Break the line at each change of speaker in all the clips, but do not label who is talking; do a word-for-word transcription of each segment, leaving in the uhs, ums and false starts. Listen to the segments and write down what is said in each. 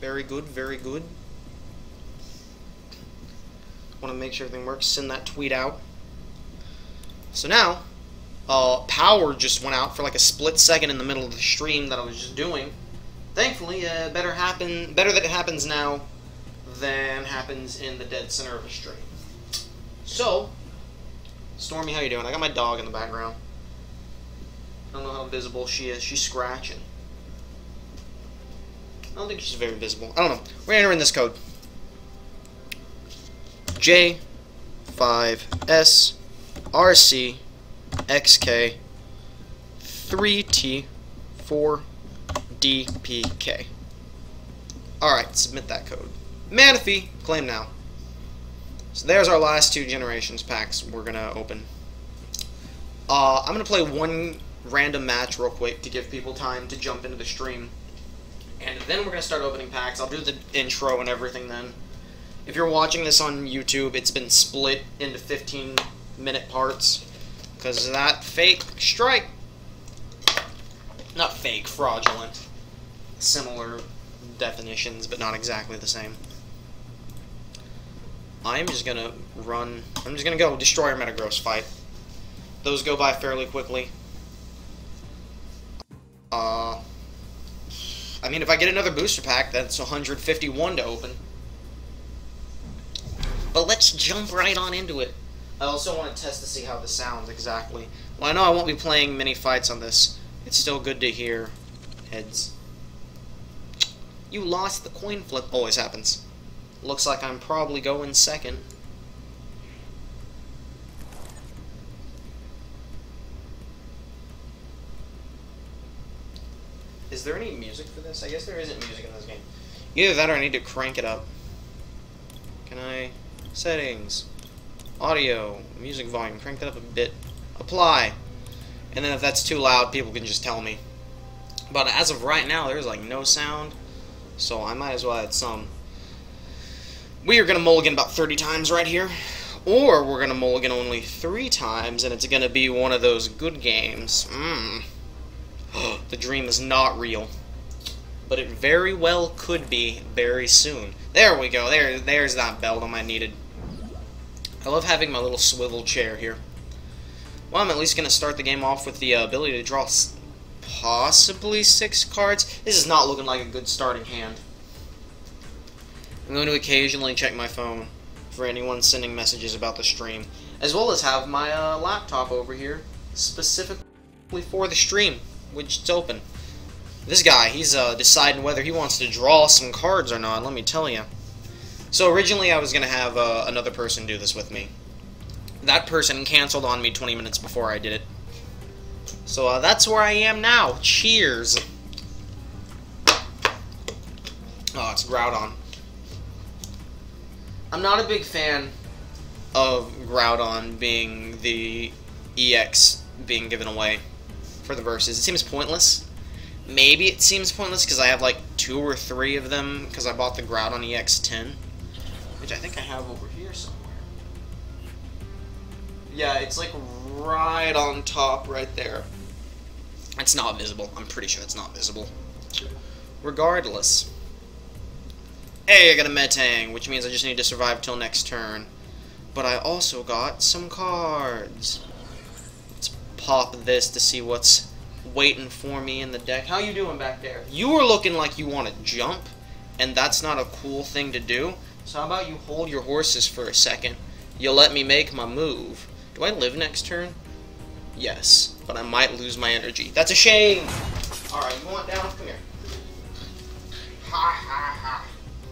Very good, very good. Want to make sure everything works. Send that tweet out. So now, uh, power just went out for like a split second in the middle of the stream that I was just doing. Thankfully, uh, better happen. Better that it happens now than happens in the dead center of a stream. So, Stormy, how you doing? I got my dog in the background. I don't know how visible she is. She's scratching. I don't think she's very visible. I don't know. We're entering this code. J five S R C X K three T four D P K. Alright, submit that code. Manaphy, claim now. So there's our last two generations packs we're gonna open. Uh, I'm gonna play one random match real quick to give people time to jump into the stream. And then we're gonna start opening packs. I'll do the intro and everything then. If you're watching this on YouTube, it's been split into fifteen minute parts because of that fake strike. Not fake, fraudulent. Similar definitions, but not exactly the same. I'm just gonna run, I'm just gonna go Destroyer Metagross fight. Those go by fairly quickly. Uh, I mean, if I get another booster pack, that's one hundred fifty-one to open. But let's jump right on into it. I also want to test to see how this sounds exactly. Well, I know I won't be playing many fights on this. It's still good to hear heads. You lost the coin flip. Always happens. Looks like I'm probably going second. Is there any music for this? I guess there isn't music in this game. Either that or I need to crank it up. Can I... Settings, audio, music volume, crank that up a bit, apply, and then if that's too loud, people can just tell me. But as of right now, there's like no sound, so I might as well add some. We are going to mulligan about thirty times right here, or we're going to mulligan only three times, and it's going to be one of those good games. Mmm. The dream is not real. But it very well could be very soon. There we go. There, there's that Beldum I needed. I love having my little swivel chair here. Well, I'm at least going to start the game off with the uh, ability to draw s possibly six cards. This is not looking like a good starting hand. I'm going to occasionally check my phone for anyone sending messages about the stream, as well as have my uh, laptop over here specifically for the stream, which is open. This guy, he's uh, deciding whether he wants to draw some cards or not, let me tell you. So originally I was going to have uh, another person do this with me. That person canceled on me twenty minutes before I did it. So uh, that's where I am now. Cheers. Oh, it's Groudon. I'm not a big fan of Groudon being the E X being given away for the verses. It seems pointless. Maybe it seems pointless because I have like two or three of them because I bought the Groudon E X ten, which I think I have over here somewhere. Yeah, it's like right on top right there. It's not visible. I'm pretty sure it's not visible. Regardless. Hey, I got a Metang, which means I just need to survive till next turn. But I also got some cards. Let's pop this to see what's waiting for me in the deck. How you doing back there? You are looking like you want to jump, and that's not a cool thing to do. So how about you hold your horses for a second? You'll let me make my move. Do I live next turn? Yes, but I might lose my energy. That's a shame! Alright, you want down? Come here. Ha ha ha.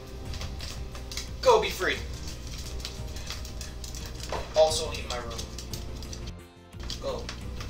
Go be free. Also leave my room. Go.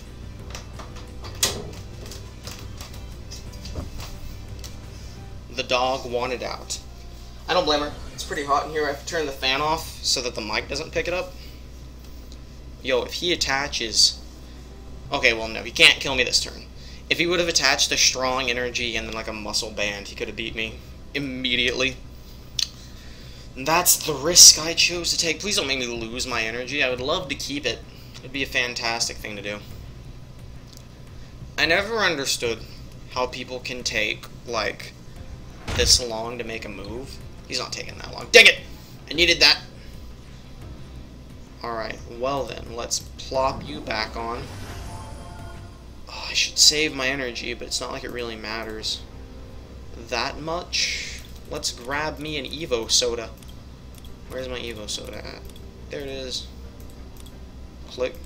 The dog wanted out. I don't blame her. It's pretty hot in here. I have to turn the fan off so that the mic doesn't pick it up. Yo, if he attaches... Okay, well, no, he can't kill me this turn. If he would have attached a strong energy and then like a muscle band, he could have beat me immediately. And that's the risk I chose to take. Please don't make me lose my energy. I would love to keep it. It'd be a fantastic thing to do. I never understood how people can take, like, this long to make a move. He's not taking that long. Dang it! I needed that. Alright, well then, let's plop you back on. Oh, I should save my energy, but it's not like it really matters that much. Let's grab me an Evo soda. Where's my Evo soda at? There it is. Click.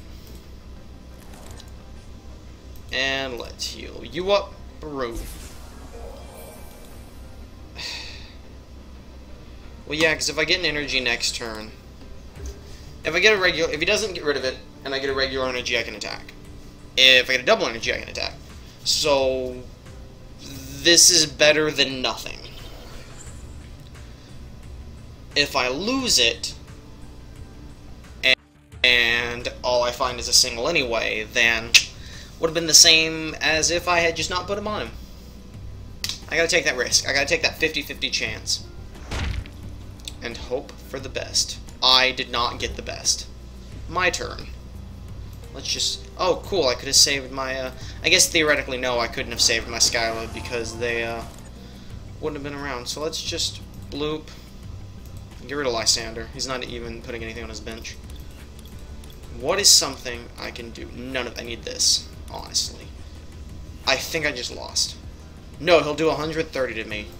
And let's heal you up, bro. Well, yeah, because if I get an energy next turn, if I get a regular, if he doesn't get rid of it, and I get a regular energy, I can attack. If I get a double energy, I can attack. So, this is better than nothing. If I lose it, and, and all I find is a single anyway, then would have been the same as if I had just not put him on him. I gotta take that risk. I gotta take that fifty fifty chance. And hope for the best. I did not get the best. My turn. Let's just... Oh, cool, I could have saved my... Uh, I guess theoretically, no, I couldn't have saved my Skyload because they uh, wouldn't have been around. So let's just bloop. Get rid of Lysander. He's not even putting anything on his bench. What is something I can do? None of... I need this, honestly. I think I just lost. No, he'll do one hundred thirty to me.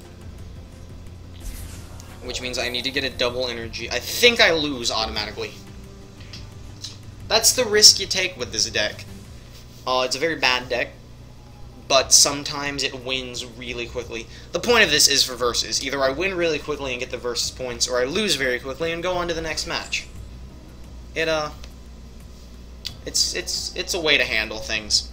Which means I need to get a double energy. I think I lose automatically. That's the risk you take with this deck. Uh, it's a very bad deck, but sometimes it wins really quickly. The point of this is for versus. Either I win really quickly and get the versus points, or I lose very quickly and go on to the next match. It, uh... It's, it's, it's a way to handle things.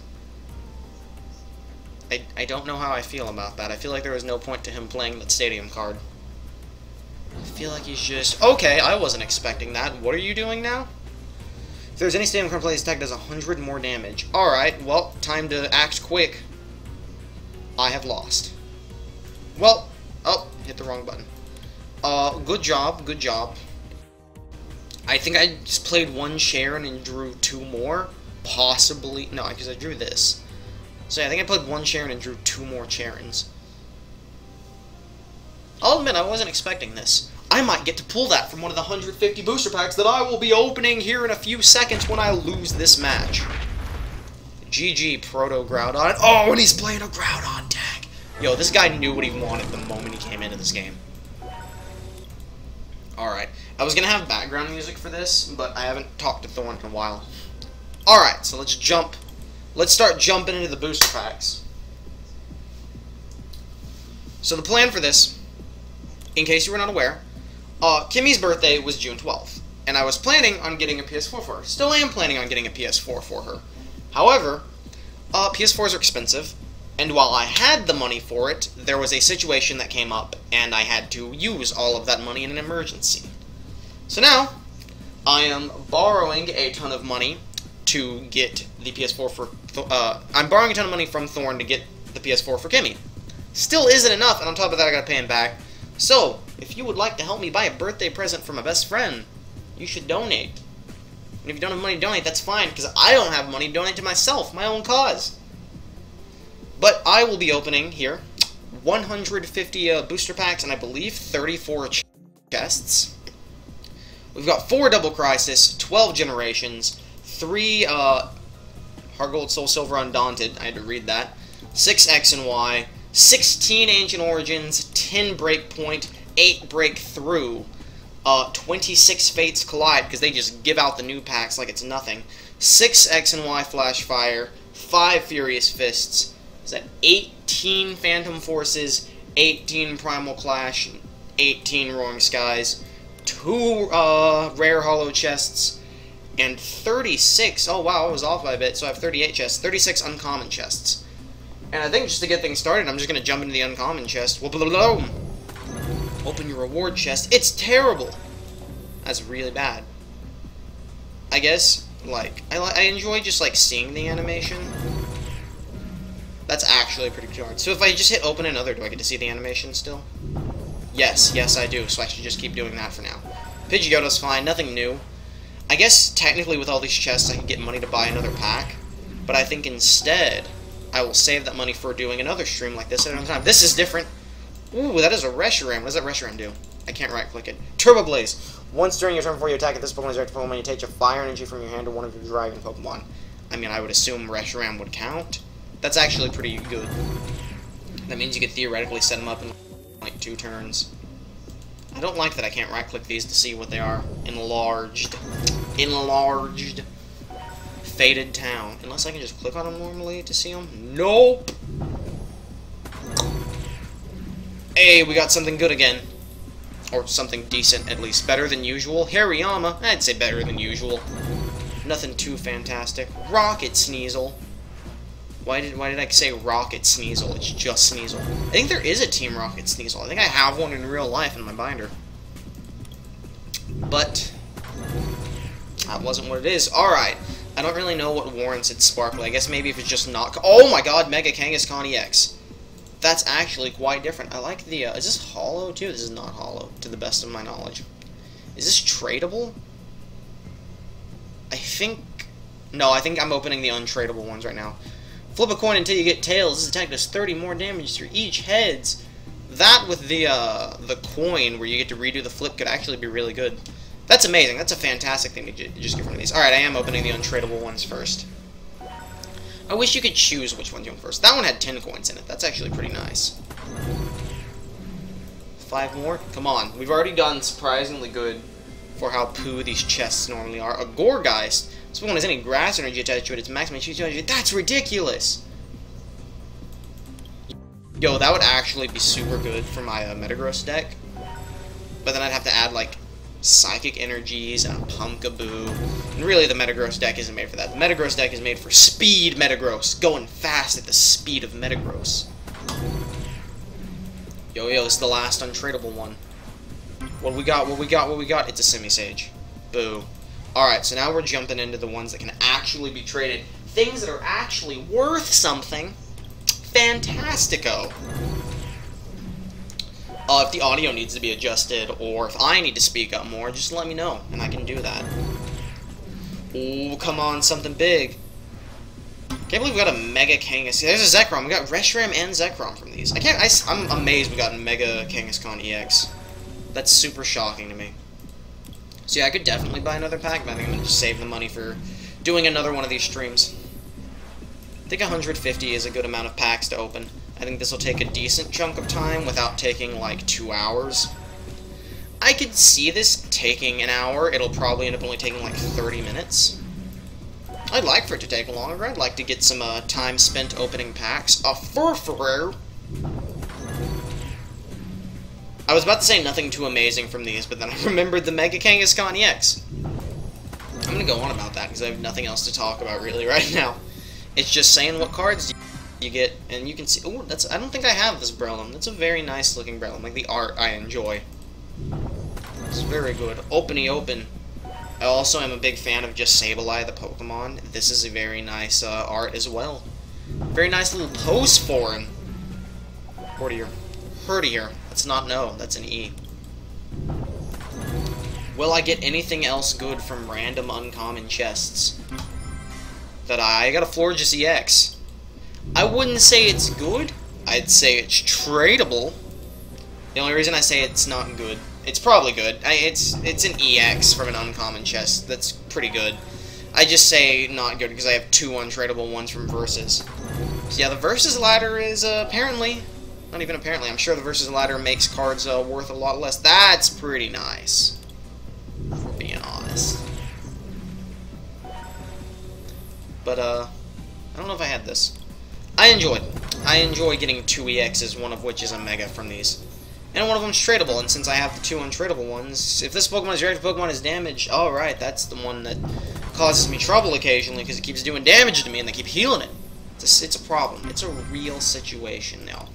I, I don't know how I feel about that. I feel like there was no point to him playing that stadium card. I feel like he's just... Okay, I wasn't expecting that. What are you doing now? If there's any stadium card play, his attack does one hundred more damage. Alright, well, time to act quick. I have lost. Well, oh, hit the wrong button. Uh, good job, good job. I think I just played one Sharon and drew two more. Possibly... No, because I drew this. So yeah, I think I played one Sharon and drew two more Charons. I'll admit, I wasn't expecting this. I might get to pull that from one of the one hundred fifty booster packs that I will be opening here in a few seconds when I lose this match. G G, Proto Groudon. Oh, and he's playing a Groudon deck. Yo, this guy knew what he wanted the moment he came into this game. Alright, I was going to have background music for this, but I haven't talked to Thorn in a while. Alright, so let's jump. Let's start jumping into the booster packs. So the plan for this, in case you were not aware, uh, Kimmy's birthday was June twelfth, and I was planning on getting a P S four for her. Still am planning on getting a P S four for her. However, uh, P S fours are expensive, and while I had the money for it, there was a situation that came up, and I had to use all of that money in an emergency. So now, I am borrowing a ton of money to get the P S four for... Uh, I'm borrowing a ton of money from Thorn to get the P S four for Kimmy. Still isn't enough, and on top of that I gotta pay him back. So, if you would like to help me buy a birthday present for my best friend, you should donate. And if you don't have money to donate, that's fine, because I don't have money to donate to myself, my own cause. But I will be opening here one hundred fifty uh, booster packs, and I believe thirty-four ch chests. We've got four Double Crisis, twelve Generations, three uh, Heart Gold, Soul Silver, Undaunted, I had to read that, six X and Y, sixteen Ancient Origins, ten Breakpoint, eight Breakthrough, uh, twenty-six Fates Collide, because they just give out the new packs like it's nothing, six X and Y Flash Fire, five Furious Fists, is that eighteen Phantom Forces, eighteen Primal Clash, eighteen Roaring Skies, two uh, Rare Hollow Chests, and thirty-six, oh wow, I was off by a bit, so I have thirty-eight chests, thirty-six Uncommon Chests. And I think just to get things started, I'm just going to jump into the Uncommon Chest. Open your reward chest. It's terrible. That's really bad. I guess, like, I, I enjoy just, like, seeing the animation. That's actually pretty hard. So if I just hit open another, do I get to see the animation still? Yes, yes I do, so I should just keep doing that for now. Pidgeotto's fine, nothing new. I guess, technically, with all these chests, I can get money to buy another pack. But I think instead, I will save that money for doing another stream like this at another time. This is different. Ooh, that is a Reshiram. What does that Reshiram do? I can't right-click it. Turbo Blaze. Once during your turn before you attack, if this Pokemon is active Pokemon, you take your fire energy from your hand to one of your Dragon Pokemon. I mean, I would assume Reshiram would count. That's actually pretty good. That means you could theoretically set them up in like two turns. I don't like that I can't right-click these to see what they are. Enlarged. Enlarged. Faded Town. Unless I can just click on them normally to see them. Nope! Hey, we got something good again. Or something decent, at least. Better than usual. Hariyama. I'd say better than usual. Nothing too fantastic. Rocket Sneasel. Why did why did I say Rocket Sneasel? It's just Sneasel. I think there is a Team Rocket Sneasel. I think I have one in real life in my binder. But that wasn't what it is. Alright. I don't really know what warrants its Sparkle. I guess maybe if it's just not... Oh my god, Mega Kangaskhan E X. That's actually quite different. I like the... Uh, is this hollow too? This is not hollow, to the best of my knowledge. Is this tradable? I think... No, I think I'm opening the untradable ones right now. Flip a coin until you get tails. This attack does thirty more damage through each heads. That with the uh, the coin where you get to redo the flip could actually be really good. That's amazing. That's a fantastic thing to just get one of these. Alright, I am opening the untradable ones first. I wish you could choose which one you want first. That one had ten coins in it. That's actually pretty nice. Five more? Come on. We've already done surprisingly good for how poo these chests normally are. A Gourgeist. This one has any grass energy attached to it. It's maximum H P two hundred. That's ridiculous! Yo, that would actually be super good for my uh, Metagross deck. But then I'd have to add, like, Psychic Energies and a Pumpkaboo. And really, the Metagross deck isn't made for that. The Metagross deck is made for speed Metagross. Going fast at the speed of Metagross. Yo, yo, this is the last untradable one. What we got, what we got, what we got? It's a Simisage. Boo. Alright, so now we're jumping into the ones that can actually be traded. Things that are actually worth something. Fantastico. Uh, if the audio needs to be adjusted, or if I need to speak up more, just let me know, and I can do that. Ooh, come on, something big. Can't believe we got a Mega Kangaskhan. There's a Zekrom. We got Reshiram and Zekrom from these. I can't. I, I'm amazed we got a Mega Kangaskhan E X. That's super shocking to me. So yeah, I could definitely buy another pack, but I think I'm gonna just save the money for doing another one of these streams. I think one hundred fifty is a good amount of packs to open. I think this will take a decent chunk of time without taking like two hours. I could see this taking an hour. It'll probably end up only taking like thirty minutes. I'd like for it to take longer. I'd like to get some uh, time spent opening packs. A Furfurr. I was about to say nothing too amazing from these, but then I remembered the Mega Kangaskhan E X. I'm gonna go on about that because I have nothing else to talk about really right now. It's just saying what cards you get, and you can see. Oh, that's. I don't think I have this Breloom. That's a very nice looking Breloom. Like the art, I enjoy. It's very good. Openy open. I also am a big fan of just Sableye, the Pokemon. This is a very nice uh, art as well. Very nice little pose for him. Herdier. Herdier. That's not no. That's an E. Will I get anything else good from random uncommon chests? That I, I got a Florges E X. I wouldn't say it's good. I'd say it's tradable. The only reason I say it's not good, it's probably good. I, it's it's an E X from an uncommon chest. That's pretty good. I just say not good because I have two untradable ones from Versus. So yeah, the Versus ladder is uh, apparently, not even apparently, I'm sure the Versus ladder makes cards uh, worth a lot less. That's pretty nice, if we're being honest. But uh, I don't know if I had this. I enjoyed. I enjoy getting two E Xs, one of which is a Mega from these. And one of them's tradable, and since I have the two untradable ones, if this Pokemon is reactive Pokemon is damaged, alright, that's the one that causes me trouble occasionally, because it keeps doing damage to me, and they keep healing it. It's a, it's a problem. It's a real situation now.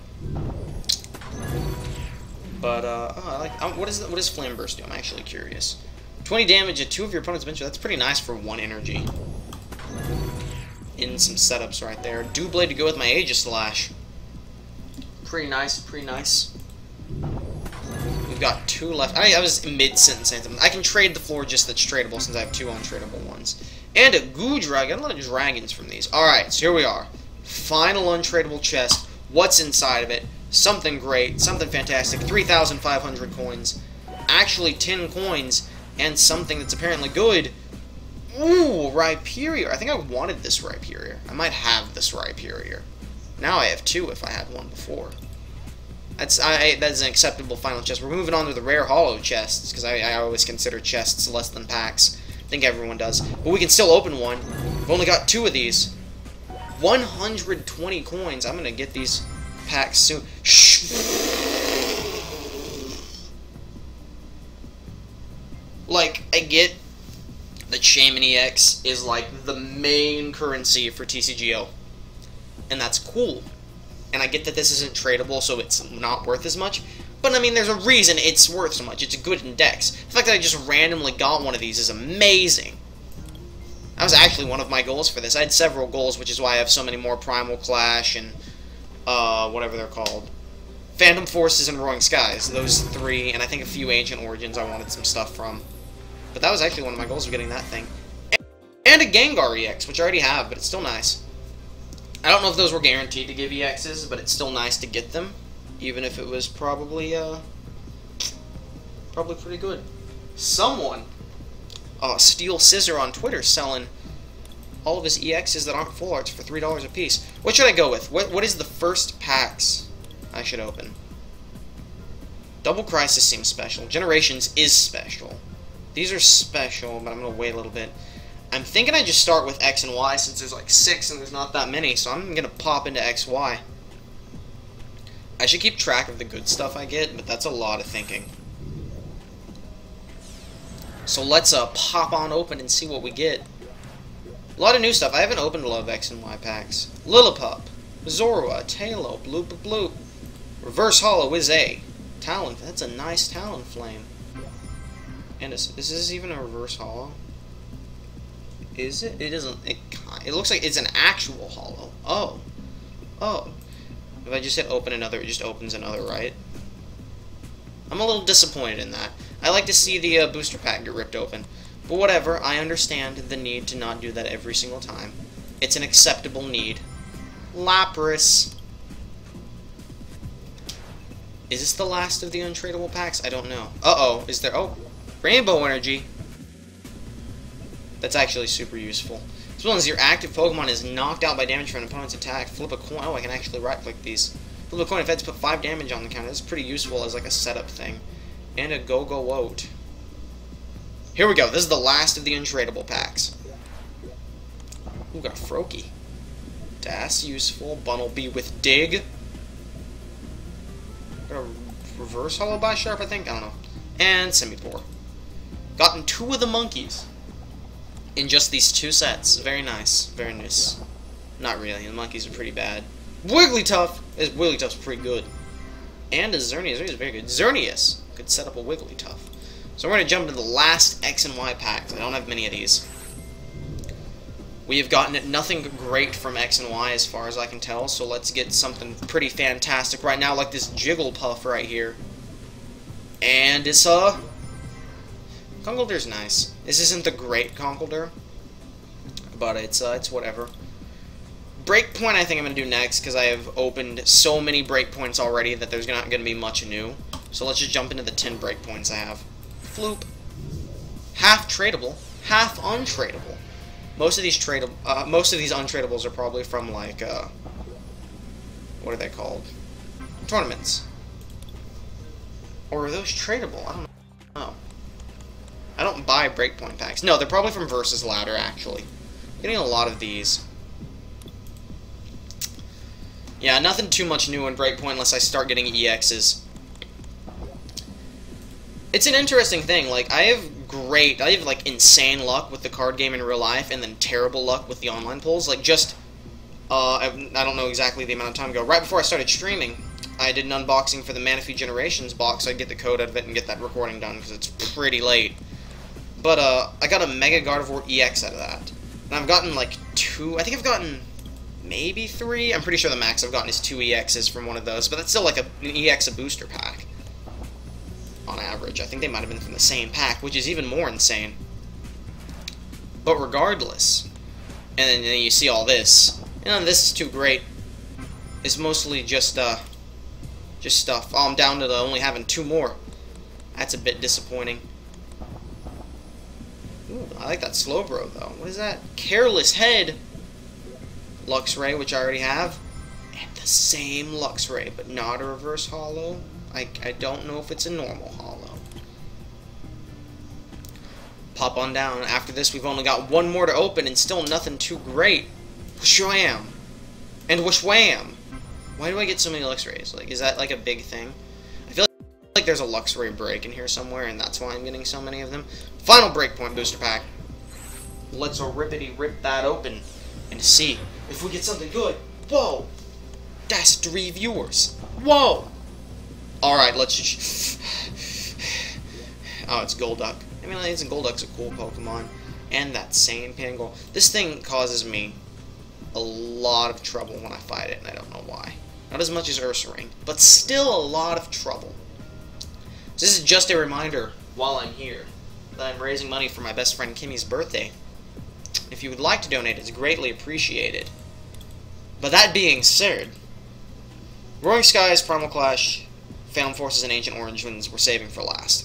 But, uh, oh, I like, um, what, is, what does Flame Burst do? I'm actually curious. twenty damage at two of your opponent's bench, that's pretty nice for one energy. In some setups right there. Doublade to go with my Aegislash. Pretty nice, pretty nice. We've got two left. I, I was mid-sentence anthem. I can trade the Florges that's tradable since I have two untradable ones. And a Goodra. I got a lot of dragons from these. Alright, so here we are. Final untradable chest. What's inside of it? something great, something fantastic, three thousand five hundred coins, actually ten coins, and something that's apparently good. Ooh, Rhyperior. I think I wanted this Rhyperior. I might have this Rhyperior. Now I have two if I had one before. That's I, that's an acceptable final chest. We're moving on to the rare hollow chests, because I, I always consider chests less than packs. I think everyone does. But we can still open one. We've only got two of these. one hundred twenty coins. I'm going to get these packs soon. Shh. Like, I get that Shaman E X is like the main currency for T C G O. And that's cool. And I get that this isn't tradable, so it's not worth as much. But, I mean, there's a reason it's worth so much. It's a good index. The fact that I just randomly got one of these is amazing. That was actually one of my goals for this. I had several goals, which is why I have so many more Primal Clash and, uh, whatever they're called. Phantom Forces and Roaring Skies. Those three, and I think a few Ancient Origins I wanted some stuff from. But that was actually one of my goals of getting that thing. And a Gengar E X, which I already have, but it's still nice. I don't know if those were guaranteed to give E Xs, but it's still nice to get them, even if it was probably, uh, probably pretty good. Someone, uh, Steel Scissor on Twitter, selling all of his E Xs that aren't full arts for three dollars a piece. What should I go with? What What is the first packs I should open? Double Crisis seems special. Generations is special. These are special, but I'm going to wait a little bit. I'm thinking I just start with X and Y since there's like six and there's not that many, so I'm going to pop into X Y. I should keep track of the good stuff I get, but that's a lot of thinking. So let's uh, pop on open and see what we get. A lot of new stuff. I haven't opened a lot of X and Y packs. Lillipup, Zorua, Tailo, Bloop Bloop, Reverse Hollow is a Talon. That's a nice Talonflame. And is, is this even a Reverse Hollow? Is it? It isn't. It, it looks like it's an actual hollow. Oh. Oh. If I just hit open another, it just opens another, right? I'm a little disappointed in that. I like to see the uh, booster pack get ripped open. But whatever, I understand the need to not do that every single time. It's an acceptable need. Lapras. Is this the last of the untradeable packs? I don't know. Uh-oh. Is there... Oh. Rainbow Energy. That's actually super useful. As well as your active Pokemon is knocked out by damage from an opponent's attack, flip a coin. Oh, I can actually right-click these. Flip a coin if heads put five damage on the counter. That's pretty useful as like a setup thing. And a Go-Go-Woat. Here we go. This is the last of the untradeable packs. Ooh, got a Froakie. That's useful. Bunnelby with Dig. Got a Reverse Hollow Bisharp, I think? I don't know. And Simipour. Gotten two of the monkeys. In just these two sets. Very nice. Very nice. Not really. The monkeys are pretty bad. Wigglytuff! Is Wigglytuff's pretty good. And a Xerneas. Xerneas is very good. Xerneas could set up a Wigglytuff. So we're going to jump into the last X and Y packs. I don't have many of these. We have gotten nothing great from X and Y as far as I can tell, so let's get something pretty fantastic right now, like this Jigglypuff right here. And it's, uh... Conkeldurr's nice. This isn't the great Conkeldurr, but it's, uh, it's whatever. Breakpoint I think I'm going to do next, because I have opened so many breakpoints already that there's not going to be much new. So let's just jump into the ten breakpoints I have. Floop. Half tradable, half untradeable. Most of these tradable, uh, most of these untradables are probably from, like, uh... what are they called? Tournaments. Or are those tradable? I don't know. I don't buy breakpoint packs. No, they're probably from Versus Ladder, actually. I'm getting a lot of these. Yeah, nothing too much new in breakpoint unless I start getting E Xs. It's an interesting thing. Like, I have great, I have, like, insane luck with the card game in real life, and then terrible luck with the online pulls. Like, just, uh, I, I don't know exactly the amount of time ago. Right before I started streaming, I did an unboxing for the Manaphy Generations box. I'd get the code out of it and get that recording done, because it's pretty late. But, uh, I got a Mega Gardevoir E X out of that. And I've gotten, like, two, I think I've gotten maybe three. I'm pretty sure the max I've gotten is two E Xs from one of those, but that's still, like, a, an E X a booster pack. On average. I think they might have been from the same pack, which is even more insane. But regardless, and then, then you see all this. You know, this is too great. It's mostly just, uh, just stuff. Oh, I'm down to the only having two more. That's a bit disappointing. Ooh, I like that Slowbro, though. What is that? Careless Head. Luxray, which I already have. And the same Luxray, but not a reverse holo. I, I don't know if it's a normal holo. Pop on down. After this, we've only got one more to open, and still nothing too great. Wham! And wham! Why do I get so many Luxrays? Like, is that like a big thing? I feel like, like there's a Luxray break in here somewhere, and that's why I'm getting so many of them. Final Breakpoint booster pack. Let's a rippity rip that open and see if we get something good. Whoa! That's three viewers. Whoa! Alright, let's just... Oh, it's Golduck. I mean, it's Golduck's a cool Pokemon. And that same Pangold. This thing causes me a lot of trouble when I fight it, and I don't know why. Not as much as Ursaring, but still a lot of trouble. So this is just a reminder, while I'm here, that I'm raising money for my best friend Kimmy's birthday. If you would like to donate, it's greatly appreciated. But that being said, Roaring Skies, Primal Clash, Phantom Forces, and Ancient Orange Winds we're saving for last.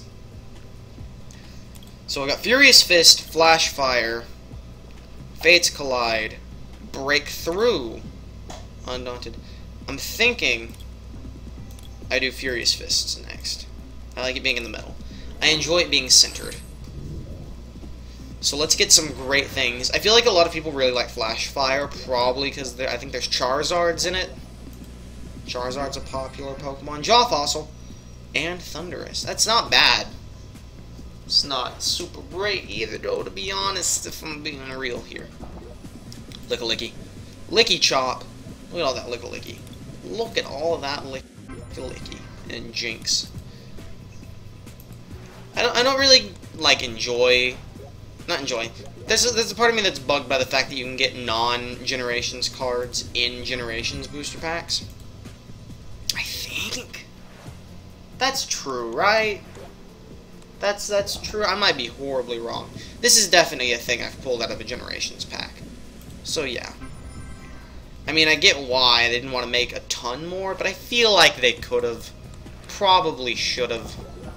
So I got Furious Fist, Flash Fire, Fates Collide, Breakthrough, Undaunted. I'm thinking I do Furious Fists next. I like it being in the middle. I enjoy it being centered. So let's get some great things. I feel like a lot of people really like Flash Fire, probably because I think there's Charizards in it. Charizard's a popular Pokemon. Jaw Fossil. And Thundurus. That's not bad. It's not super great either, though, to be honest, if I'm being real here. Lickalicky. Licky Chop. Look at all that Lickalicky. Look at all of that Lickalicky. And Jinx. I don't, I don't really, like, enjoy... Not enjoy. There's a, there's a part of me that's bugged by the fact that you can get non-Generations cards in Generations booster packs. I think that's true, right? That's that's true. I might be horribly wrong. This is definitely a thing I've pulled out of a Generations pack. So yeah. I mean, I get why they didn't want to make a ton more, but I feel like they could have. Probably should have.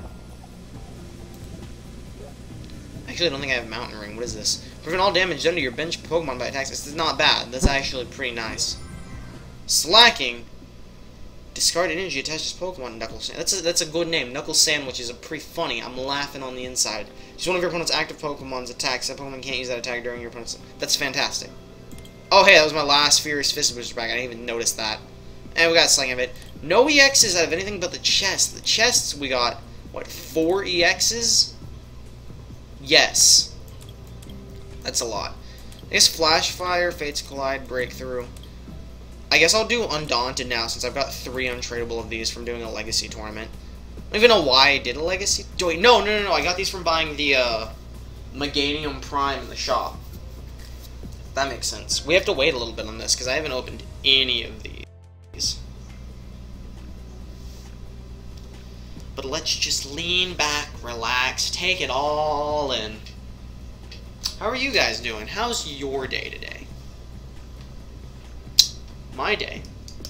Actually, I don't think I have Mountain Ring. What is this? Prevent all damage done to your bench Pokemon by attacks. This is not bad. That's actually pretty nice. Slacking. Discard energy attaches Pokemon Knuckle Sand. That's a, that's a good name. Knuckle Sandwich is a pretty funny. I'm laughing on the inside. Just one of your opponent's active Pokemon's attacks. That Pokemon can't use that attack during your opponent's... That's fantastic. Oh, hey, that was my last Furious Fist booster pack. I didn't even notice that. And we got Slang of it. No E Xs out of anything but the chest. The chests, we got, what, four E Xs? Yes. That's a lot. I guess Flash Fire, Fates Collide, Breakthrough. I guess I'll do Undaunted now, since I've got three untradeable of these from doing a Legacy tournament. I don't even know why I did a Legacy... Wait, no, no, no, no, I got these from buying the, uh, Meganium Prime in the shop. That makes sense. We have to wait a little bit on this, because I haven't opened any of these. But let's just lean back, relax, take it all in. How are you guys doing? How's your day today? My day.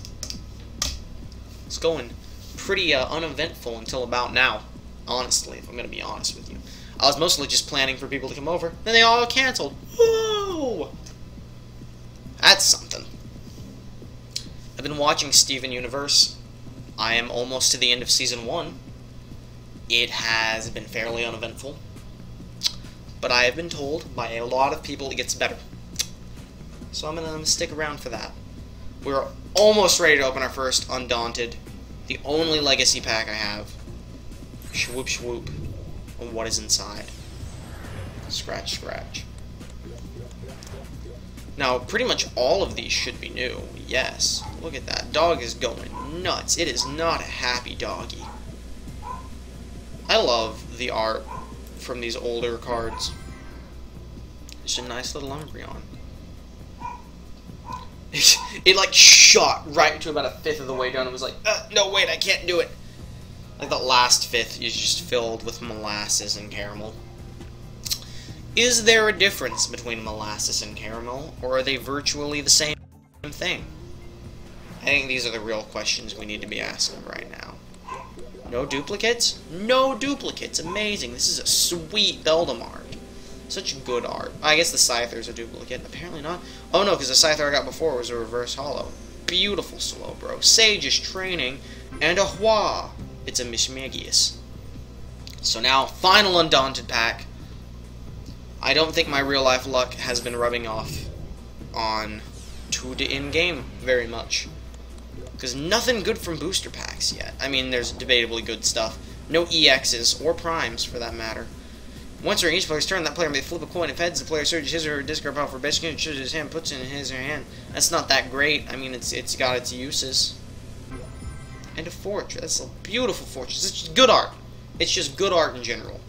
It's going pretty uh, uneventful until about now, honestly, if I'm going to be honest with you. I was mostly just planning for people to come over, then they all canceled. Whoa! That's something. I've been watching Steven Universe. I am almost to the end of Season one. It has been fairly uneventful. But I have been told by a lot of people it gets better. So I'm going to stick around for that. We're almost ready to open our first Undaunted. The only Legacy pack I have. Swoop, swoop. And what is inside? Scratch, scratch. Now, pretty much all of these should be new. Yes. Look at that. Dog is going nuts. It is not a happy doggy. I love the art from these older cards. It's a nice little Umbreon. It like shot right to about a fifth of the way down and was like, uh, no wait, I can't do it. Like that last fifth is just filled with molasses and caramel. Is there a difference between molasses and caramel, or are they virtually the same thing? I think these are the real questions we need to be asking right now. No duplicates? No duplicates. Amazing. This is a sweet Beldam art. Such good art. I guess the Scyther's a duplicate. Apparently not. Oh no, because the Scyther I got before was a reverse hollow. Beautiful Slowbro. Sage's training. And a Hua. It's a Mismagius. So now, final Undaunted pack. I don't think my real life luck has been rubbing off on to the in-game very much. Because nothing good from booster packs yet. I mean, there's debatably good stuff. No E Xs, or primes for that matter. Once during each player's turn, that player may flip a coin. If heads, the player searches his or her discard pile for best unit, chooses his hand, puts it in his or her hand. That's not that great. I mean, it's it's got its uses. And a fortress. That's a beautiful fortress. It's just good art. It's just good art in general.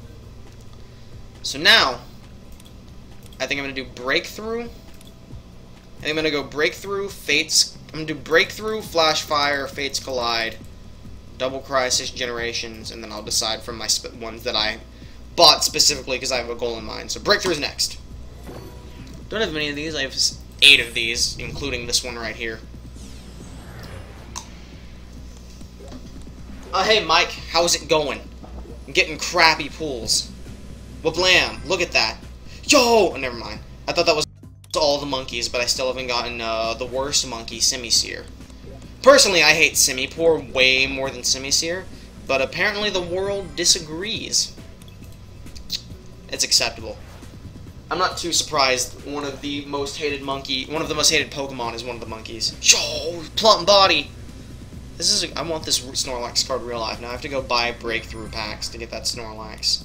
So now, I think I'm going to do Breakthrough. I think I'm going to go Breakthrough, Fates... I'm going to do Breakthrough, Flash Fire, Fates Collide, Double Crisis, Generations, and then I'll decide from my sp ones that I bought specifically because I have a goal in mind. So Breakthrough is next. Don't have many of these. I have eight of these, including this one right here. Uh, hey, Mike, how's it going? I'm getting crappy pulls. Wablam, look at that. Yo! Oh, never mind. I thought that was all the monkeys, but I still haven't gotten uh, the worst monkey, Simisear. Personally, I hate Simipour way more than Simisear, but apparently the world disagrees. It's acceptable. I'm not too surprised one of the most hated monkey, one of the most hated Pokemon is one of the monkeys. Yo! Plump body! This is a, I want this Snorlax card real life. Now I have to go buy breakthrough packs to get that Snorlax.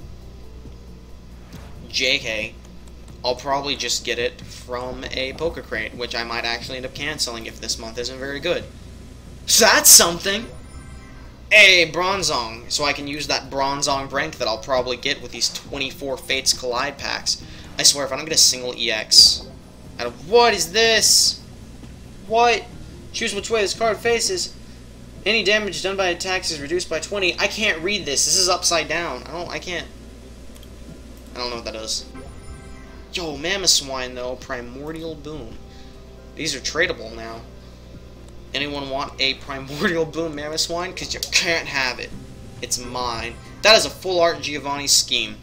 J K. I'll probably just get it from a Poker Crate, which I might actually end up canceling if this month isn't very good. So that's something! A Bronzong, so I can use that Bronzong rank that I'll probably get with these twenty-four Fates Collide packs. I swear, if I don't get a single E X out of... What is this? What? Choose which way this card faces. Any damage done by attacks is reduced by twenty. I can't read this. This is upside down. I don't... I can't... I don't know what that is. Yo, Mamoswine, though. Primordial Boom. These are tradable now. Anyone want a Primordial Boom Mamoswine? Because you can't have it. It's mine. That is a full art Giovanni scheme.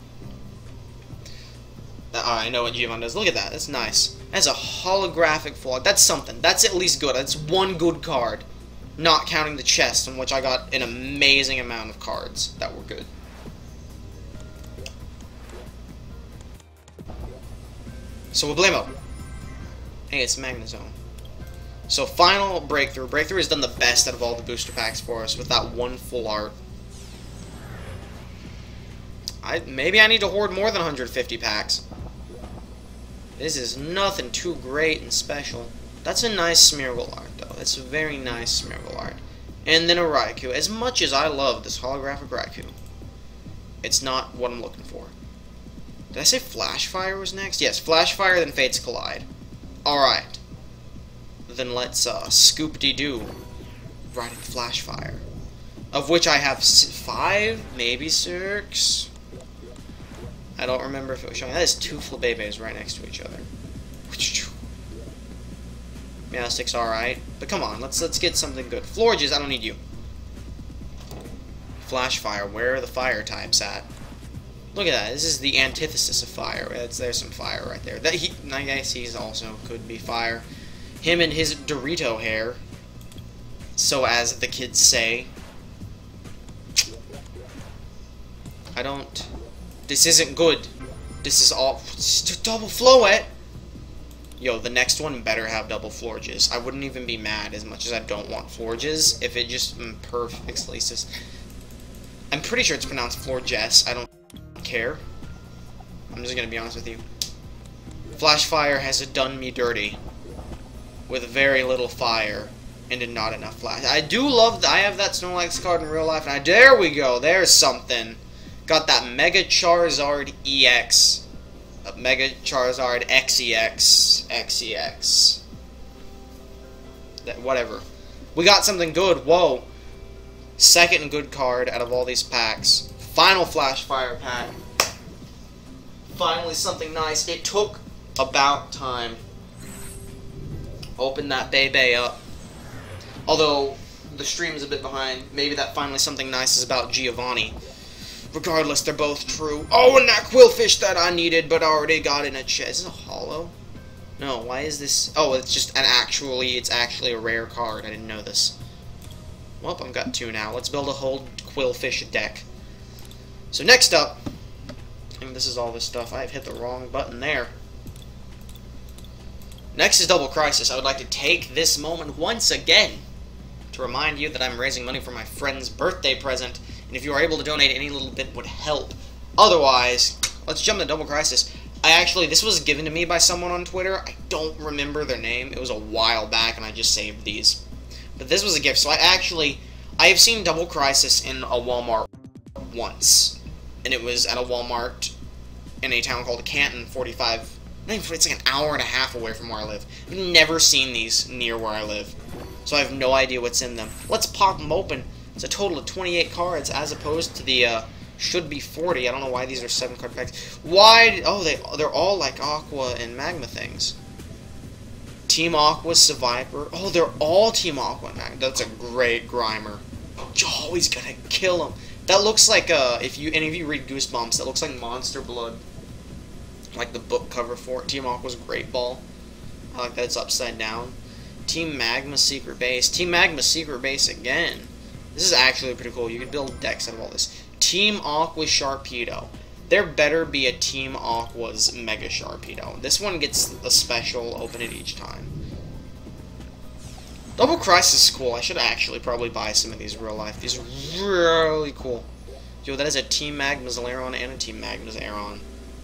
Uh, I know what Giovanni does. Look at that. That's nice. That's a holographic full art. That's something. That's at least good. That's one good card. Not counting the chest, in which I got an amazing amount of cards that were good. So Wablamo. Hey, it's Magnezone. So final breakthrough. Breakthrough has done the best out of all the booster packs for us with that one full art. I maybe I need to hoard more than one hundred fifty packs. This is nothing too great and special. That's a nice Smeargle art, though. That's a very nice Smeargle art. And then a Raikou. As much as I love this holographic Raikou, it's not what I'm looking for. Did I say Flash Fire was next? Yes, Flash Fire, then Fates Collide. Alright. Then let's uh, scoop-de-doo right into Flash Fire. Of which I have five, maybe six. I don't remember if it was showing. That is two Flabébés right next to each other. Meowstic's alright. But come on, let's let's get something good. Florges, I don't need you. Flash Fire, where are the fire types at? Look at that. This is the antithesis of fire. It's, there's some fire right there. That he, I guess he's also could be fire. Him and his Dorito hair. So as the kids say. I don't... This isn't good. This is all... Double Floette! Yo, the next one better have double Florges. I wouldn't even be mad as much as I don't want Florges if it just mm, perfectly... I'm pretty sure it's pronounced Florges. I don't care. I'm just gonna be honest with you. Flash Fire has done me dirty with very little fire and not enough flash. I do love that I have that Snorlax card in real life, and I there we go. There's something. Got that Mega Charizard E X, a Mega Charizard X E X, X E X. That whatever. We got something good. Whoa. Second good card out of all these packs. Final Flash Fire pack. Finally something nice. It took about time. Open that baby up. Although, the stream's a bit behind. Maybe that finally something nice is about Giovanni. Regardless, they're both true. Oh, and that Qwilfish that I needed, but already got in a chest. Is this a holo? No, why is this? Oh, it's just an actually, it's actually a rare card. I didn't know this. Well, I've got two now. Let's build a whole Qwilfish deck. So next up, and this is all this stuff. I've hit the wrong button there. Next is Double Crisis. I would like to take this moment once again to remind you that I'm raising money for my friend's birthday present, and if you are able to donate, any little bit would help. Otherwise, let's jump to Double Crisis. I actually, this was given to me by someone on Twitter. I don't remember their name. It was a while back, and I just saved these. But this was a gift, so I actually, I have seen Double Crisis in a Walmart once. And it was at a Walmart in a town called Canton, forty-five, it's like an hour and a half away from where I live. I've never seen these near where I live, so I have no idea what's in them. Let's pop them open. It's a total of twenty-eight cards, as opposed to the, uh, should be forty. I don't know why these are seven card packs. Why? Oh, they, they're all like Aqua and Magma things. Team Aqua, Survivor. Oh, they're all Team Aqua and Magma. That's a great Grimer. Oh, he's gonna kill him. That looks like, uh, if you, any of you read Goosebumps, that looks like Monster Blood. Like the book cover for it. Team Aqua's Great Ball. I like that it's upside down. Team Magma Secret Base. Team Magma Secret Base again. This is actually pretty cool. You can build decks out of all this. Team Aqua Sharpedo. There better be a Team Aqua's Mega Sharpedo. This one gets a special, open it each time. Double Crisis is cool. I should actually probably buy some of these in real life. These are really cool. Yo, that is a Team Magma's Aron and a Team Magma's Aron.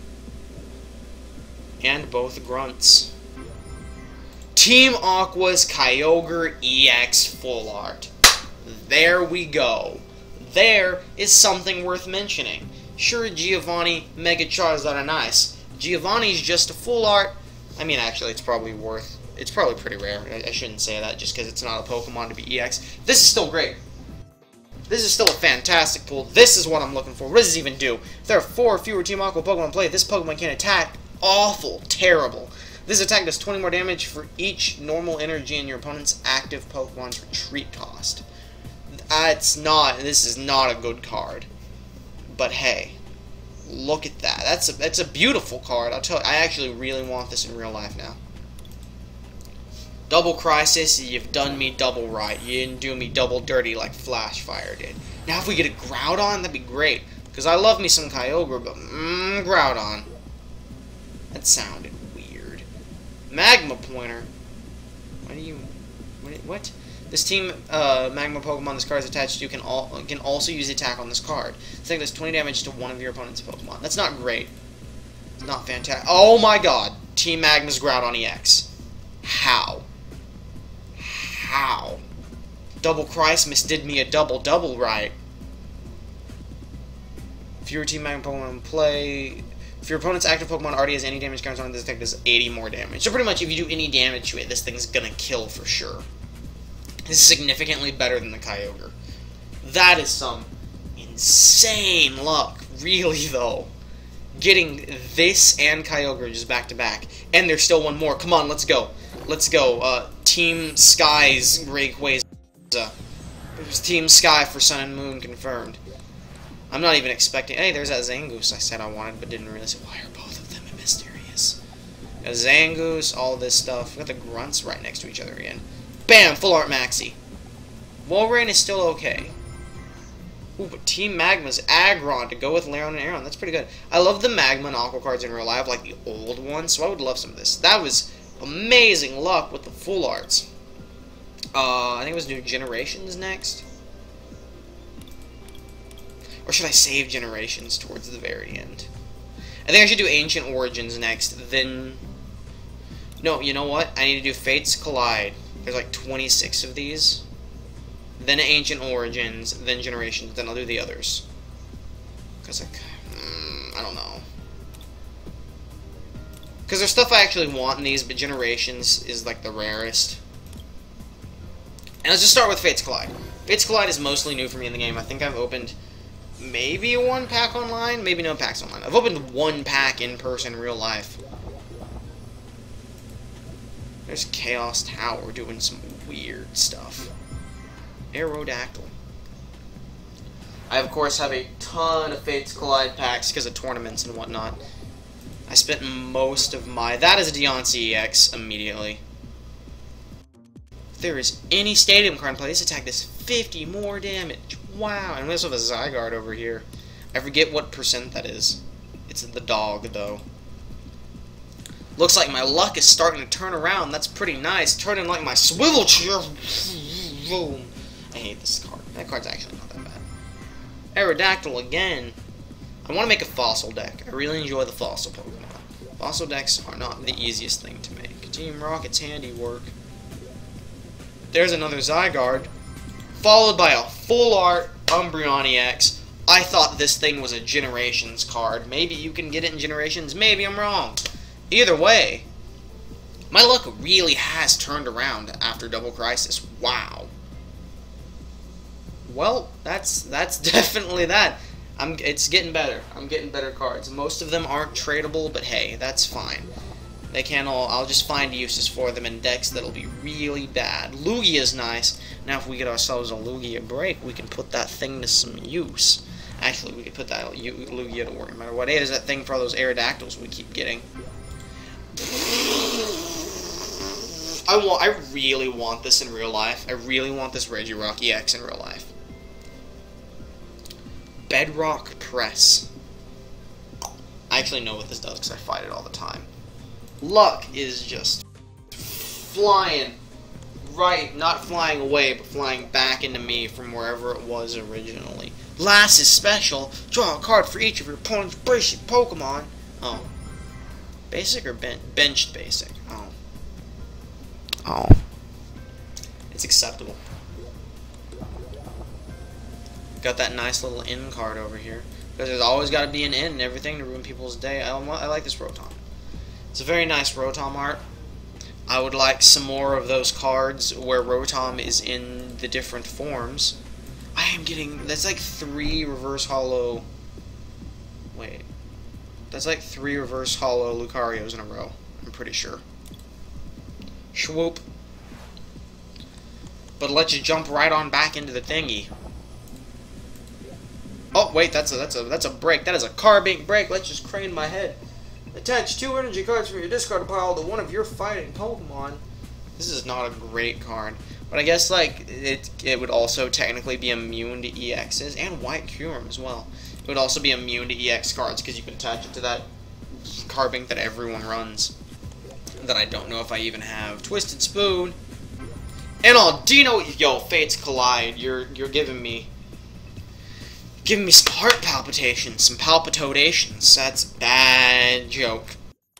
And both grunts. Team Aqua's Kyogre E X Full Art. There we go. There is something worth mentioning. Sure, Giovanni, Mega Charizard are nice. Giovanni's just a full art. I mean, actually, it's probably worth... It's probably pretty rare. I, I shouldn't say that just because it's not a Pokemon to be E X. This is still great. This is still a fantastic pull. This is what I'm looking for. What does this even do? If there are four or fewer Team Aqua Pokemon in play, this Pokemon can attack. Awful. Terrible. This attack does twenty more damage for each normal energy in your opponent's active Pokemon's retreat cost. Uh, it's not. This is not a good card. But hey, look at that. That's a that's a beautiful card. I'll tell you. I actually really want this in real life now. Double Crisis, you've done me double right. You didn't do me double dirty like Flashfire did. Now if we get a Groudon, that'd be great. Because I love me some Kyogre, but mmm, Groudon. That sounded weird. Magma Pointer. What do you... What? what? This team uh, Magma Pokemon this card is attached to can, all, can also use attack on this card. This thing does twenty damage to one of your opponent's Pokemon. That's not great. It's not fantastic. Oh my god. Team Magma's Groudon E X. How? How? Double Crisis did me a double-double right. If your Team Magma Pokemon in play... If your opponent's active Pokemon already has any damage counters on it, this attack does eighty more damage. So pretty much, if you do any damage to it, this thing's gonna kill for sure. This is significantly better than the Kyogre. That is some insane luck. Really, though. Getting this and Kyogre just back-to-back. And there's still one more. Come on, let's go. Let's go. Uh, Team Sky's Rayquaza. There's Team Sky for Sun and Moon confirmed. I'm not even expecting... Hey, there's that Zangoose I said I wanted, but didn't realize... Why are both of them mysterious? A Zangoose, all this stuff. We got the grunts right next to each other again. Bam! Full Art Maxi. Walrein is still okay. Ooh, but Team Magma's Aggron to go with Lairon and Aron. That's pretty good. I love the Magma and Aqua cards in real life, like the old ones, so I would love some of this. That was amazing luck with the full arts. Uh, I think it was New Generations next. Or should I save Generations towards the very end? I think I should do Ancient Origins next, then... No, you know what? I need to do Fates Collide. There's like twenty-six of these. Then Ancient Origins, then Generations, then I'll do the others. Because, like, mm, I don't know. Because there's stuff I actually want in these, but Generations is, like, the rarest. And let's just start with Fates Collide. Fates Collide is mostly new for me in the game. I think I've opened maybe one pack online, maybe no packs online. I've opened one pack in person in real life. There's Chaos Tower doing some weird stuff. Aerodactyl. I, of course, have a ton of Fates Collide packs because of tournaments and whatnot. I spent most of my... That is a Deontay E X immediately. If there is any Stadium card in play, this attack does fifty more damage. Wow. And we also have a Zygarde over here. I forget what percent that is. It's the dog, though. Looks like my luck is starting to turn around. That's pretty nice. Turning like my swivel chair. I hate this card. That card's actually not that bad. Aerodactyl again. I want to make a fossil deck. I really enjoy the fossil Pokemon. Fossil decks are not the easiest thing to make. Team Rocket's handiwork. There's another Zygarde. Followed by a full art Umbreon E X. I thought this thing was a Generations card. Maybe you can get it in Generations. Maybe I'm wrong. Either way, my luck really has turned around after Double Crisis. Wow. Well, that's that's definitely that. I'm it's getting better. I'm getting better cards. Most of them aren't tradable, but hey, that's fine. They can all. I'll just find uses for them in decks that'll be really bad. Lugia's nice. Now, if we get ourselves a Lugia break, we can put that thing to some use. Actually, we could put that Lugia to work no matter what. Hey, there's that thing for all those Aerodactyls we keep getting. I want. I really want this in real life. I really want this Regirock E X in real life. Bedrock Press. I actually know what this does because I fight it all the time. Luck is just flying right, not flying away, but flying back into me from wherever it was originally. Last is special. Draw a card for each of your opponent's basic Pokemon. Oh. Basic or ben benched basic? Oh. Oh. It's acceptable. Got that nice little in card over here. Because there's always got to be an in and everything to ruin people's day. I, I like this Rotom. It's a very nice Rotom art. I would like some more of those cards where Rotom is in the different forms. I am getting... That's like three reverse hollow... Wait. That's like three reverse hollow Lucarios in a row. I'm pretty sure. Swoop. But let you jump right on back into the thingy. Oh wait, that's a that's a that's a break. That is a Carbink break. Let's just crane my head. Attach two energy cards from your discard pile to one of your fighting Pokemon. This is not a great card, but I guess like it it would also technically be immune to E Xs and White Kyurem as well. It would also be immune to E X cards because you can attach it to that Carbink that everyone runs. That I don't know if I even have. Twisted Spoon. And Aldino, yo, Fates Collide. You're you're giving me. Giving me some heart palpitations, some palpitodations. That's a bad joke.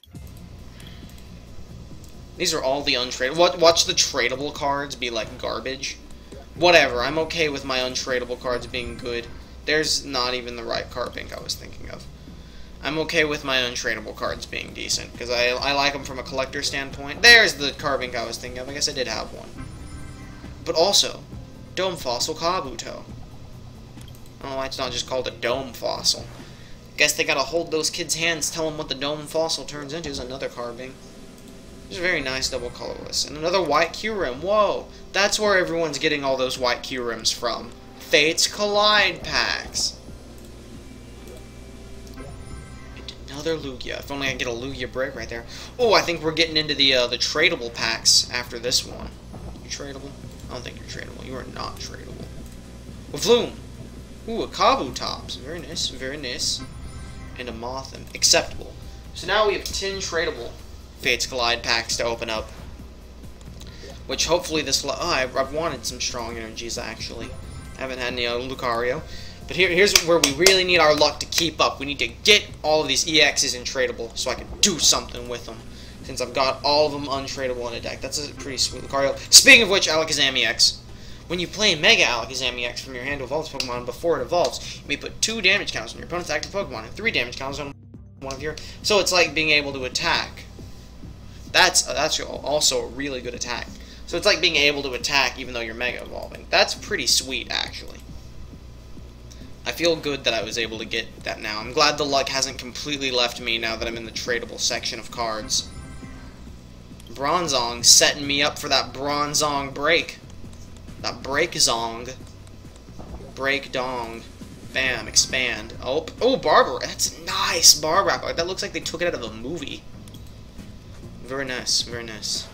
These are all the untradeable. Watch the tradable cards be like garbage. Whatever, I'm okay with my untradeable cards being good. There's not even the right Carbink I was thinking of. I'm okay with my untradeable cards being decent, because I, I like them from a collector standpoint. There's the Carbink I was thinking of. I guess I did have one. But also, Dome Fossil Kabuto. I don't know why it's not just called a Dome Fossil. Guess they gotta hold those kids' hands, tell them what the Dome Fossil turns into. Is another Carbink. It's a very nice double colorless. And another White Kyurem. Whoa! That's where everyone's getting all those White Kyurems from. Fates Collide packs. And another Lugia. If only I could get a Lugia break right there. Oh, I think we're getting into the uh, the tradable packs after this one. You tradable? I don't think you're tradable. You are not tradable. Wavloom. Ooh, a Kabutops. Very nice, very nice. And a Mothim. Acceptable. So now we have ten tradable Fates Collide packs to open up. Which hopefully this... Oh, I've, I've wanted some strong energies, actually. I haven't had any uh, Lucario. But here, here's where we really need our luck to keep up. We need to get all of these E Xs in tradable so I can do something with them. Since I've got all of them untradeable in a deck. That's a pretty sweet Lucario. Speaking of which, Alakazam E X. When you play Mega Alakazam E X from your hand to evolve this Pokemon before it evolves, you may put two damage counters on your opponent's active Pokemon and three damage counters on one of your... So it's like being able to attack. That's, uh, that's also a really good attack. So it's like being able to attack even though you're Mega Evolving. That's pretty sweet, actually. I feel good that I was able to get that now. I'm glad the luck hasn't completely left me now that I'm in the tradable section of cards. Bronzong setting me up for that Bronzong break. Not break Zong. Break Dong. Bam, expand. Oh, oh, Barber. That's nice, Barber. That looks like they took it out of a movie. Very nice, very nice.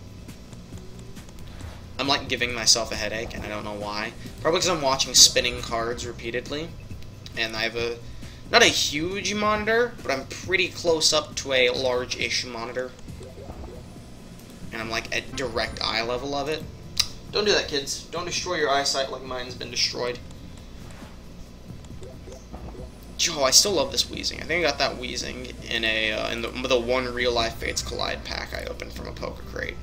I'm like giving myself a headache, and I don't know why. Probably because I'm watching spinning cards repeatedly, and I have a not a huge monitor, but I'm pretty close up to a large-ish monitor, and I'm like at direct eye level of it. Don't do that, kids. Don't destroy your eyesight like mine's been destroyed. Oh, I still love this Weezing. I think I got that Weezing in a uh, in the, the one Real Life Fates Collide pack I opened from a poker crate.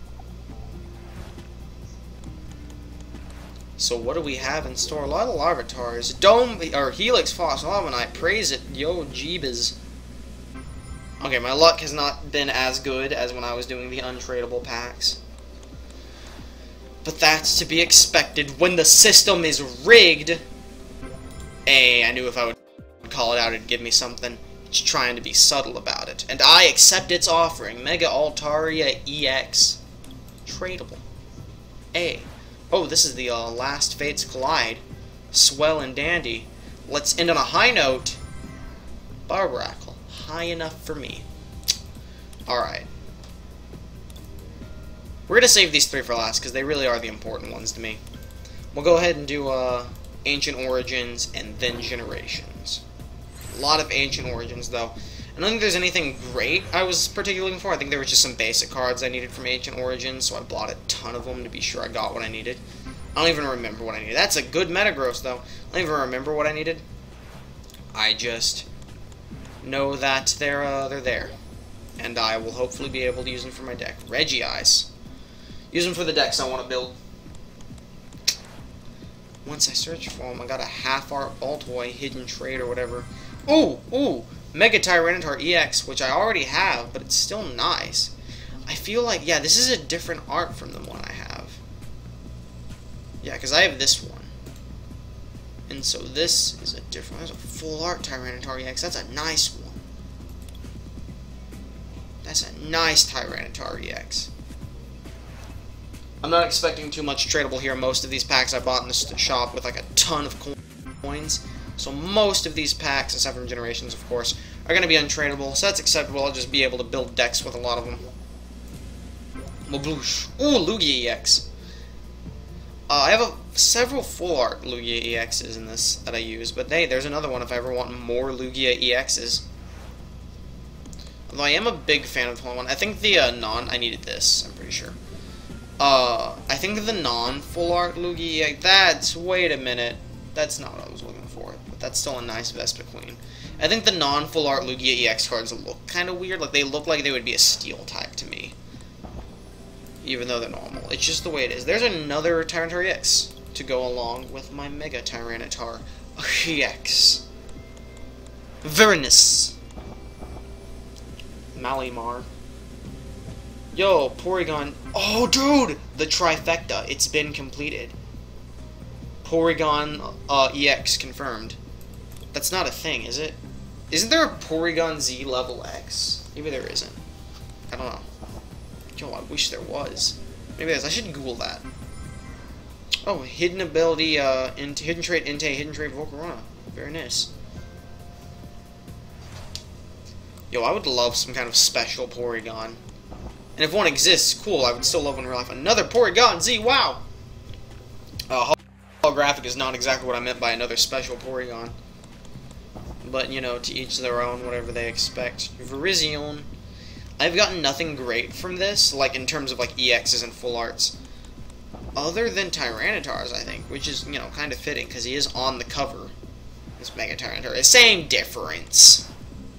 So what do we have in store? A lot of Larvatars. Dome or Helix Phospholaminite. Praise it, yo jeebas. Okay, my luck has not been as good as when I was doing the untradeable packs. But that's to be expected when the system is rigged. Hey, I knew if I would call it out, it'd give me something. It's trying to be subtle about it. And I accept its offering. Mega Altaria E X. Tradable. A. Oh, this is the uh, last Fates Collide. Swell and dandy. Let's end on a high note. Barbaracle. High enough for me. Alright. We're going to save these three for last, because they really are the important ones to me. We'll go ahead and do uh, Ancient Origins and then Generations. A lot of Ancient Origins, though. I don't think there's anything great I was particularly looking for. I think there was just some basic cards I needed from Ancient Origins, so I bought a ton of them to be sure I got what I needed. I don't even remember what I needed. That's a good Metagross, though. I don't even remember what I needed. I just know that they're, uh, they're there. And I will hopefully be able to use them for my deck. Reggie-Eyes. Use them for the decks I want to build. Once I search for them, I got a half-art Baltoy, hidden trade, or whatever. Ooh, ooh! Mega Tyranitar E X, which I already have, but it's still nice. I feel like, yeah, this is a different art from the one I have. Yeah, because I have this one. And so this is a different, that's a full art Tyranitar E X. That's a nice one. That's a nice Tyranitar E X. I'm not expecting too much tradable here. Most of these packs I bought in the shop with like a ton of coins. So most of these packs, except for Generations, of course, are going to be untradeable. So that's acceptable. I'll just be able to build decks with a lot of them. Mabloosh. Ooh, Lugia E X. Uh, I have a, several full art Lugia E Xs in this that I use. But hey, there's another one if I ever want more Lugia E Xs. Although I am a big fan of the one. I think the uh, non... I needed this, I'm pretty sure. Uh, I think the non-full art Lugia E X... That's... Wait a minute. That's not what I was looking for. But that's still a nice Vespiquen. I think the non-full art Lugia E X cards look kind of weird. Like, they look like they would be a steel type to me. Even though they're normal. It's just the way it is. There's another Tyranitar E X to go along with my Mega Tyranitar E X. Very nice. Malimar. Yo, Porygon. Oh, dude! The trifecta. It's been completed. Porygon uh, E X confirmed. That's not a thing, is it? Isn't there a Porygon Z level X? Maybe there isn't. I don't know. Yo, I wish there was. Maybe there's. I should Google that. Oh, hidden ability, uh, into hidden trait, Entei, hidden trait, Volcarona. Very nice. Yo, I would love some kind of special Porygon. And if one exists, cool, I would still love one in real life. Another Porygon Z, wow! Uh, holographic is not exactly what I meant by another special Porygon. But, you know, to each their own, whatever they expect. Virizion. I've gotten nothing great from this, like, in terms of, like, E Xs and full arts. Other than Tyranitars, I think, which is, you know, kind of fitting, because he is on the cover. This Mega Tyranitar. Same difference.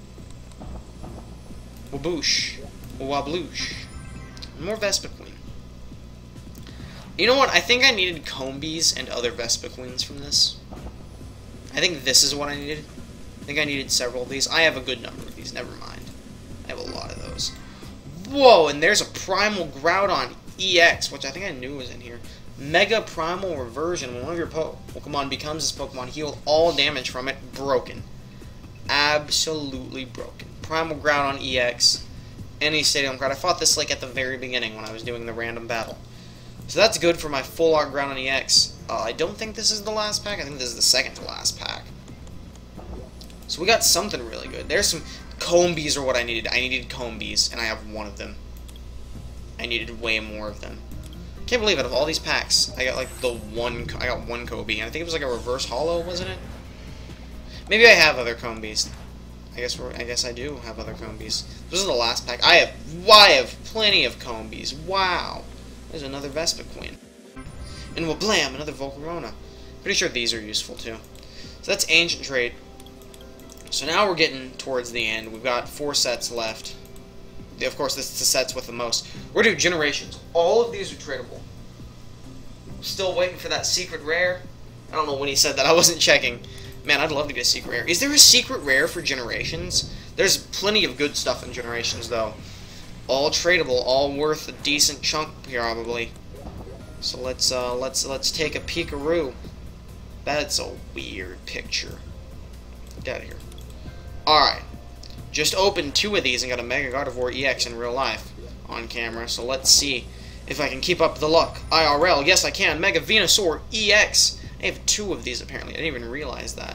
Waboosh. Wabloosh. More Vespiquen. You know what? I think I needed Combees and other Vespiquens from this. I think this is what I needed. I think I needed several of these. I have a good number of these. Never mind. I have a lot of those. Whoa, and there's a Primal Groudon E X, which I think I knew was in here. Mega Primal Reversion. When one of your po Pokemon becomes this Pokemon, heal all damage from it. Broken. Absolutely broken. Primal Groudon E X. Any Stadium card. I fought this like at the very beginning when I was doing the random battle. So that's good for my full art Groudon E X. Uh, I don't think this is the last pack. I think this is the second to last pack. So we got something really good. There's some Combees are what I needed. I needed Combees, and I have one of them. I needed way more of them. Can't believe it. Of all these packs, I got like the one. I got one Kobe, and I think it was like a reverse holo, wasn't it? Maybe I have other Combees. I guess we're, I guess I do have other Combees. This is the last pack. I have. Why I have plenty of Combees. Wow. There's another Vespiquen. And well, blam, another Volcarona. Pretty sure these are useful too. So that's Ancient Trait. So now we're getting towards the end. We've got four sets left. Of course, this is the sets with the most. We're doing Generations. All of these are tradable. Still waiting for that secret rare. I don't know when he said that. I wasn't checking. Man, I'd love to get a secret rare. Is there a secret rare for Generations? There's plenty of good stuff in Generations, though. All tradable, all worth a decent chunk, probably. So let's uh, let's let's take a peekaroo. That's a weird picture. Get out of here. All right. Just opened two of these and got a Mega Gardevoir E X in real life on camera, so let's see if I can keep up the luck. I R L, yes I can. Mega Venusaur E X. I have two of these apparently. I didn't even realize that.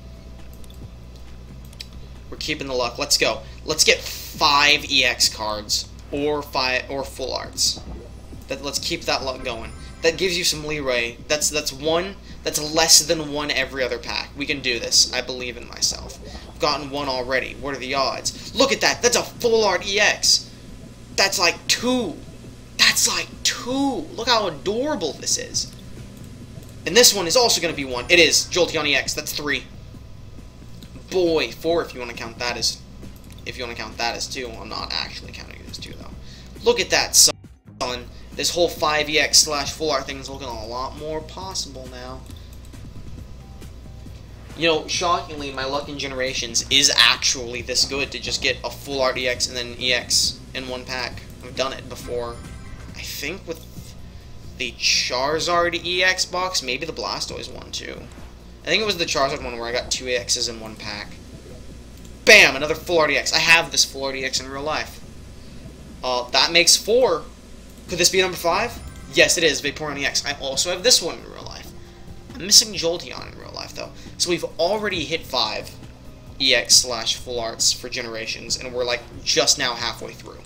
We're keeping the luck. Let's go. Let's get five E X cards or five or full arts. That let's keep that luck going. That gives you some leeway. That's that's one. That's less than one every other pack. We can do this. I believe in myself. I've gotten one already. What are the odds? Look at that. That's a full art E X. That's like two. That's like two. Look how adorable this is. And this one is also going to be one. It is. Jolteon E X. That's three. Boy, four if you want to count that as... If you want to count that as two. I'm not actually counting it as two, though. Look at that, son. This whole five E X slash full art thing is looking a lot more possible now. You know, shockingly, my luck in Generations is actually this good to just get a full art E X and then E X in one pack. I've done it before. I think with the Charizard E X box, maybe the Blastoise one too. I think it was the Charizard one where I got two E Xs in one pack. Bam! Another full art E X. I have this full art E X in real life. Uh, that makes four. Could this be number five? Yes, it is. Vaporeon E X. I also have this one in real life. I'm missing Jolteon in real life, though. So we've already hit five E X slash full arts for Generations, and we're, like, just now halfway through.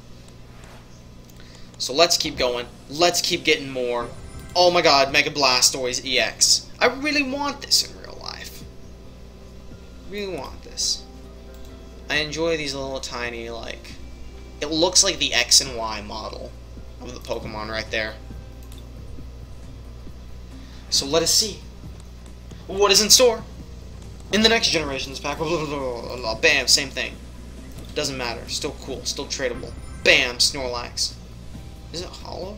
So let's keep going. Let's keep getting more. Oh my god, Mega Blastoise E X. I really want this in real life. Really want this. I enjoy these little tiny, like... It looks like the X and Y model of the Pokemon right there. So let us see what is in store in the next Generations pack. Bam, same thing. Doesn't matter. Still cool. Still tradable. Bam, Snorlax. Is it hollow?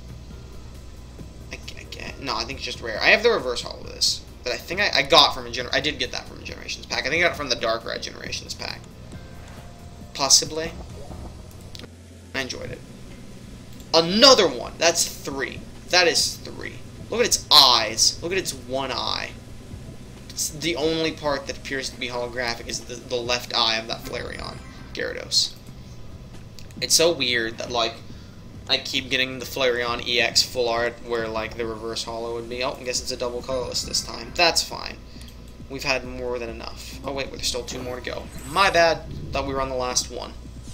I, I can't. No, I think it's just rare. I have the reverse hollow of this that I think I, I got from a gener. I did get that from a Generations pack. I think I got it from the Dark Red Generations pack. Possibly. I enjoyed it. Another one. That's three. That is three. Look at its eyes. Look at its one eye. It's the only part that appears to be holographic is the, the left eye of that Flareon Gyarados. It's so weird that, like, I keep getting the Flareon E X full art where, like, the reverse holo would be. Oh, I guess it's a double colorless this time. That's fine. We've had more than enough. Oh, wait, there's still two more to go. My bad. Thought we were on the last one.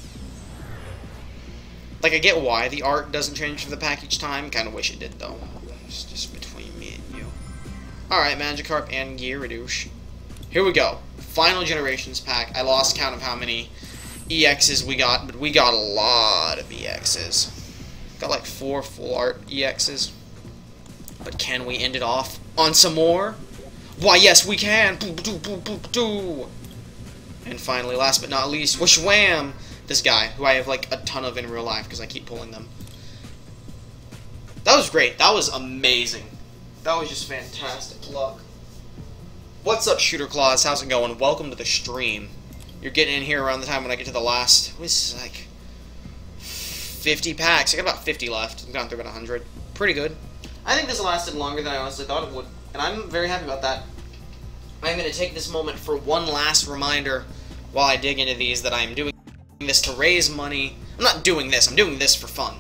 Like, I get why the art doesn't change for the pack each time. Kind of wish it did, though. It's just between me and you. Alright, Magikarp and Gyarados. Here we go. Final Generations pack. I lost count of how many E Xs we got, but we got a lot of E Xs. Got like four full art E Xs. But can we end it off on some more? Why, yes, we can! Boo, boo, boo, boo, boo. And finally, last but not least, wham! This guy, who I have like a ton of in real life because I keep pulling them. That was great. That was amazing. That was just fantastic luck. What's up, Shooter Claws? How's it going? Welcome to the stream. You're getting in here around the time when I get to the last, what is this, like fifty packs. I got about fifty left. I've gone through about one hundred. Pretty good. I think this lasted longer than I honestly thought it would, and I'm very happy about that. I'm going to take this moment for one last reminder while I dig into these that I'm doing this to raise money. I'm not doing this, I'm doing this for fun.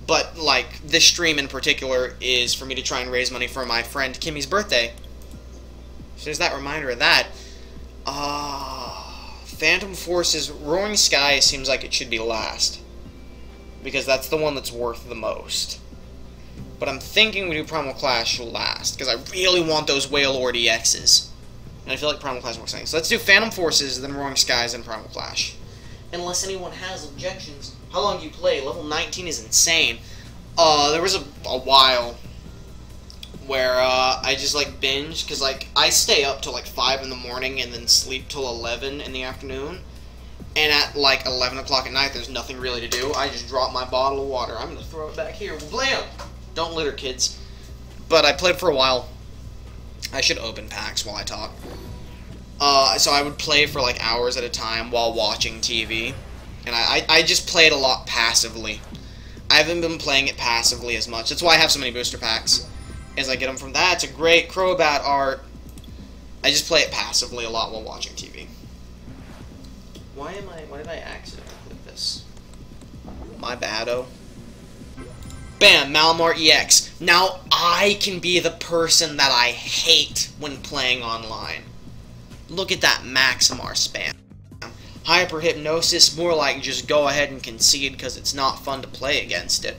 But, like, this stream in particular is for me to try and raise money for my friend Kimmy's birthday. So there's that reminder of that. Ah, uh, Phantom Forces, Roaring Sky seems like it should be last. Because that's the one that's worth the most. But I'm thinking we do Primal Clash last, because I really want those Whale Lord E Xs. And I feel like Primal Clash is more exciting. So let's do Phantom Forces, then Roaring Skies, and Primal Clash. Unless anyone has objections. How long do you play? Level nineteen is insane. Uh, there was a, a while where uh, I just like binge, because like I stay up till like five in the morning and then sleep till eleven in the afternoon. And at like eleven o'clock at night, there's nothing really to do. I just drop my bottle of water. I'm going to throw it back here. Blam! Don't litter, kids. But I played for a while. I should open packs while I talk. Uh, so I would play for like hours at a time while watching T V. And I, I, I just played a lot passively. I haven't been playing it passively as much. That's why I have so many booster packs. As I get them from that. It's a great Crobat art. I just play it passively a lot while watching T V. Why am I, why did I accidentally click this? My bad-o. Bam, Malamar E X. Now I can be the person that I hate when playing online. Look at that Maximar spam. Hyper Hypnosis, more like just go ahead and concede because it's not fun to play against it.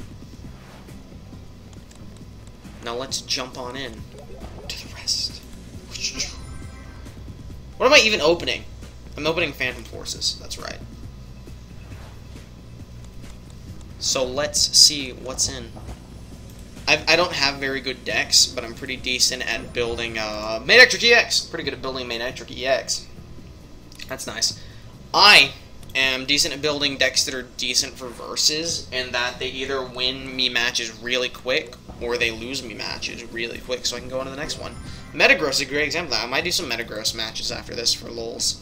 Now let's jump on in to the rest. What am I even opening? I'm opening Phantom Forces, that's right. So let's see what's in. I've, I don't have very good decks, but I'm pretty decent at building uh, Manectric E X. Pretty good at building Manectric E X. That's nice. I am decent at building decks that are decent for versus, and that they either win me matches really quick, or they lose me matches really quick, so I can go on to the next one. Metagross is a great example of that. I might do some Metagross matches after this for lulz.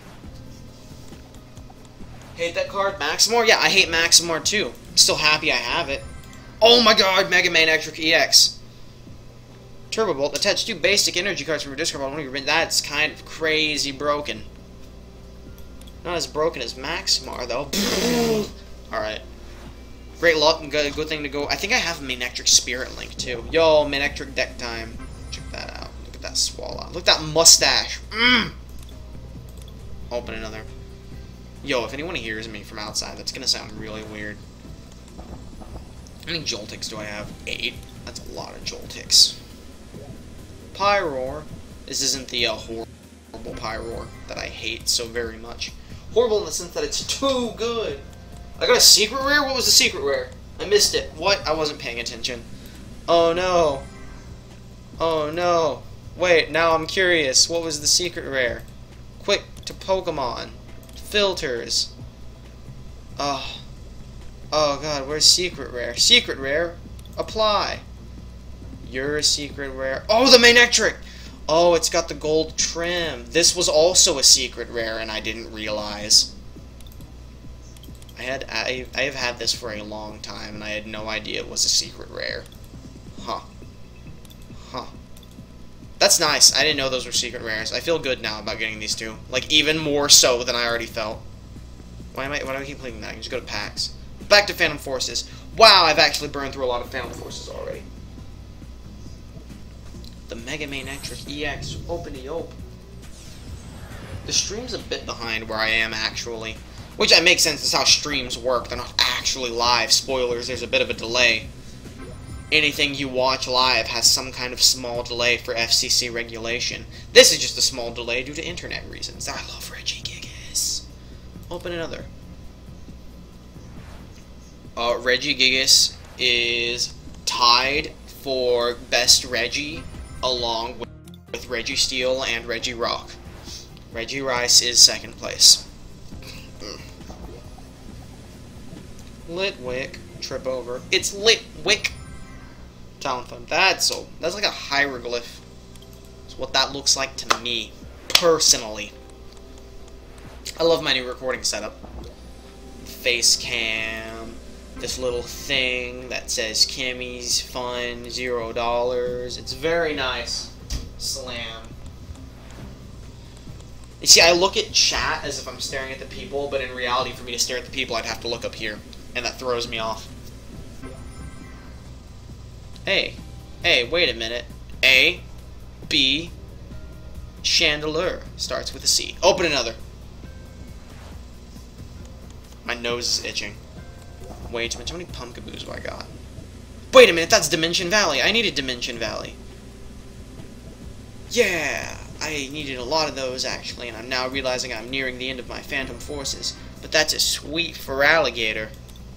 Hate that card? Maximar? Yeah, I hate Maximar too. Still happy I have it. Oh my god, Mega Manectric E X. Turbo Bolt. Attach two basic energy cards from your discard pile. That's kind of crazy broken. Not as broken as Maximar, though. Alright. Great luck and good, good thing to go. I think I have Manectric Spirit Link, too. Yo, Manectric deck time. Check that out. Look at that swallow. Look at that mustache. Mm. Open another. Yo, if anyone hears me from outside, that's gonna sound really weird. How many Joltics do I have? Eight. That's a lot of Joltics. Pyroar. This isn't the uh, horrible Pyroar that I hate so very much. Horrible in the sense that it's too good. I got a secret rare? What was the secret rare? I missed it. What? I wasn't paying attention. Oh no. Oh no. Wait, now I'm curious. What was the secret rare? Quick to Pokemon. Filters. Oh. Oh god, where's secret rare? Secret rare. Apply. You're a secret rare. Oh, the Manectric! Oh, it's got the gold trim. This was also a secret rare and I didn't realize. I had I I have had this for a long time and I had no idea it was a secret rare. Huh. Huh. That's nice. I didn't know those were secret rares. I feel good now about getting these two. Like, even more so than I already felt. Why am I, why do I keep clicking that? I can just go to packs. Back to Phantom Forces. Wow, I've actually burned through a lot of Phantom Forces already. The Mega Manectric E X. Open the ope. The stream's a bit behind where I am, actually. Which that makes sense. That's how streams work. They're not actually live. Spoilers, there's a bit of a delay. Anything you watch live has some kind of small delay for F C C regulation. This is just a small delay due to internet reasons. I love Regigigas. Open another. Uh, Regigigas is tied for best Regi along with, with Registeel and Regirock. Regiryce is second place. Litwick. Trip over. It's Litwick. Talonflame. That's so. That's like a hieroglyph. That's what that looks like to me, personally. I love my new recording setup. Face cam. This little thing that says Kimmy's Fun zero dollars. It's very nice. Slam. You see, I look at chat as if I'm staring at the people, but in reality, for me to stare at the people, I'd have to look up here, and that throws me off. Hey, hey, wait a minute. A, B, chandelier. Starts with a C. Open another. My nose is itching. Way too much. How many pumpkaboos do I got? Wait a minute, that's Dimension Valley. I needed Dimension Valley. Yeah, I needed a lot of those, actually, and I'm now realizing I'm nearing the end of my Phantom Forces. But that's a sweet for alligator.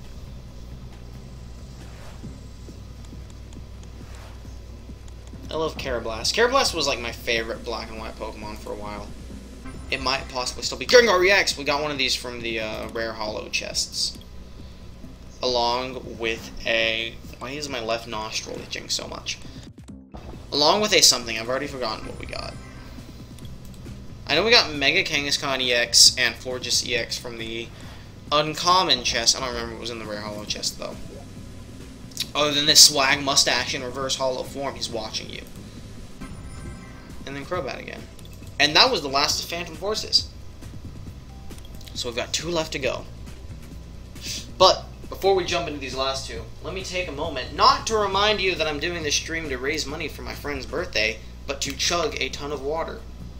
I love Carablast. Carablast was like my favorite black and white Pokemon for a while. It might possibly still be. Gengar E X! We got one of these from the uh, rare hollow chests. Along with a... Why is my left nostril itching so much? Along with a something. I've already forgotten what we got. I know we got Mega Kangaskhan E X and Florges E X from the uncommon chest. I don't remember what was in the rare hollow chest, though. Other than this swag mustache in reverse hollow form, he's watching you. And then Crobat again. And that was the last of Phantom Forces. So we've got two left to go. But before we jump into these last two, let me take a moment, not to remind you that I'm doing this stream to raise money for my friend's birthday, but to chug a ton of water.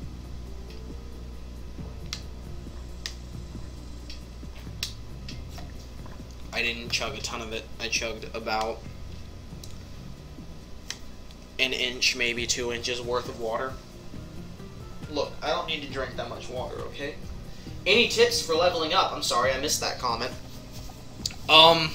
I didn't chug a ton of it. I chugged about an inch, maybe two inches worth of water. Look, I don't need to drink that much water, okay? Any tips for leveling up? I'm sorry, I missed that comment. Um,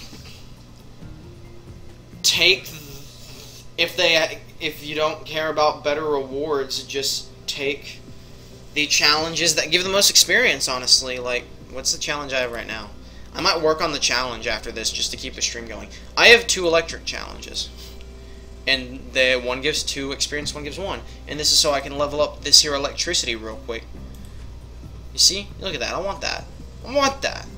take, if they, if you don't care about better rewards, just take the challenges that give the most experience, honestly. Like, what's the challenge I have right now? I might work on the challenge after this just to keep the stream going. I have two electric challenges. And the one gives two experience, one gives one. And this is so I can level up this here electricity real quick. You see? Look at that. I want that. I want that.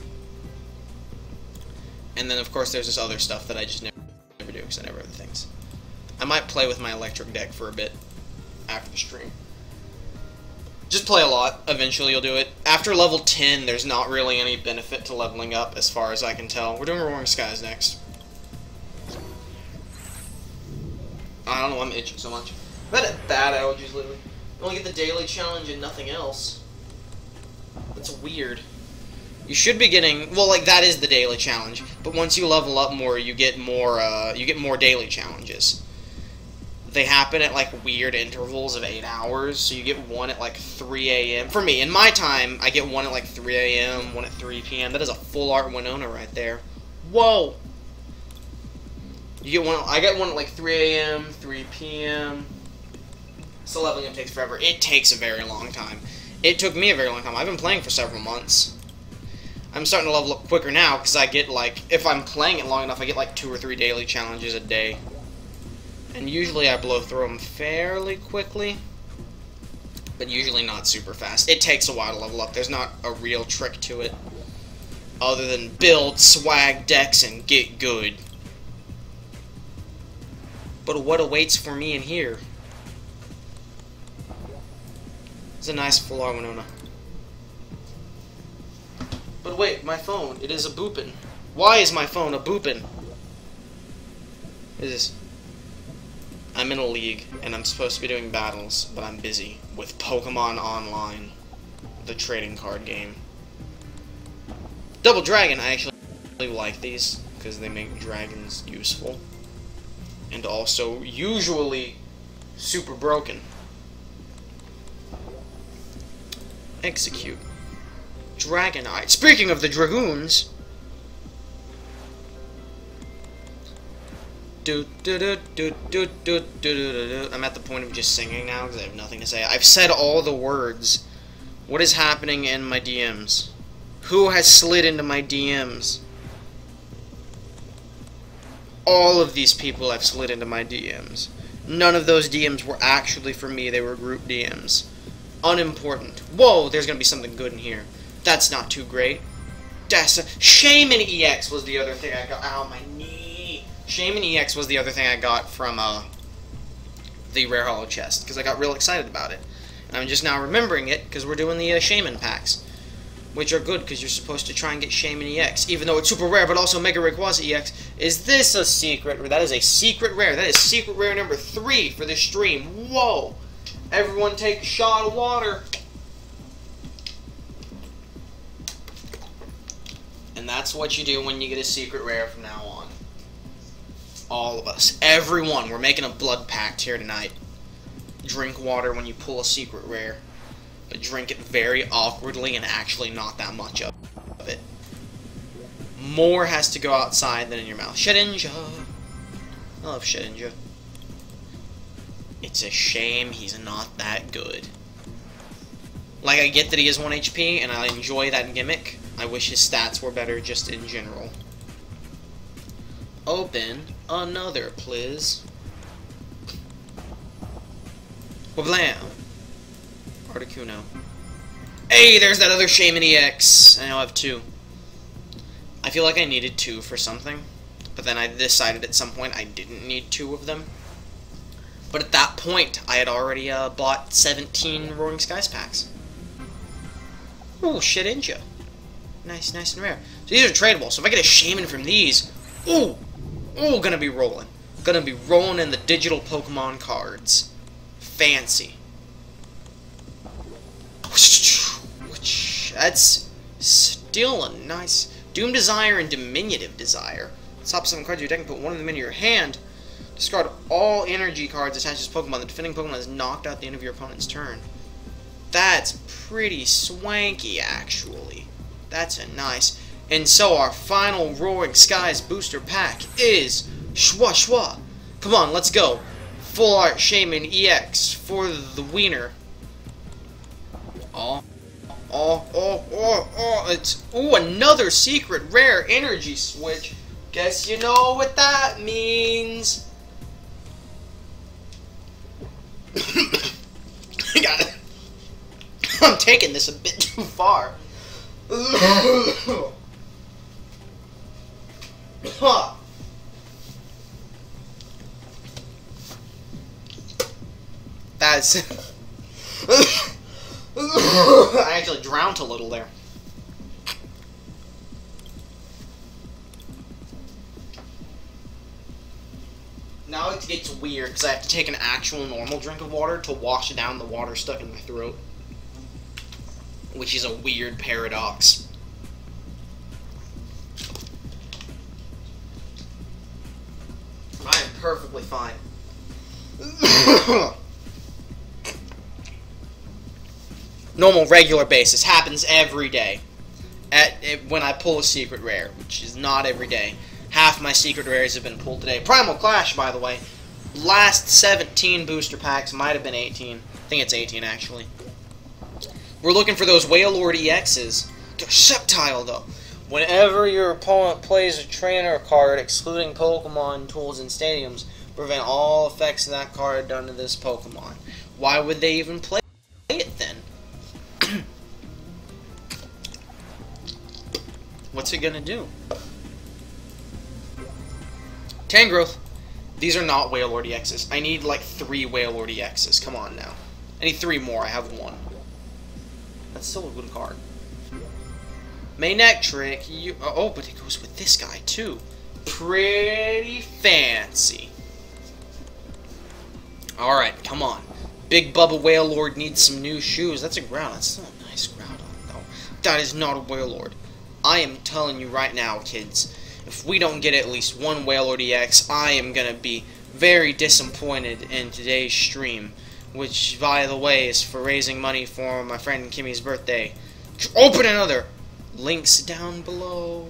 And then, of course, there's this other stuff that I just never, never do because I never have the things. I might play with my electric deck for a bit after the stream. Just play a lot. Eventually you'll do it. After level ten, there's not really any benefit to leveling up as far as I can tell. We're doing Roaring Skies next. I don't know why I'm itching so much. I've had bad allergies lately. I only get the daily challenge and nothing else. That's weird. You should be getting... Well, like, that is the daily challenge. But once you level up more, you get more, uh, you get more daily challenges. They happen at, like, weird intervals of eight hours. So you get one at, like, three A M For me, in my time, I get one at, like, three A M, one at three P M That is a full art Winona right there. Whoa! You get one... I get one at, like, three A M, three P M So leveling up takes forever. It takes a very long time. It took me a very long time. I've been playing for several months. I'm starting to level up quicker now, because I get, like... If I'm playing it long enough, I get, like, two or three daily challenges a day. And usually I blow through them fairly quickly, but usually not super fast. It takes a while to level up. There's not a real trick to it, other than build swag decks and get good. But what awaits for me in here? It's a nice full art Winona. But wait, my phone, it is a boopin'. Why is my phone a boopin'? What is this? I'm in a league, and I'm supposed to be doing battles, but I'm busy with Pokemon Online, the trading card game. Double Dragon, I actually really like these, because they make dragons useful. And also, usually, super broken. Execute. Dragonite. Speaking of the Dragoons... Do, do, do, do, do, do, do, do. I'm at the point of just singing now because I have nothing to say. I've said all the words. What is happening in my D Ms? Who has slid into my D Ms? All of these people have slid into my D Ms. None of those D Ms were actually for me. They were group D Ms. Unimportant. Whoa, there's going to be something good in here. That's not too great. That's a... Shaman E X was the other thing I got. Ow, my knee. Shaman E X was the other thing I got from uh, the Rare Hollow chest, because I got real excited about it. And I'm just now remembering it, because we're doing the uh, Shaman packs. which are good because you're supposed to try and get Shaman E X, even though it's super rare, but also Mega Rayquaza E X. Is this a secret? That is a secret rare. That is secret rare number three for this stream. Whoa! Everyone take a shot of water. And that's what you do when you get a secret rare from now on. All of us. Everyone. We're making a blood pact here tonight. Drink water when you pull a secret rare. But drink it very awkwardly and actually not that much of it. More has to go outside than in your mouth. Shedinja. I love Shedinja. It's a shame he's not that good. Like, I get that he is one H P, and I enjoy that gimmick. I wish his stats were better just in general. Open another, please. Wablam! Articuno. Hey, there's that other Shaman E X! I now have two. I feel like I needed two for something, but then I decided at some point I didn't need two of them. But at that point, I had already uh, bought seventeen Roaring Skies packs. Ooh, Shedinja. Nice, nice and rare. So these are tradable, so if I get a Shaman from these, ooh, ooh, gonna be rolling. Gonna be rolling in the digital Pokemon cards. Fancy. That's still a nice Doom Desire and Diminutive Desire. Top seven cards of your deck and put one of them into your hand. Discard all energy cards attached to this Pokemon. The defending Pokemon is knocked out at the end of your opponent's turn. That's pretty swanky, actually. That's a nice. And so our final Roaring Skies booster pack is Schwa Schwa. Come on, let's go. Full Art Shaman E X for the wiener. Oh, oh, oh, oh, oh, it's, ooh, another secret rare energy switch. Guess you know what that means. I got it. I'm taking this a bit too far. That's... I actually drowned a little there. Now it gets weird because I have to take an actual normal drink of water to wash down the water stuck in my throat. Which is a weird paradox. I am perfectly fine. Normal, regular basis. Happens every day. At, at when I pull a secret rare, which is not every day. Half my secret rares have been pulled today. Primal Clash, by the way. Last seventeen booster packs. Might have been eighteen. I think it's eighteen, actually. We're looking for those Wailord E Xs. They're Sceptile, though. Whenever your opponent plays a trainer card, excluding Pokemon, tools, and stadiums, prevent all effects of that card done to this Pokemon. Why would they even play it, then? What's it gonna do? Tangrowth. These are not Wailord E Xs. I need like three Wailord E Xs. Come on now. I need three more. I have one. That's still a good card. Manectric. You, oh, but it goes with this guy too. Pretty fancy. Alright, come on. Big Bubba Wailord needs some new shoes. That's a Groudon. That's still a nice Groudon, though. That is not a Wailord. I am telling you right now, kids, if we don't get at least one Wailord E X, I am going to be very disappointed in today's stream, which, by the way, is for raising money for my friend Kimmy's birthday. Open another! Links down below.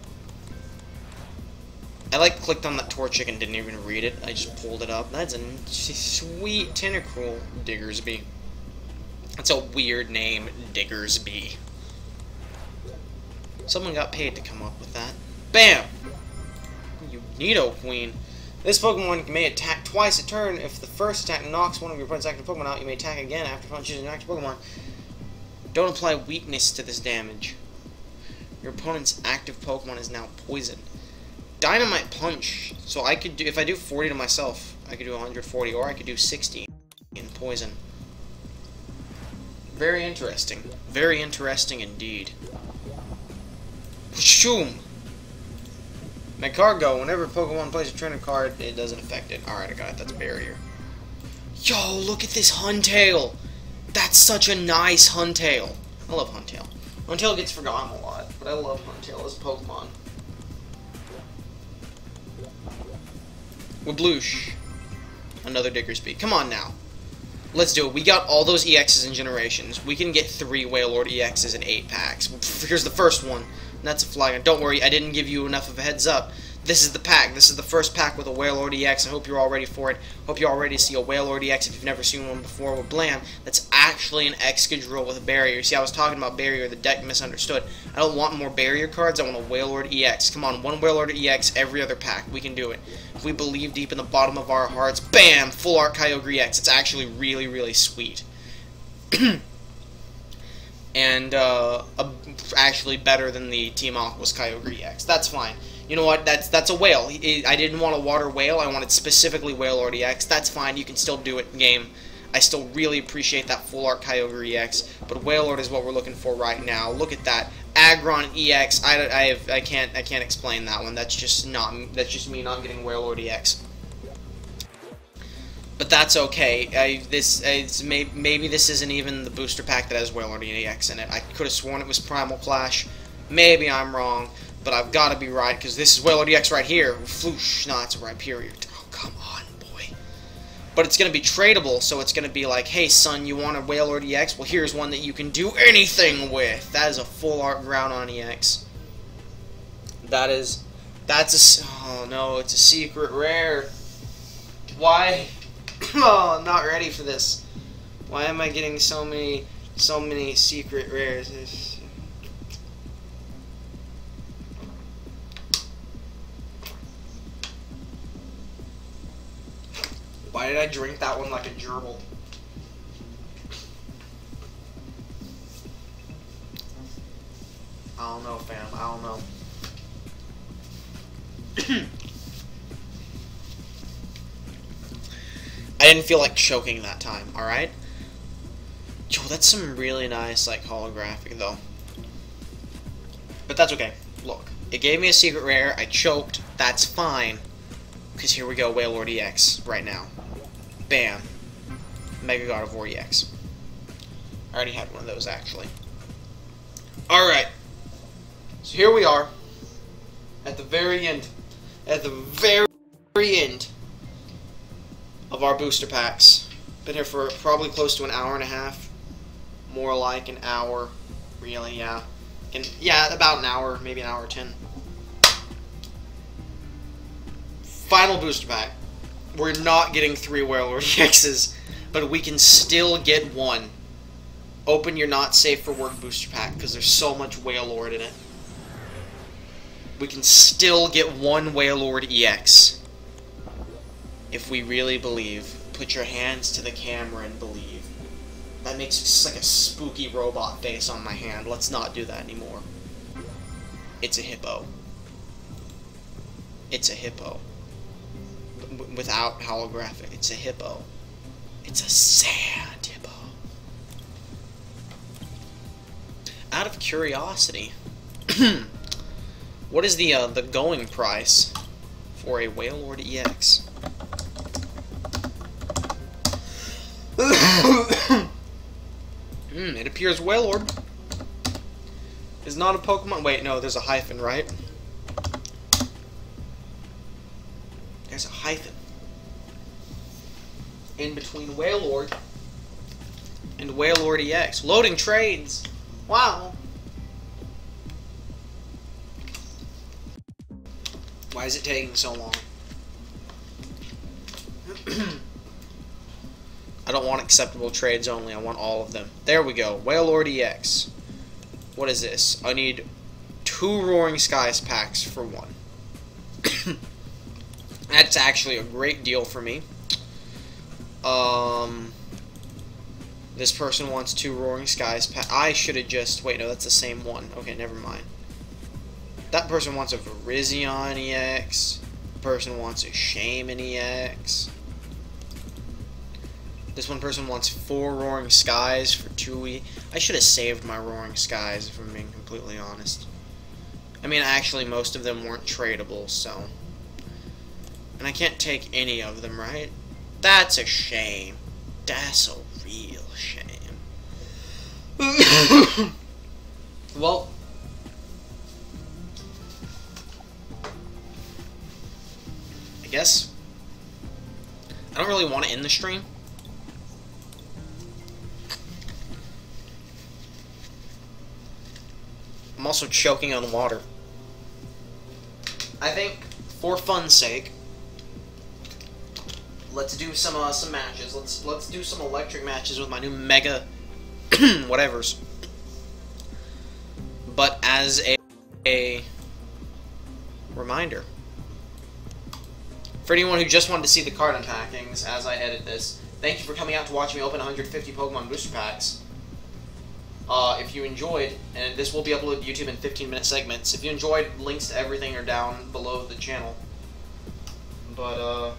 I, like, clicked on that Torchic and didn't even read it. I just pulled it up. That's a sweet Tentacruel Diggersby. That's a weird name, Diggersby. Someone got paid to come up with that. Bam! You Nidoqueen. This Pokemon may attack twice a turn. If the first attack knocks one of your opponent's active Pokemon out, you may attack again after choosing an active Pokemon. Don't apply weakness to this damage. Your opponent's active Pokemon is now poisoned. Dynamite Punch. So I could do, if I do forty to myself, I could do one hundred forty, or I could do sixty in poison. Very interesting. Very interesting indeed. Shoom! Magcargo, whenever Pokemon plays a trainer card, it doesn't affect it. Alright, I got it. That's barrier. Yo, look at this Huntail! That's such a nice Huntail. I love Huntail. Huntail gets forgotten a lot, but I love Huntail as a Pokemon. Wabloosh. Another Diggersby. Come on now. Let's do it. We got all those E Xs in generations. We can get three Wailord E Xs in eight packs. Here's the first one. And that's a Flygon. Don't worry, I didn't give you enough of a heads up. This is the pack. This is the first pack with a Wailord E X. I hope you're all ready for it. Hope you're all ready to see a Wailord E X if you've never seen one before with Blam. That's actually an Excadrill with a barrier. See, I was talking about barrier. The deck misunderstood. I don't want more barrier cards. I want a Wailord E X. Come on, one Wailord E X every other pack. We can do it. If we believe deep in the bottom of our hearts, bam! Full Art Kyogre E X. It's actually really, really sweet. And uh, a, actually better than the Team Aqua's Kyogre E X. That's fine. You know what? That's that's a whale. I didn't want a water whale. I wanted specifically Wailord E X. That's fine. You can still do it in game. I still really appreciate that Full Art Kyogre E X, but Wailord is what we're looking for right now. Look at that Aggron E X. I, I, have, I can't I can't explain that one. That's just not that's just me not getting Wailord E X. But that's okay. I, this it's may, maybe this isn't even the booster pack that has Wailord E X in it. I could have sworn it was Primal Clash. Maybe I'm wrong. But I've got to be right, because this is Wailord E X right here. Floosh. No, it's a Rhyperior. Oh, come on, boy. But it's going to be tradable, so it's going to be like, hey, son, you want a Wailord E X? Well, here's one that you can do anything with. That is a Full Art Groudon E X. That is... That's a... Oh, no, it's a secret rare. Why? Oh, I'm not ready for this. Why am I getting so many, so many secret rares? It's, Why did I drink that one like a gerbil? I don't know, fam. I don't know. I didn't feel like choking that time, alright? Yo, that's some really nice, like, holographic, though. But that's okay. Look, it gave me a secret rare. I choked. That's fine. Because here we go, Wailord E X right now. Bam. Mega Gardevoir E X. I already had one of those, actually. Alright. So here we are. At the very end. At the very end of our booster packs. Been here for probably close to an hour and a half. More like an hour. Really, yeah. And yeah, about an hour, maybe an hour ten. Final booster pack. We're not getting three Wailord E Xs, but we can still get one. Open your not safe for work booster pack, because there's so much Wailord in it. We can still get one Wailord E X. If we really believe. Put your hands to the camera and believe. That makes just like a spooky robot face on my hand. Let's not do that anymore. It's a hippo. It's a hippo. Without holographic. It's a hippo. It's a sand hippo. Out of curiosity, what is the uh, the going price for a Wailord E X? Hmm, it appears Wailord is not a Pokemon. Wait, no, there's a hyphen, right? There's a hyphen in between Wailord and Wailord E X. Loading trades. Wow. Why is it taking so long? I don't want acceptable trades only. I want all of them. There we go. Wailord E X. What is this? I need two Roaring Skies packs for one. That's actually a great deal for me. Um, this person wants two Roaring Skies packs. I should have just... Wait, no, that's the same one. Okay, never mind. That person wants a Virizion E X. The person wants a Shaman E X. This one person wants four Roaring Skies for two E. I should have saved my Roaring Skies, if I'm being completely honest. I mean, actually, most of them weren't tradable, so... And I can't take any of them, right? That's a shame. That's a real shame. Well... I guess... I don't really want to end the stream. I'm also choking on water. I think, for fun's sake, let's do some uh, some matches. Let's let's do some electric matches with my new Mega whatevers. But as a, a reminder, for anyone who just wanted to see the card unpackings as I edit this, thank you for coming out to watch me open one hundred fifty Pokemon booster packs. Uh, if you enjoyed, and this will be uploaded to YouTube in fifteen minute segments, if you enjoyed, links to everything are down below the channel. But, uh,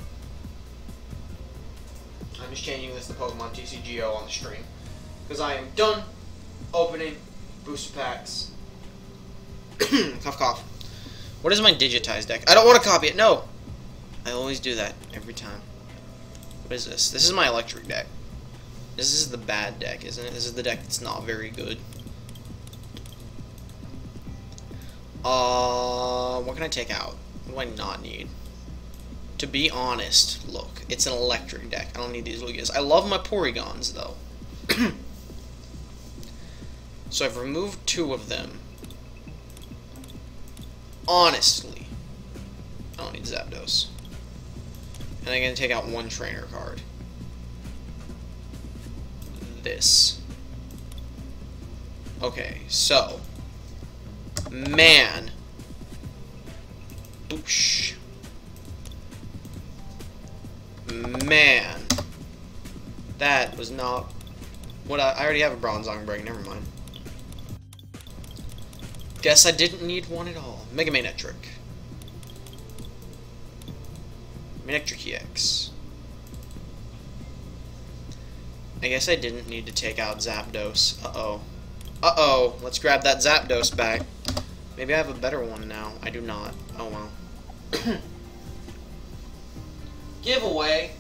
I'm just changing this to Pokemon T C G O on the stream. Because I am done opening booster packs. Cough, cough. What is my digitized deck? I don't want to copy it, no! I always do that, every time. What is this? This is my electric deck. This is the bad deck, isn't it? This is the deck that's not very good. Uh, what can I take out? What do I not need? To be honest, look, it's an electric deck. I don't need these Lugias. I love my Porygons, though. So I've removed two of them. Honestly, I don't need Zapdos. And I'm going to take out one trainer card. This. Okay, so. Man. Boosh. Man. That was not what I, I already have a Bronzong break, never mind. Guess I didn't need one at all. Mega Manectric. Manectric E X. I guess I didn't need to take out Zapdos. Uh-oh. Uh-oh. Let's grab that Zapdos back. Maybe I have a better one now. I do not. Oh, well. Giveaway.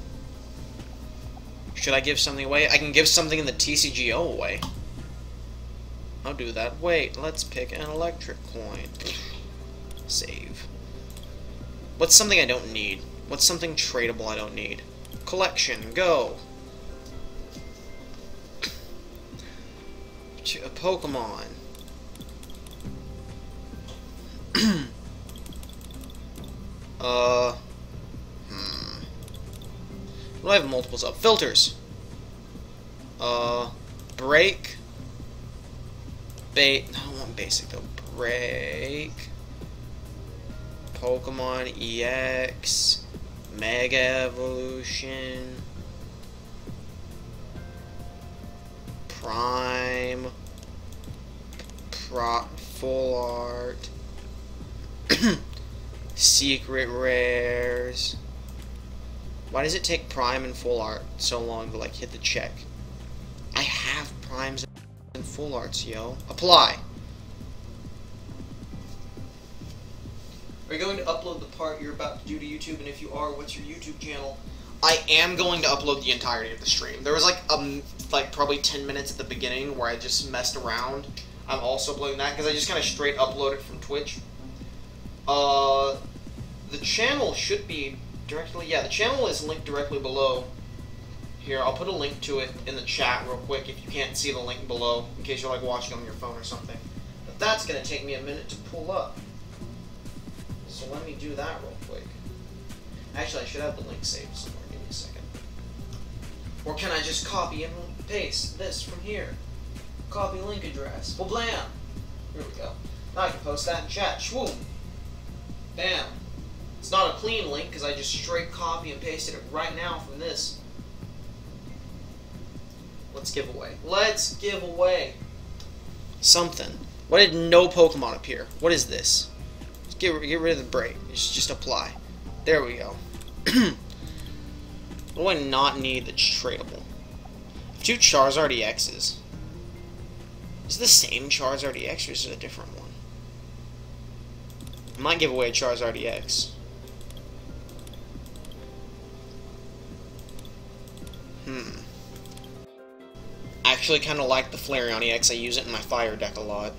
Should I give something away? I can give something in the T C G O away. I'll do that. Wait, let's pick an electric coin. Save. What's something I don't need? What's something tradable I don't need? Collection. Go. A Pokemon. uh. Hmm. What do I have multiples of? Filters. Uh. Break. Bait. I don't want basic though. Break. Pokemon E X. Mega Evolution. Prime. Pro full art. Secret rares. Why does it take Prime and full art so long to like hit the check? I have Primes and full arts, yo. Apply. Are you going to upload the part you're about to do to YouTube? And if you are, what's your YouTube channel? I am going to upload the entirety of the stream. There was like um like probably ten minutes at the beginning where I just messed around. I'm also uploading that because I just kind of straight upload it from Twitch. Uh, the channel should be directly, yeah, the channel is linked directly below. Here, I'll put a link to it in the chat real quick if you can't see the link below, in case you're like watching on your phone or something. But that's going to take me a minute to pull up. So let me do that real quick. Actually, I should have the link saved somewhere. Give me a second. Or can I just copy and paste this from here? Copy link address. Well, blam! Here we go. Now I can post that in chat. Shwoom! Bam! It's not a clean link because I just straight copy and pasted it right now from this. Let's give away. Let's give away something. Why did no Pokemon appear? What is this? Get, get rid of the break. Just, just apply. There we go. What do I not need that's tradable? Two Charizard E Xs. Is it the same Charizard E X or is it a different one? I might give away a Charizard E X. Hmm. I actually kind of like the Flareon E X. I use it in my fire deck a lot.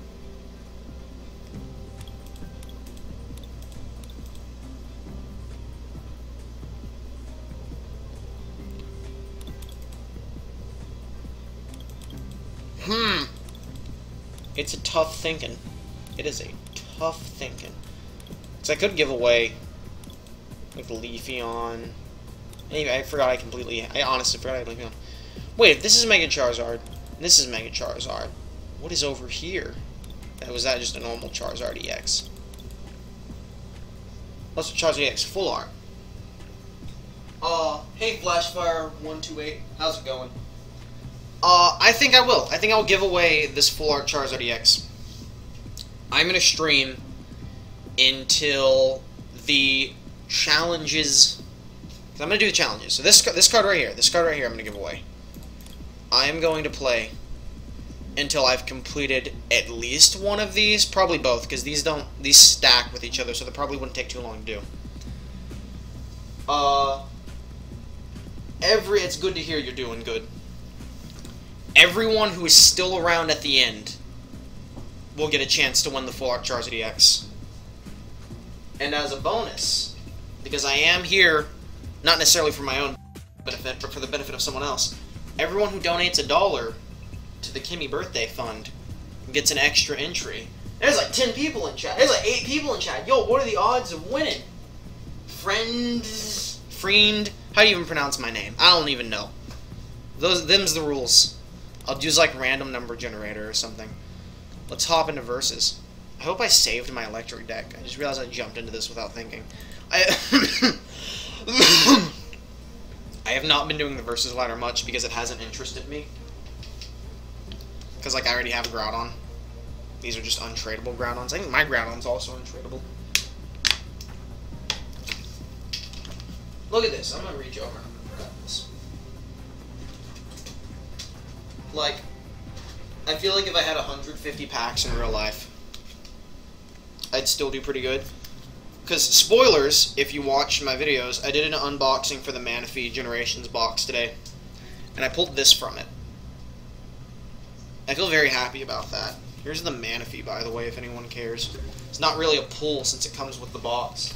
Hmm. It's a tough thinking. It is a tough thinking. Because I could give away, like, Leafeon. Anyway, I forgot I completely... I honestly forgot I had Leafeon. Wait, if this is Mega Charizard, and this is Mega Charizard, what is over here? That was that just a normal Charizard E X? What's the Charizard E X full art? Uh, hey Flashfire one two eight, how's it going? Uh, I think I will. I think I'll give away this full art Charizard E X. I'm gonna stream until the challenges. I'm gonna do the challenges. So this this card right here, this card right here, I'm gonna give away. I am going to play until I've completed at least one of these, probably both, because these don't these stack with each other, so they probably wouldn't take too long to do. Uh, every it's good to hear you're doing good. Everyone who is still around at the end will get a chance to win the full art Charizard E X. And as a bonus, because I am here, not necessarily for my own benefit, but for the benefit of someone else, everyone who donates a dollar to the Kimmy Birthday Fund gets an extra entry. There's like ten people in chat. There's like eight people in chat. Yo, what are the odds of winning? Friends, friend, how do you even pronounce my name? I don't even know. Those, them's the rules. I'll use like random number generator or something. Let's hop into verses. I hope I saved my electric deck. I just realized I jumped into this without thinking. I I have not been doing the versus ladder much because it hasn't interested me. Because like I already have Groudon. These are just untradeable Groudons. I think my Groudon's also untradeable. Look at this. I'm gonna reach over and grab this. Like, I feel like if I had one hundred fifty packs in real life, I'd still do pretty good. Because, spoilers, if you watch my videos, I did an unboxing for the Manaphy Generations box today. And I pulled this from it. I feel very happy about that. Here's the Manaphy, by the way, if anyone cares. It's not really a pull since it comes with the box.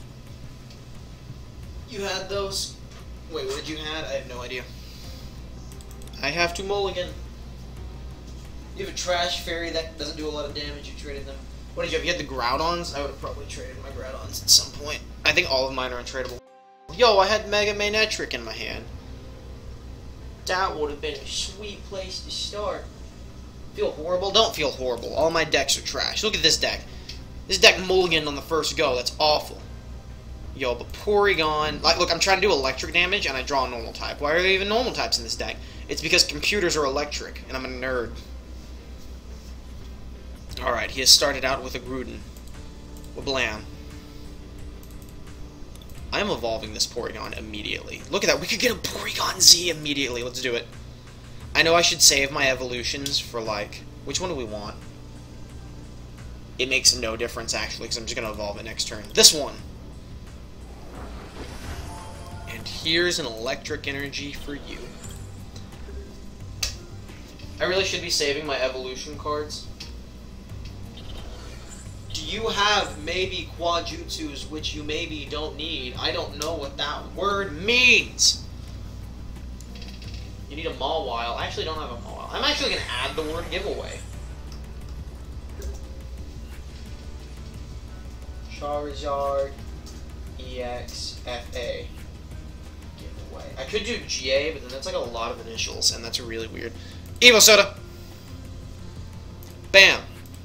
You had those? Wait, what did you have? I have no idea. I have to mulligan. You have a trash fairy that doesn't do a lot of damage. You traded them. What did you have? You had the Groudons? I would have probably traded my Groudons at some point. I think all of mine are untradeable. Yo, I had Mega Manectric in my hand. That would have been a sweet place to start. Feel horrible? Don't feel horrible. All my decks are trash. Look at this deck. This deck mulliganed on the first go. That's awful. Yo, but Porygon... Like, look, I'm trying to do electric damage, and I draw a normal type. Why are there even normal types in this deck? It's because computers are electric, and I'm a nerd. Alright, he has started out with a Gruden. Wablam. I am evolving this Porygon immediately. Look at that, we could get a Porygon Z immediately. Let's do it. I know I should save my evolutions for, like... Which one do we want? It makes no difference, actually, because I'm just going to evolve it next turn. This one! And here's an electric energy for you. I really should be saving my evolution cards. Do you have maybe Quadjutsus, which you maybe don't need? I don't know what that word means. You need a Mawile. I actually don't have a Mawile. I'm actually going to add the word giveaway. Charizard E X F A. Giveaway. I could do G A, but then that's like a lot of initials, and that's really weird. Evo Soda! Bam!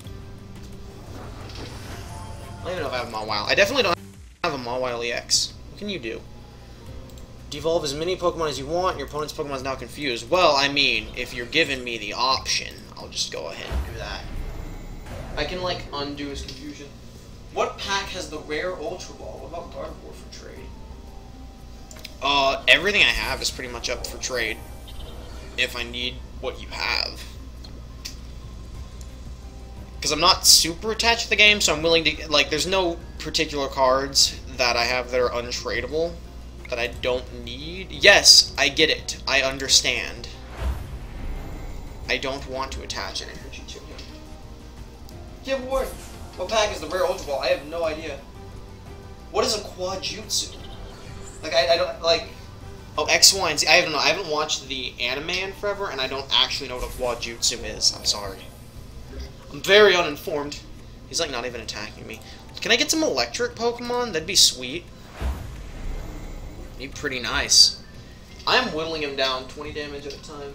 I don't even know if I have a Mawile. I definitely don't have a Mawile E X. What can you do? Devolve as many Pokemon as you want. Your opponent's Pokemon is now confused. Well, I mean, if you're giving me the option, I'll just go ahead and do that. I can, like, undo his confusion. What pack has the rare Ultra Ball? What about Gardevoir for trade? Uh, everything I have is pretty much up for trade. If I need what you have. Because I'm not super attached to the game, so I'm willing to... Like, there's no particular cards that I have that are untradeable. That I don't need. Yes, I get it. I understand. I don't want to attach an energy to him. Yeah, Ward. What pack is the rare Ultra Ball? I have no idea. What is a Quadjutsu? Like, I, I don't, like... Oh, X, Y, and Z. I don't know. I haven't watched the anime in forever, and I don't actually know what a Quadjutsu is. I'm sorry. I'm very uninformed. He's, like, not even attacking me. Can I get some electric Pokemon? That'd be sweet. Be pretty nice. I'm whittling him down twenty damage at a time.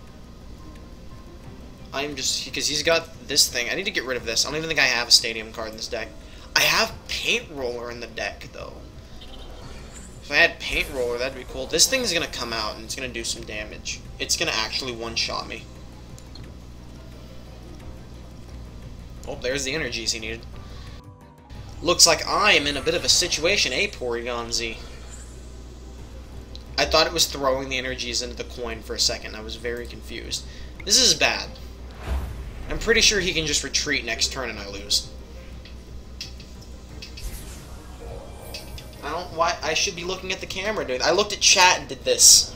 I'm just... Because he's got this thing. I need to get rid of this. I don't even think I have a Stadium card in this deck. I have Paint Roller in the deck, though. If I had Paint Roller, that'd be cool. This thing's gonna come out, and it's gonna do some damage. It's gonna actually one-shot me. Oh, there's the energies he needed. Looks like I am in a bit of a situation, eh, Porygon Z? I thought it was throwing the energies into the coin for a second. I was very confused. This is bad. I'm pretty sure he can just retreat next turn and I lose. I don't... Why... I should be looking at the camera, dude. I looked at chat and did this.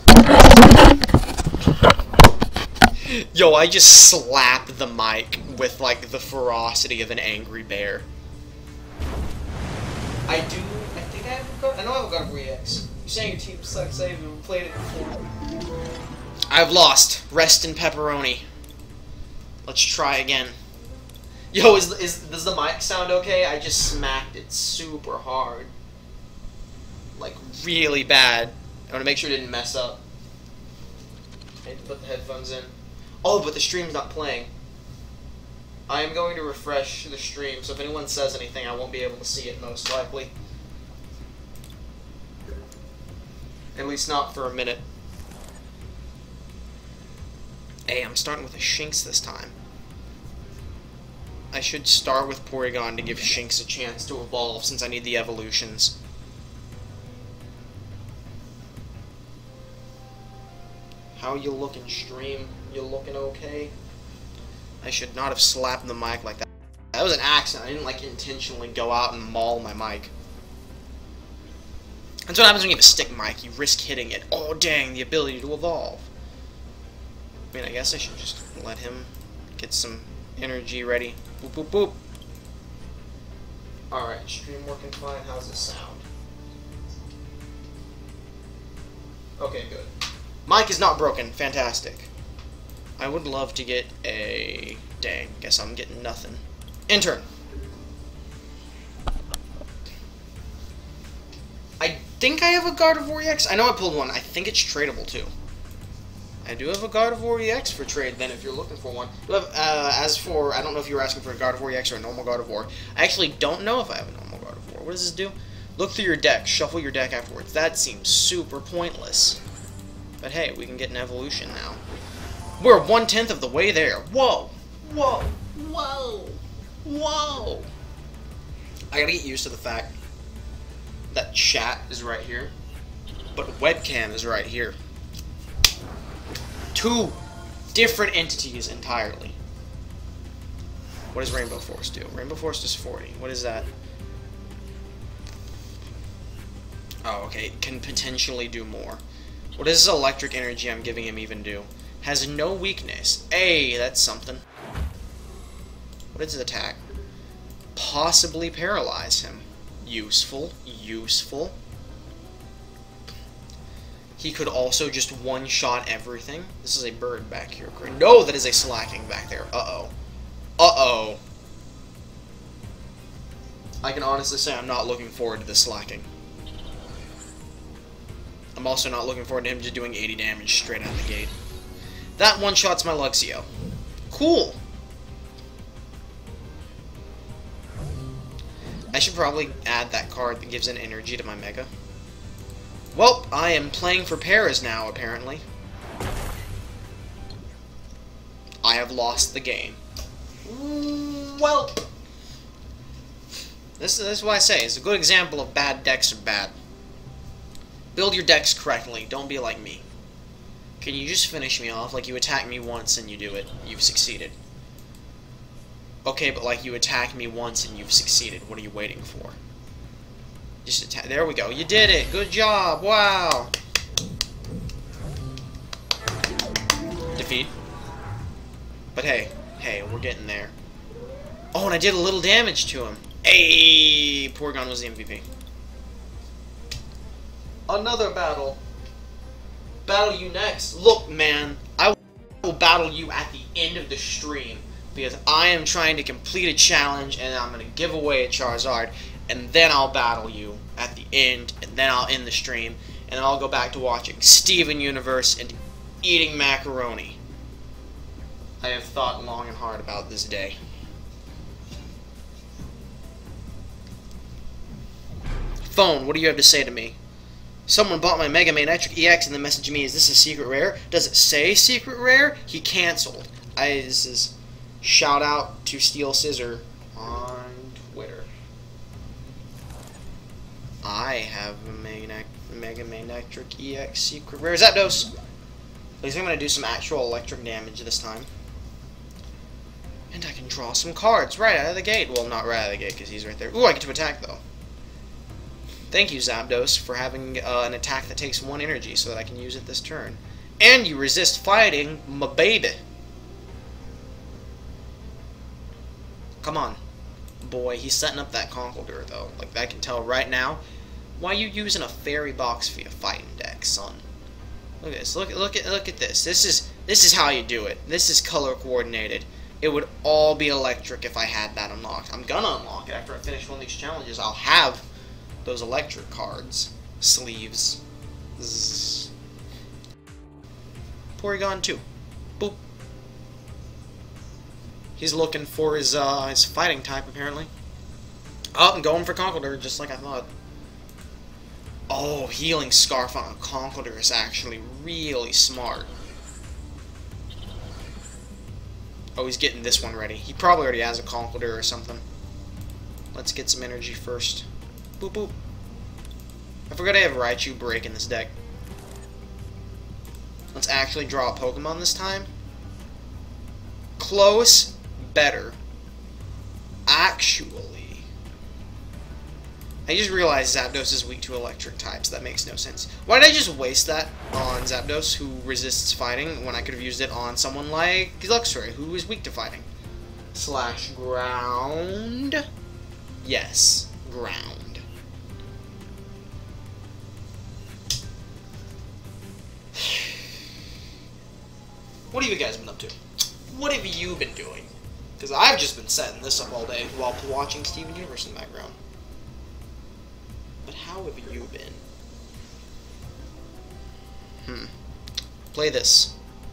Yo, I just slapped the mic with, like, the ferocity of an angry bear. I do... I think I have a God... I know I have a God of War E X. You're saying your team sucks, I haven't played it before. I've lost. Rest in pepperoni. Let's try again. Yo, is, is does the mic sound okay? I just smacked it super hard. Like, really bad. I want to make sure it didn't mess up. I need to put the headphones in. Oh, but the stream's not playing. I am going to refresh the stream, so if anyone says anything, I won't be able to see it, most likely. At least not for a minute. Hey, I'm starting with a Shinx this time. I should start with Porygon to give Shinx a chance to evolve, since I need the evolutions. How you looking, stream? You looking okay? I should not have slapped the mic like that. That was an accident. I didn't, like, intentionally go out and maul my mic. That's what happens when you have a stick mic. You risk hitting it. Oh, dang, the ability to evolve. I mean, I guess I should just let him get some energy ready. Boop, boop, boop. Alright, stream working fine. How's it sound? Okay, good. Mic is not broken. Fantastic. I would love to get a... Dang, guess I'm getting nothing. Intern. I think I have a God of War E X. I know I pulled one. I think it's tradable, too. I do have a God of War E X for trade, then, if you're looking for one. Have, uh, as for... I don't know if you were asking for a God of War E X or a normal God of War. I actually don't know if I have a normal God of War. What does this do? Look through your deck. Shuffle your deck afterwards. That seems super pointless. But hey, we can get an evolution now. We're one-tenth of the way there. Whoa! Whoa! Whoa! Whoa! I gotta get used to the fact that chat is right here, but webcam is right here. Two different entities entirely. What does Rainbow Force do? Rainbow Force does forty. What is that? Oh, okay. It can potentially do more. What does this electric energy I'm giving him even do? Has no weakness. Hey, that's something. What is his attack? Possibly paralyze him. Useful. Useful. He could also just one-shot everything. This is a bird back here. No, that is a slacking back there. Uh-oh. Uh-oh. I can honestly say I'm not looking forward to this slacking. I'm also not looking forward to him just doing eighty damage straight out of the gate. That one-shots my Luxio. Cool. I should probably add that card that gives an energy to my Mega. Well, I am playing for Paras now, apparently. I have lost the game. Well, this, this is what I say. It's a good example of bad decks are bad. Build your decks correctly. Don't be like me. Can you just finish me off? Like, you attack me once and you do it. You've succeeded. Okay, but like, you attack me once and you've succeeded. What are you waiting for? Just attack. There we go. You did it. Good job. Wow. Defeat. But hey, hey, we're getting there. Oh, and I did a little damage to him. Hey, Porygon was the M V P. Another battle. Battle you next. Look, man, I will battle you at the end of the stream because I am trying to complete a challenge and I'm going to give away a Charizard, and then I'll battle you at the end, and then I'll end the stream, and then I'll go back to watching Steven Universe and eating macaroni. I have thought long and hard about this day. Phone, what do you have to say to me? Someone bought my Mega Man Electric E X and then messaged me, is this a secret rare? Does it say secret rare? He canceled. I, this is shout out to Steel Scissor on Twitter. I have a Mega, Mega Man Electric E X secret rare. Zapdos! At least I'm going to do some actual electric damage this time. And I can draw some cards right out of the gate. Well, not right out of the gate because he's right there. Ooh, I get to attack though. Thank you, Zapdos, for having uh, an attack that takes one energy so that I can use it this turn. And you resist fighting, my baby. Come on. Boy, he's setting up that Conkeldurr, though. Like, I can tell right now. Why you using a fairy box for your fighting deck, son? Look at this. Look, look, at, look at this. This is, this is how you do it. This is color coordinated. It would all be electric if I had that unlocked. I'm gonna unlock it after I finish one of these challenges. I'll have those electric cards. Sleeves. Zzz. Porygon two. Boop. He's looking for his uh, his fighting type, apparently. Oh, I'm going for Conkeldurr, just like I thought. Oh, Healing Scarf on a Conkeldurr is actually really smart. Oh, he's getting this one ready. He probably already has a Conkeldurr or something. Let's get some energy first. Boop, boop. I forgot I have Raichu Break in this deck. Let's actually draw a Pokemon this time. Close. Better. Actually. I just realized Zapdos is weak to electric types. That makes no sense. Why did I just waste that on Zapdos, who resists fighting, when I could have used it on someone like Luxray, who is weak to fighting? Slash ground. Yes. Ground. What have you guys been up to? What have you been doing? Because I've just been setting this up all day while watching Steven Universe in the background. But how have you been? Hmm. Play this.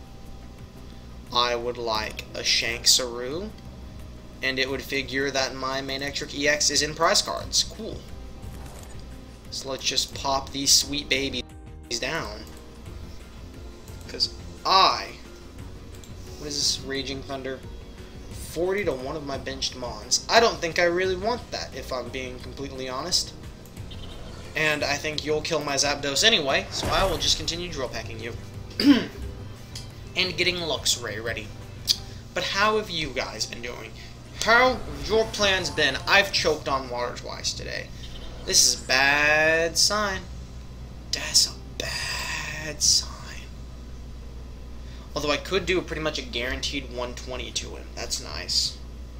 I would like a Shanksaroo, and it would figure that my main Electric E X is in prize cards. Cool. So let's just pop these sweet babies down. Because I... What is this? Raging Thunder? forty to one of my benched Mons. I don't think I really want that, if I'm being completely honest. And I think you'll kill my Zapdos anyway, so I will just continue drill packing you. And getting Luxray ready. But how have you guys been doing? How have your plans been? I've choked on water twice today. This is a bad sign. That's a bad sign. Although I could do pretty much a guaranteed one twenty to him. That's nice.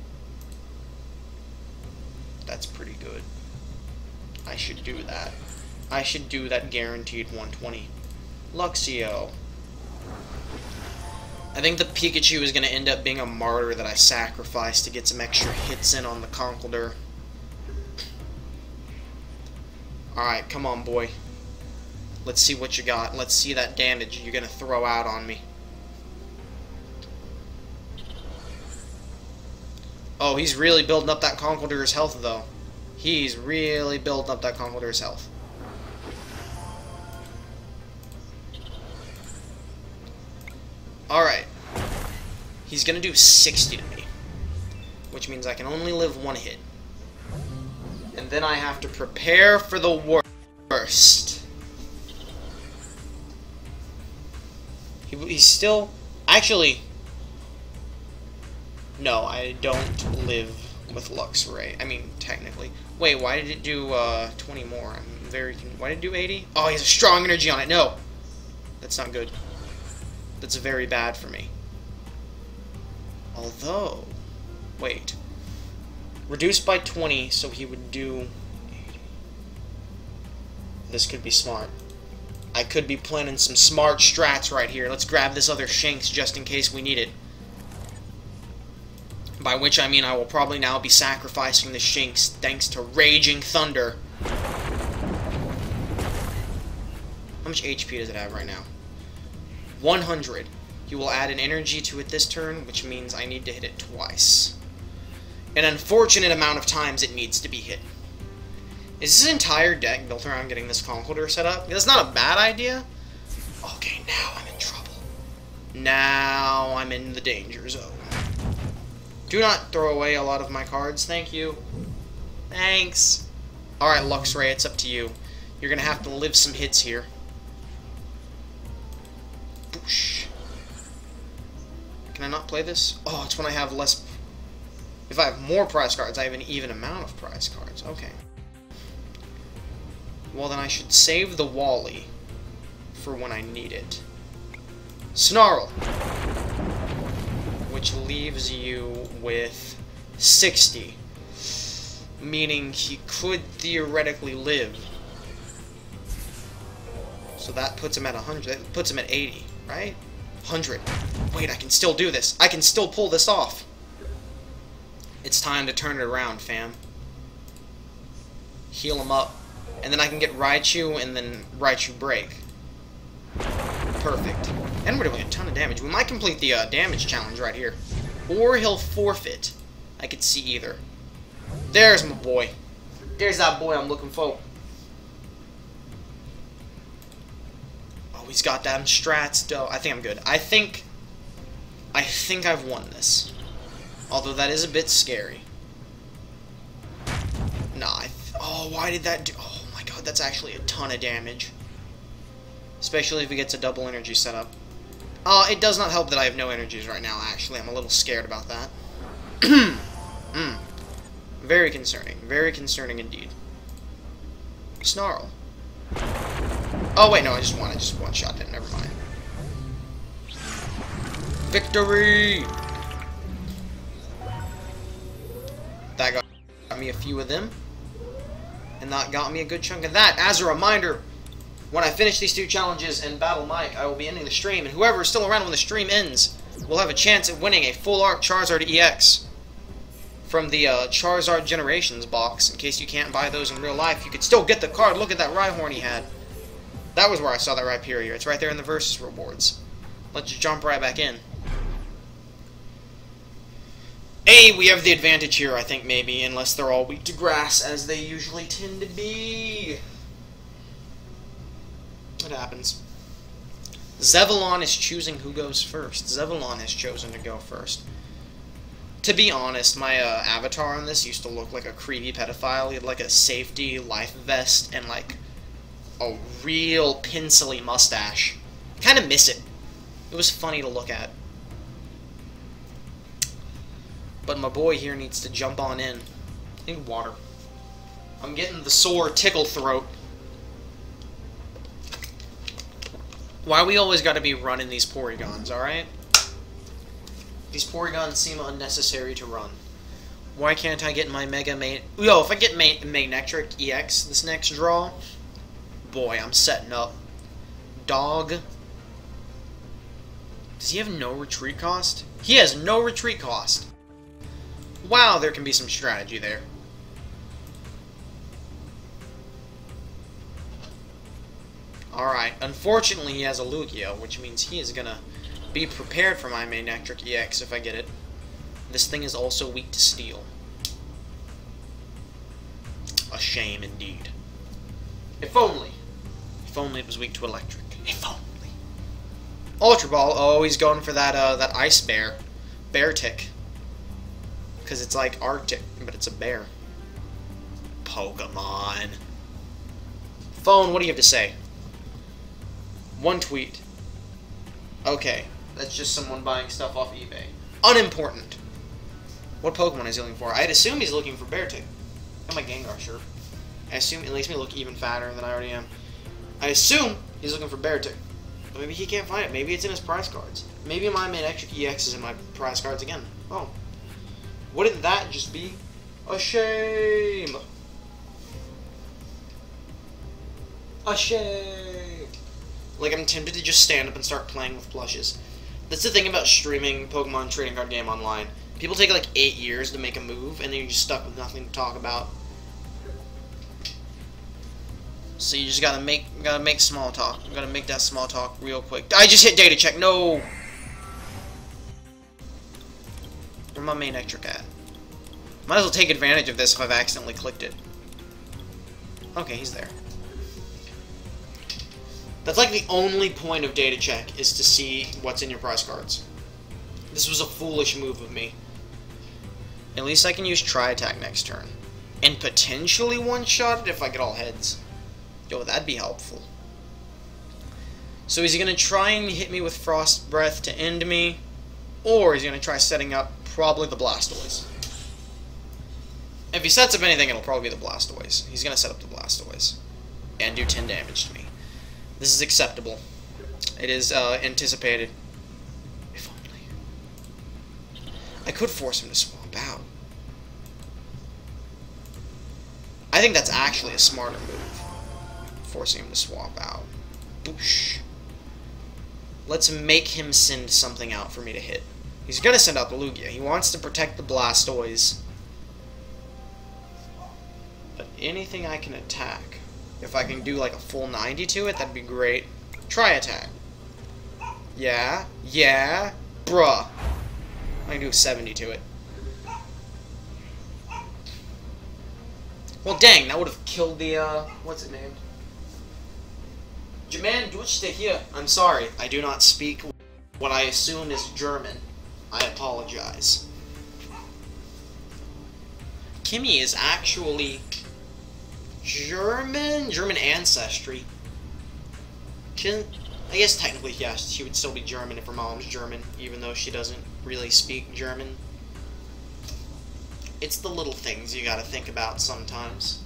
That's pretty good. I should do that. I should do that guaranteed one twenty. Luxio. I think the Pikachu is going to end up being a martyr that I sacrifice to get some extra hits in on the Conkeldurr. Alright, come on, boy. Let's see what you got. Let's see that damage you're going to throw out on me. Oh, he's really building up that Conkeldurr's health, though. He's really building up that Conkeldurr's health. Alright. He's gonna do sixty to me. Which means I can only live one hit. And then I have to prepare for the worst. he's still... Actually... No, I don't live with Luxray. I mean, technically. Wait, why did it do uh, twenty more? I'm very... Why did it do eighty? Oh, he has a strong energy on it. No! That's not good. That's very bad for me. Although... Wait. Reduced by twenty, so he would do... eighty. This could be smart. I could be planning some smart strats right here. Let's grab this other Shanks just in case we need it. By which I mean I will probably now be sacrificing the Shanks thanks to Raging Thunder. How much H P does it have right now? one hundred. He will add an energy to it this turn, which means I need to hit it twice. An unfortunate amount of times it needs to be hit. Is this entire deck built around getting this Conkeldurr set up? That's not a bad idea. Okay, now I'm in trouble. Now I'm in the danger zone. Do not throw away a lot of my cards, thank you. Thanks. Alright, Luxray, it's up to you. You're gonna have to live some hits here. Boosh. Can I not play this? Oh, it's when I have less... If I have more prize cards, I have an even amount of prize cards. Okay. Well, then I should save the Wally for when I need it. Snarl! Which leaves you with sixty. Meaning he could theoretically live. So that puts him at one hundred. That puts him at eighty, right? one hundred. Wait, I can still do this. I can still pull this off. It's time to turn it around, fam. Heal him up. And then I can get Raichu and then Raichu break. Perfect. And we're doing a ton of damage. We might complete the uh, damage challenge right here. Or he'll forfeit. I could see either. There's my boy. There's that boy I'm looking for. Oh, he's got them strats, though. I think I'm good. I think... I think I've won this. Although that is a bit scary. Nah, I... Oh, why did that do... Oh my god, that's actually a ton of damage. Especially if he gets a double energy setup. Uh, it does not help that I have no energies right now, actually. I'm a little scared about that. mm. Very concerning. Very concerning indeed. Snarl. Oh, wait, no, I just won. I just one-shot it. Never mind. Victory! That got, got me a few of them. And that got me a good chunk of that. As a reminder, when I finish these two challenges and Battle Mike, I will be ending the stream. And whoever is still around when the stream ends will have a chance at winning a Full Art Charizard E X from the uh, Charizard Generations box. In case you can't buy those in real life, you could still get the card. Look at that Rhyhorn he had. That was where I saw that Rhyperior. It's right there in the Versus rewards. Let's just jump right back in. Hey, we have the advantage here, I think, maybe, unless they're all weak to grass, as they usually tend to be. It happens. Zevlon is choosing who goes first. Zevlon has chosen to go first. To be honest, my uh, avatar on this used to look like a creepy pedophile. He had like a safety life vest and like a real pencil-y mustache. Kind of miss it. It was funny to look at. But my boy here needs to jump on in. I need water. I'm getting the sore tickle throat. Why we always gotta be running these Porygons, alright? These Porygons seem unnecessary to run. Why can't I get my Mega Main... Yo, if I get Main Manectric E X this next draw, boy, I'm setting up. Dog. Does he have no retreat cost? He has no retreat cost. Wow, there can be some strategy there. Alright, unfortunately he has a Lugia, which means he is gonna be prepared for my Manectric E X if I get it. This thing is also weak to Steel. A shame indeed. If only. If only it was weak to Electric. If only. Ultra Ball, oh, he's going for that, uh, that Ice Bear. Bear Tick. Because it's like Arctic, but it's a bear. Pokemon. Phone, what do you have to say? One tweet. Okay, that's just someone buying stuff off eBay. Unimportant. What Pokemon is he looking for? I'd assume he's looking for Beartic. Got my Gengar shirt. I assume it makes me look even fatter than I already am. I assume he's looking for Beartic. But maybe he can't find it. Maybe it's in his prize cards. Maybe my Manectric E X is in my prize cards again. Oh. Wouldn't that just be a shame? A shame. Like, I'm tempted to just stand up and start playing with plushes. That's the thing about streaming Pokemon trading card game online. People take like eight years to make a move, and then you're just stuck with nothing to talk about. So you just gotta make gotta make small talk. You gotta make that small talk real quick. I just hit data check. No. Where's my Manectric at? Might as well take advantage of this if I've accidentally clicked it. Okay, he's there. That's like the only point of data check, is to see what's in your prize cards. This was a foolish move of me. At least I can use Tri-Attack next turn. And potentially one-shot it if I get all heads. Yo, that'd be helpful. So is he going to try and hit me with Frost Breath to end me? Or is he going to try setting up probably the Blastoise? If he sets up anything, it'll probably be the Blastoise. He's going to set up the Blastoise. And do ten damage to me. This is acceptable. It is uh, anticipated. If only. I could force him to swap out. I think that's actually a smarter move. Forcing him to swap out. Boosh. Let's make him send something out for me to hit. He's gonna send out the Lugia. He wants to protect the Blastoise. But anything I can attack. If I can do like a full ninety to it, that'd be great. Tri-Attack. Yeah. Yeah. Bruh. I can do a seventy to it. Well, dang, that would have killed the, uh, what's it named? Jaman Duchte here. I'm sorry, I do not speak what I assume is German. I apologize. Kimmy is actually German? German ancestry. She I guess technically, yes, she would still be German if her mom's German, even though she doesn't really speak German. It's the little things you gotta think about sometimes.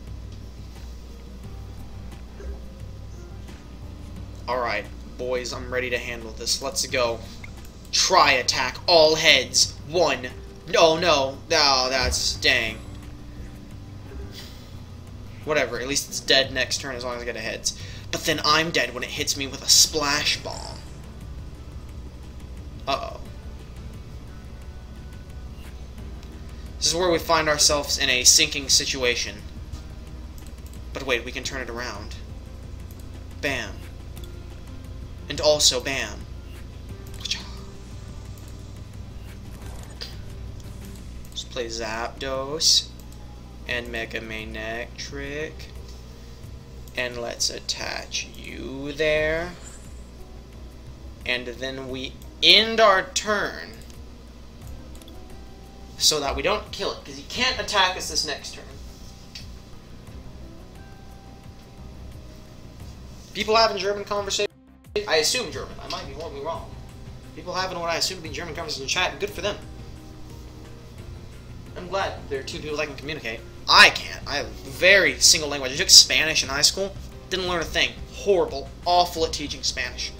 Alright, boys, I'm ready to handle this. Let's go. Tri-Attack, all heads. One. No, no. No, that's... dang. Whatever, at least it's dead next turn as long as I get a heads. But then I'm dead when it hits me with a Splash Bomb. Uh-oh. This is where we find ourselves in a sinking situation. But wait, we can turn it around. Bam. And also bam. Let's play Zapdos. And Mega Manectric. And let's attach you there. And then we end our turn. So that we don't kill it, because he can't attack us this next turn. People having German conversation. I assume German. I might be horribly wrong. People having what I assume to be German conversation in chat. Good for them. I'm glad there are two people that can communicate. I can't. I have very single language. I took Spanish in high school. Didn't learn a thing. Horrible. Awful at teaching Spanish.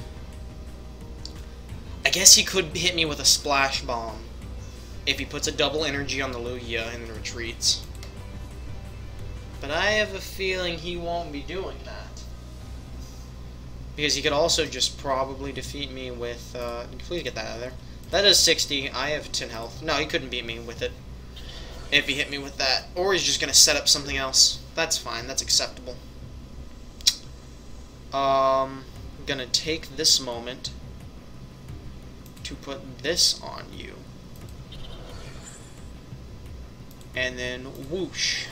I guess he could hit me with a Splash Bomb. If he puts a double energy on the Lugia and then retreats. But I have a feeling he won't be doing that. Because he could also just probably defeat me with... Uh, please get that out of there. That is sixty. I have ten health. No, he couldn't beat me with it. If he hit me with that. Or he's just going to set up something else. That's fine. That's acceptable. Um, I'm going to take this moment to put this on you. And then whoosh.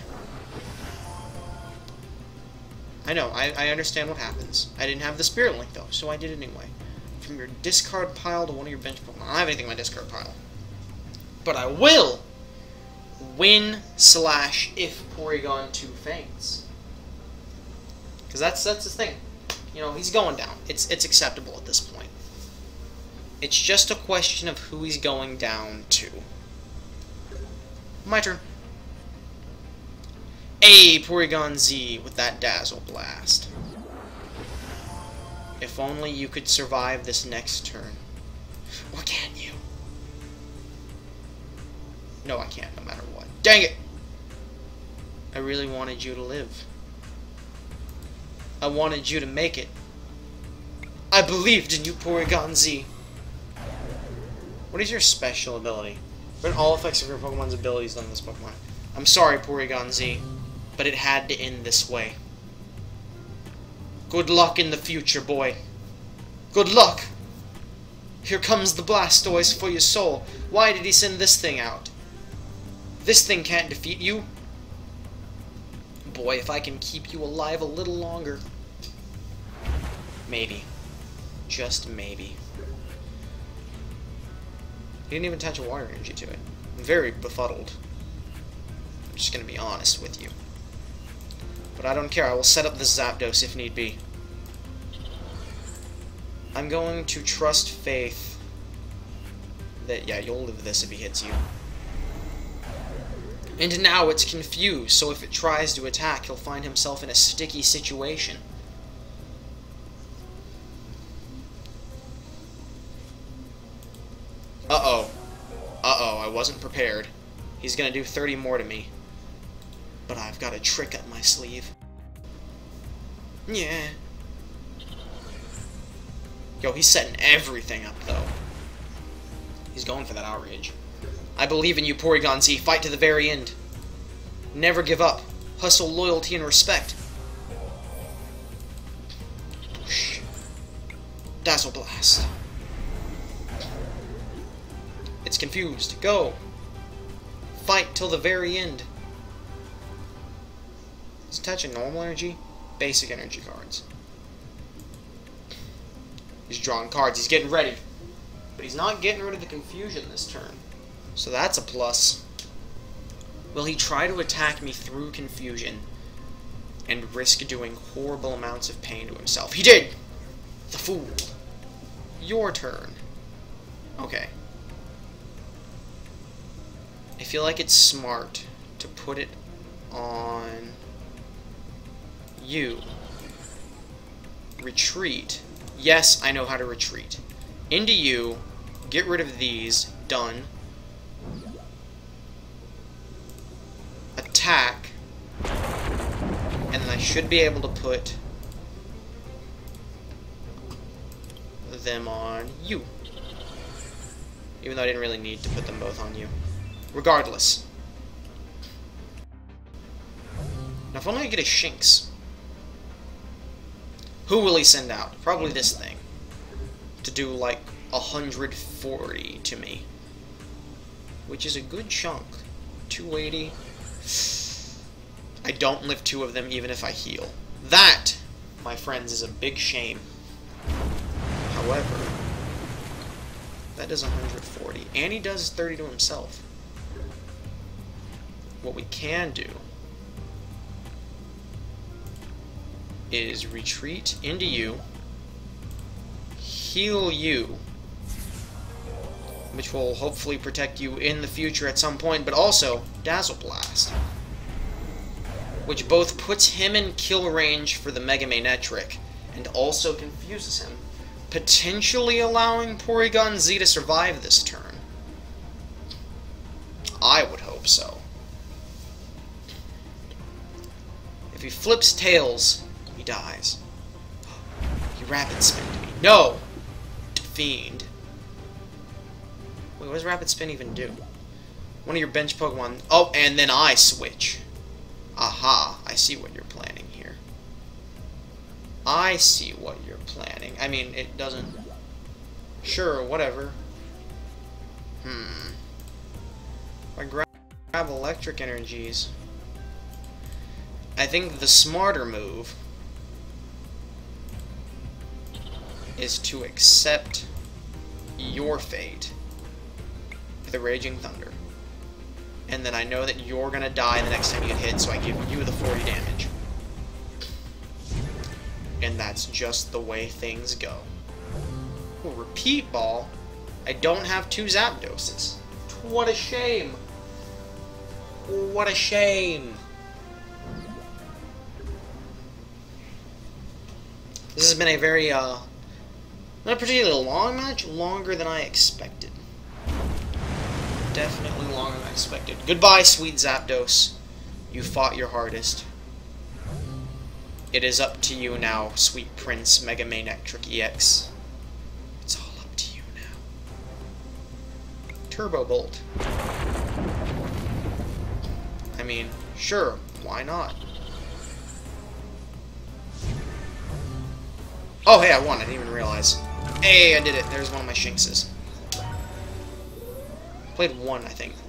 I know, I, I understand what happens. I didn't have the Spirit Link though, so I did it anyway. From your discard pile to one of your bench Pokemon. I don't have anything in my discard pile. But I will win slash if Porygon two faints. Because that's that's the thing. You know, he's going down. It's it's acceptable at this point. It's just a question of who he's going down to. My turn. Hey, Porygon Z with that Dazzle Blast. If only you could survive this next turn. Or can you? No, I can't, no matter what. Dang it! I really wanted you to live. I wanted you to make it. I believed in you, Porygon Z. What is your special ability? But all effects of your Pokemon's abilities on this Pokemon. I'm sorry, Porygon Z, but it had to end this way. Good luck in the future, boy. Good luck! Here comes the Blastoise for your soul. Why did he send this thing out? This thing can't defeat you. Boy, if I can keep you alive a little longer. Maybe. Just maybe. He didn't even attach a water energy to it. I'm very befuddled. I'm just gonna be honest with you. But I don't care, I will set up the Zapdos if need be. I'm going to trust faith that, yeah, you'll live this if he hits you. And now it's confused, so if it tries to attack, he'll find himself in a sticky situation. Uh-oh. Uh-oh, I wasn't prepared. He's gonna do thirty more to me. But I've got a trick up my sleeve. Yeah. Yo, he's setting everything up, though. He's going for that outrage. I believe in you, Porygon Z. Fight to the very end. Never give up. Hustle, loyalty, and respect. Whoosh. Dazzle Blast. It's confused. Go. Fight till the very end. Is attaching normal energy? Basic energy cards. He's drawing cards. He's getting ready. But he's not getting rid of the confusion this turn. So that's a plus. Will he try to attack me through confusion and risk doing horrible amounts of pain to himself? He did! The fool. Your turn. Okay. I feel like it's smart to put it on you. Retreat. Yes, I know how to retreat. Into you. Get rid of these. Done. Attack. And then I should be able to put them on you. Even though I didn't really need to put them both on you. Regardless. Now if only I get a Shinx. Who will he send out? Probably this thing. To do like one hundred forty to me. Which is a good chunk. two eighty. I don't live two of them even if I heal. That, my friends, is a big shame. However, that does one hundred forty. And he does thirty to himself. What we can do is retreat into you, heal you, which will hopefully protect you in the future at some point, but also Dazzle Blast, which both puts him in kill range for the Mega Manectric and also confuses him, potentially allowing Porygon Z to survive this turn. I would hope so. If he flips Tails, he dies. He Rapid Spinned me. No! Fiend. Wait, what does Rapid Spin even do? One of your bench Pokemon... Oh, and then I switch. Aha, I see what you're planning here. I see what you're planning. I mean, it doesn't... Sure, whatever. Hmm. If I grab, grab electric energies... I think the smarter move is to accept your fate with a Raging Thunder. And then I know that you're gonna die the next time you get hit, so I give you the forty damage. And that's just the way things go. Ooh, Repeat Ball? I don't have two Zapdoses. What a shame. What a shame. This has been a very, uh, not a particularly long match, longer than I expected. Definitely longer than I expected. Goodbye, sweet Zapdos. You fought your hardest. It is up to you now, sweet Prince Mega Manectric E X. It's all up to you now. Turbo Bolt. I mean, sure, why not? Oh, hey, I won. I didn't even realize. Hey, I did it. There's one of my Shinxes. Played one, I think.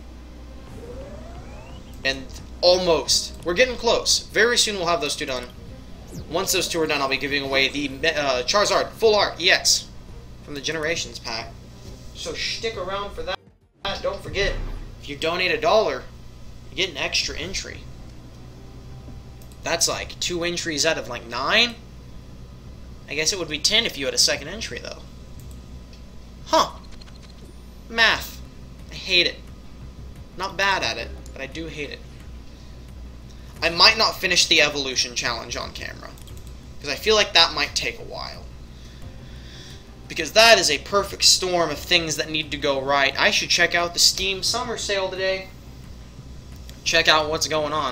And almost. We're getting close. Very soon we'll have those two done. Once those two are done, I'll be giving away the uh, Charizard Full Art E X from the Generations pack. So stick around for that. Don't forget, if you donate a dollar, you get an extra entry. That's like two entries out of like nine. I guess it would be ten if you had a second entry, though. Huh. Math. I hate it. Not bad at it, but I do hate it. I might not finish the evolution challenge on camera, because I feel like that might take a while. Because that is a perfect storm of things that need to go right. I should check out the Steam Summer Sale today. Check out what's going on.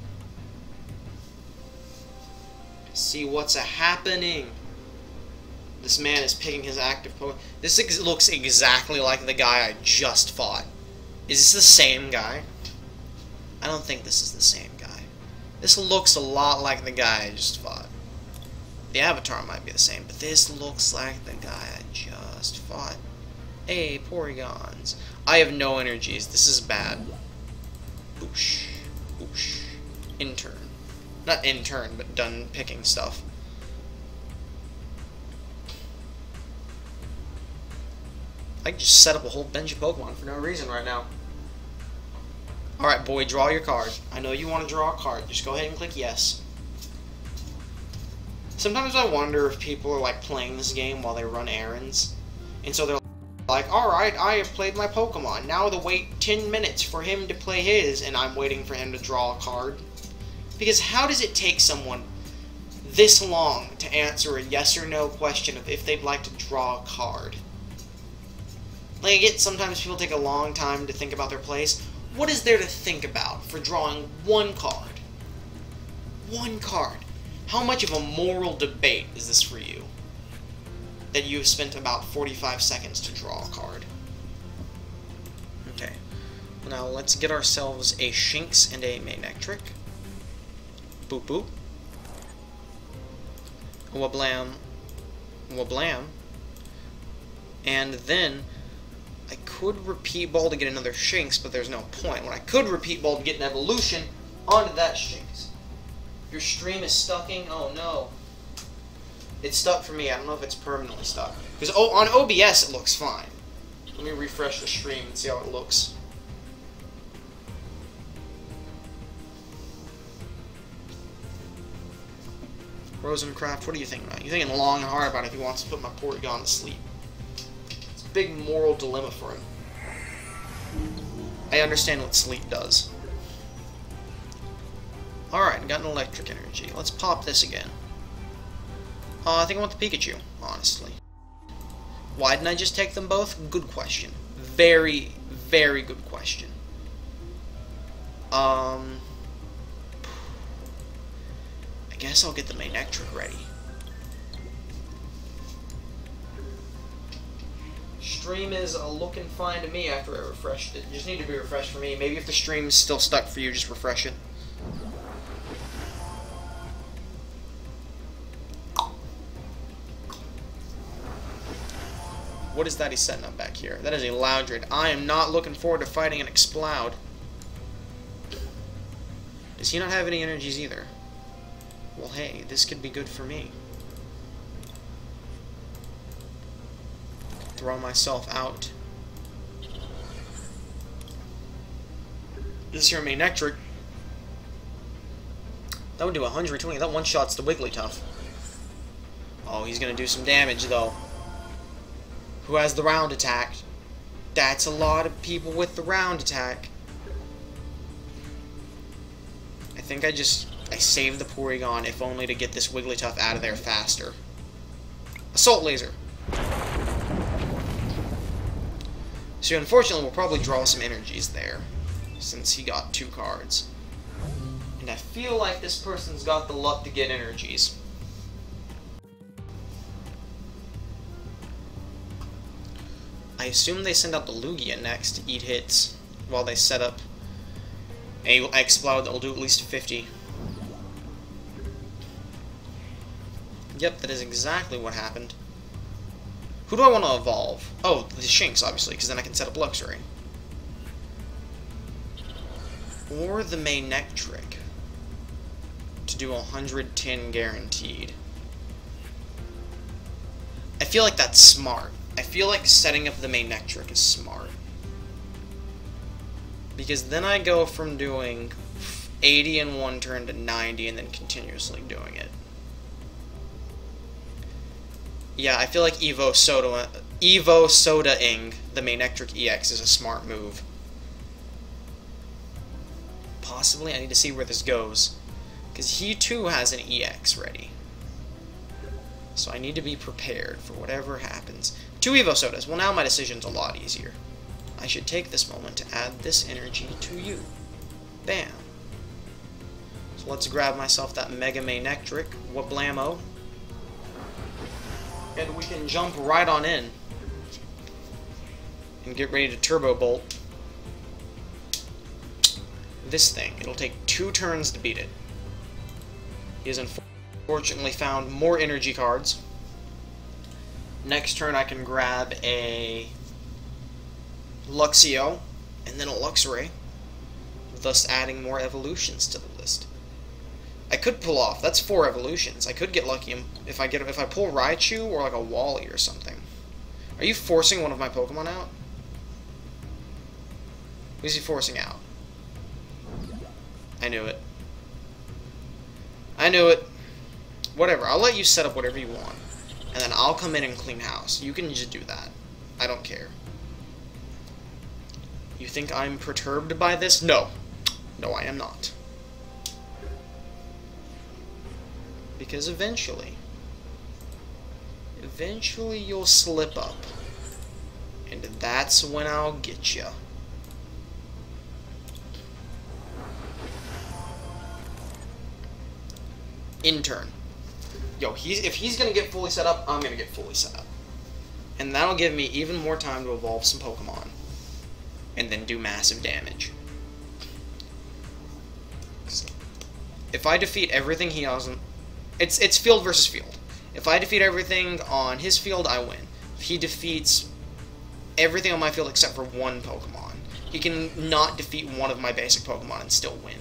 See what's a-happening. This man is picking his active Pokemon. This ex looks exactly like the guy I just fought. Is this the same guy? I don't think this is the same guy. This looks a lot like the guy I just fought. The avatar might be the same, but this looks like the guy I just fought. Hey, Porygons. I have no energies. This is bad. Boosh. Boosh. Intern. Not intern, but done picking stuff. I can just set up a whole bench of Pokemon for no reason right now. Alright, boy, draw your card. I know you want to draw a card. Just go ahead and click yes. Sometimes I wonder if people are like playing this game while they run errands. And so they're like, alright, I have played my Pokemon. Now to wait ten minutes for him to play his, and I'm waiting for him to draw a card. Because how does it take someone this long to answer a yes or no question of if they'd like to draw a card? Like, I get sometimes people take a long time to think about their place. What is there to think about for drawing one card? One card. How much of a moral debate is this for you? That you've spent about forty-five seconds to draw a card. Okay. Now let's get ourselves a Shinx and a Manectric. Boop boop. Wablam. Wablam. And then I could repeat ball to get another Shinx, but there's no point. When I could repeat ball to get an evolution onto that Shinx. Your stream is stucking? Oh no. It's stuck for me. I don't know if it's permanently stuck. Because oh, on O B S it looks fine. Let me refresh the stream and see how it looks. Rosencraft, what are you thinking about? You're thinking long and hard about if he wants to put my Porygon to sleep. It's a big moral dilemma for him. I understand what sleep does. Alright, got an electric energy. Let's pop this again. Uh, I think I want the Pikachu, honestly. Why didn't I just take them both? Good question. Very, very good question. Um... I guess I'll get the Manectric ready. Stream is uh, looking fine to me after I refreshed it. Just need to be refreshed for me. Maybe if the stream's still stuck for you, just refresh it. What is that he's setting up back here? That is a Loudred. I am not looking forward to fighting an Exploud. Does he not have any energies either? Well, hey, this could be good for me. Throw myself out. This is your Manectric. That would do one hundred twenty. That one shots the Wigglytuff. Oh, he's gonna do some damage though. Who has the round attack? That's a lot of people with the round attack. I think I just... I saved the Porygon, if only to get this Wigglytuff out of there faster. Assault Laser. So unfortunately, we'll probably draw some energies there, since he got two cards. And I feel like this person's got the luck to get energies. I assume they send out the Lugia next to eat hits, while they set up a Exploud that will do at least fifty. Yep, that is exactly what happened. Who do I want to evolve? Oh, the Shinx, obviously, because then I can set up Luxray. Or the Manectric, to do one hundred ten guaranteed. I feel like that's smart. I feel like setting up the Manectric is smart. Because then I go from doing eighty in one turn to ninety and then continuously doing it. Yeah, I feel like Evo Soda, Evo Soda-ing the Manectric E X is a smart move. Possibly, I need to see where this goes. Because he too has an E X ready. So I need to be prepared for whatever happens. Two Evo Sodas. Well, now my decision's a lot easier. I should take this moment to add this energy to you. Bam. So let's grab myself that Mega Manectric. Wablammo. And we can jump right on in. And get ready to Turbo Bolt this thing. It'll take two turns to beat it. He has unfortunately found more energy cards. Next turn I can grab a Luxio and then a Luxray, thus adding more evolutions to the list. I could pull off, that's four evolutions. I could get lucky if I get if I pull Raichu or like a Wally or something. Are you forcing one of my Pokemon out? Who's he forcing out? I knew it. I knew it. Whatever, I'll let you set up whatever you want. And then I'll come in and clean house. You can just do that. I don't care. You think I'm perturbed by this? No. No, I am not. Because eventually, eventually you'll slip up. And that's when I'll get you. Intern. Yo, he's, if he's gonna get fully set up, I'm gonna get fully set up. And that'll give me even more time to evolve some Pokemon. And then do massive damage. If I defeat everything he doesn't... It's, it's field versus field. If I defeat everything on his field, I win. If he defeats everything on my field except for one Pokemon, he can not defeat one of my basic Pokemon and still win.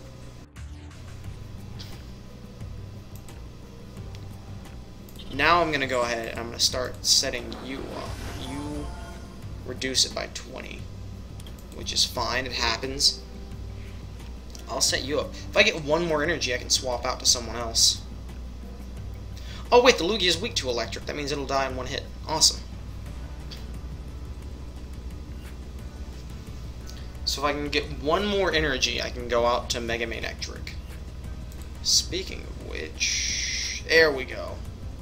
Now I'm going to go ahead and I'm going to start setting you up. You reduce it by twenty, which is fine, it happens. I'll set you up. If I get one more energy, I can swap out to someone else. Oh wait, the Lugia is weak to electric. That means it'll die in one hit. Awesome. So if I can get one more energy, I can go out to Mega Manectric. Speaking of which, there we go.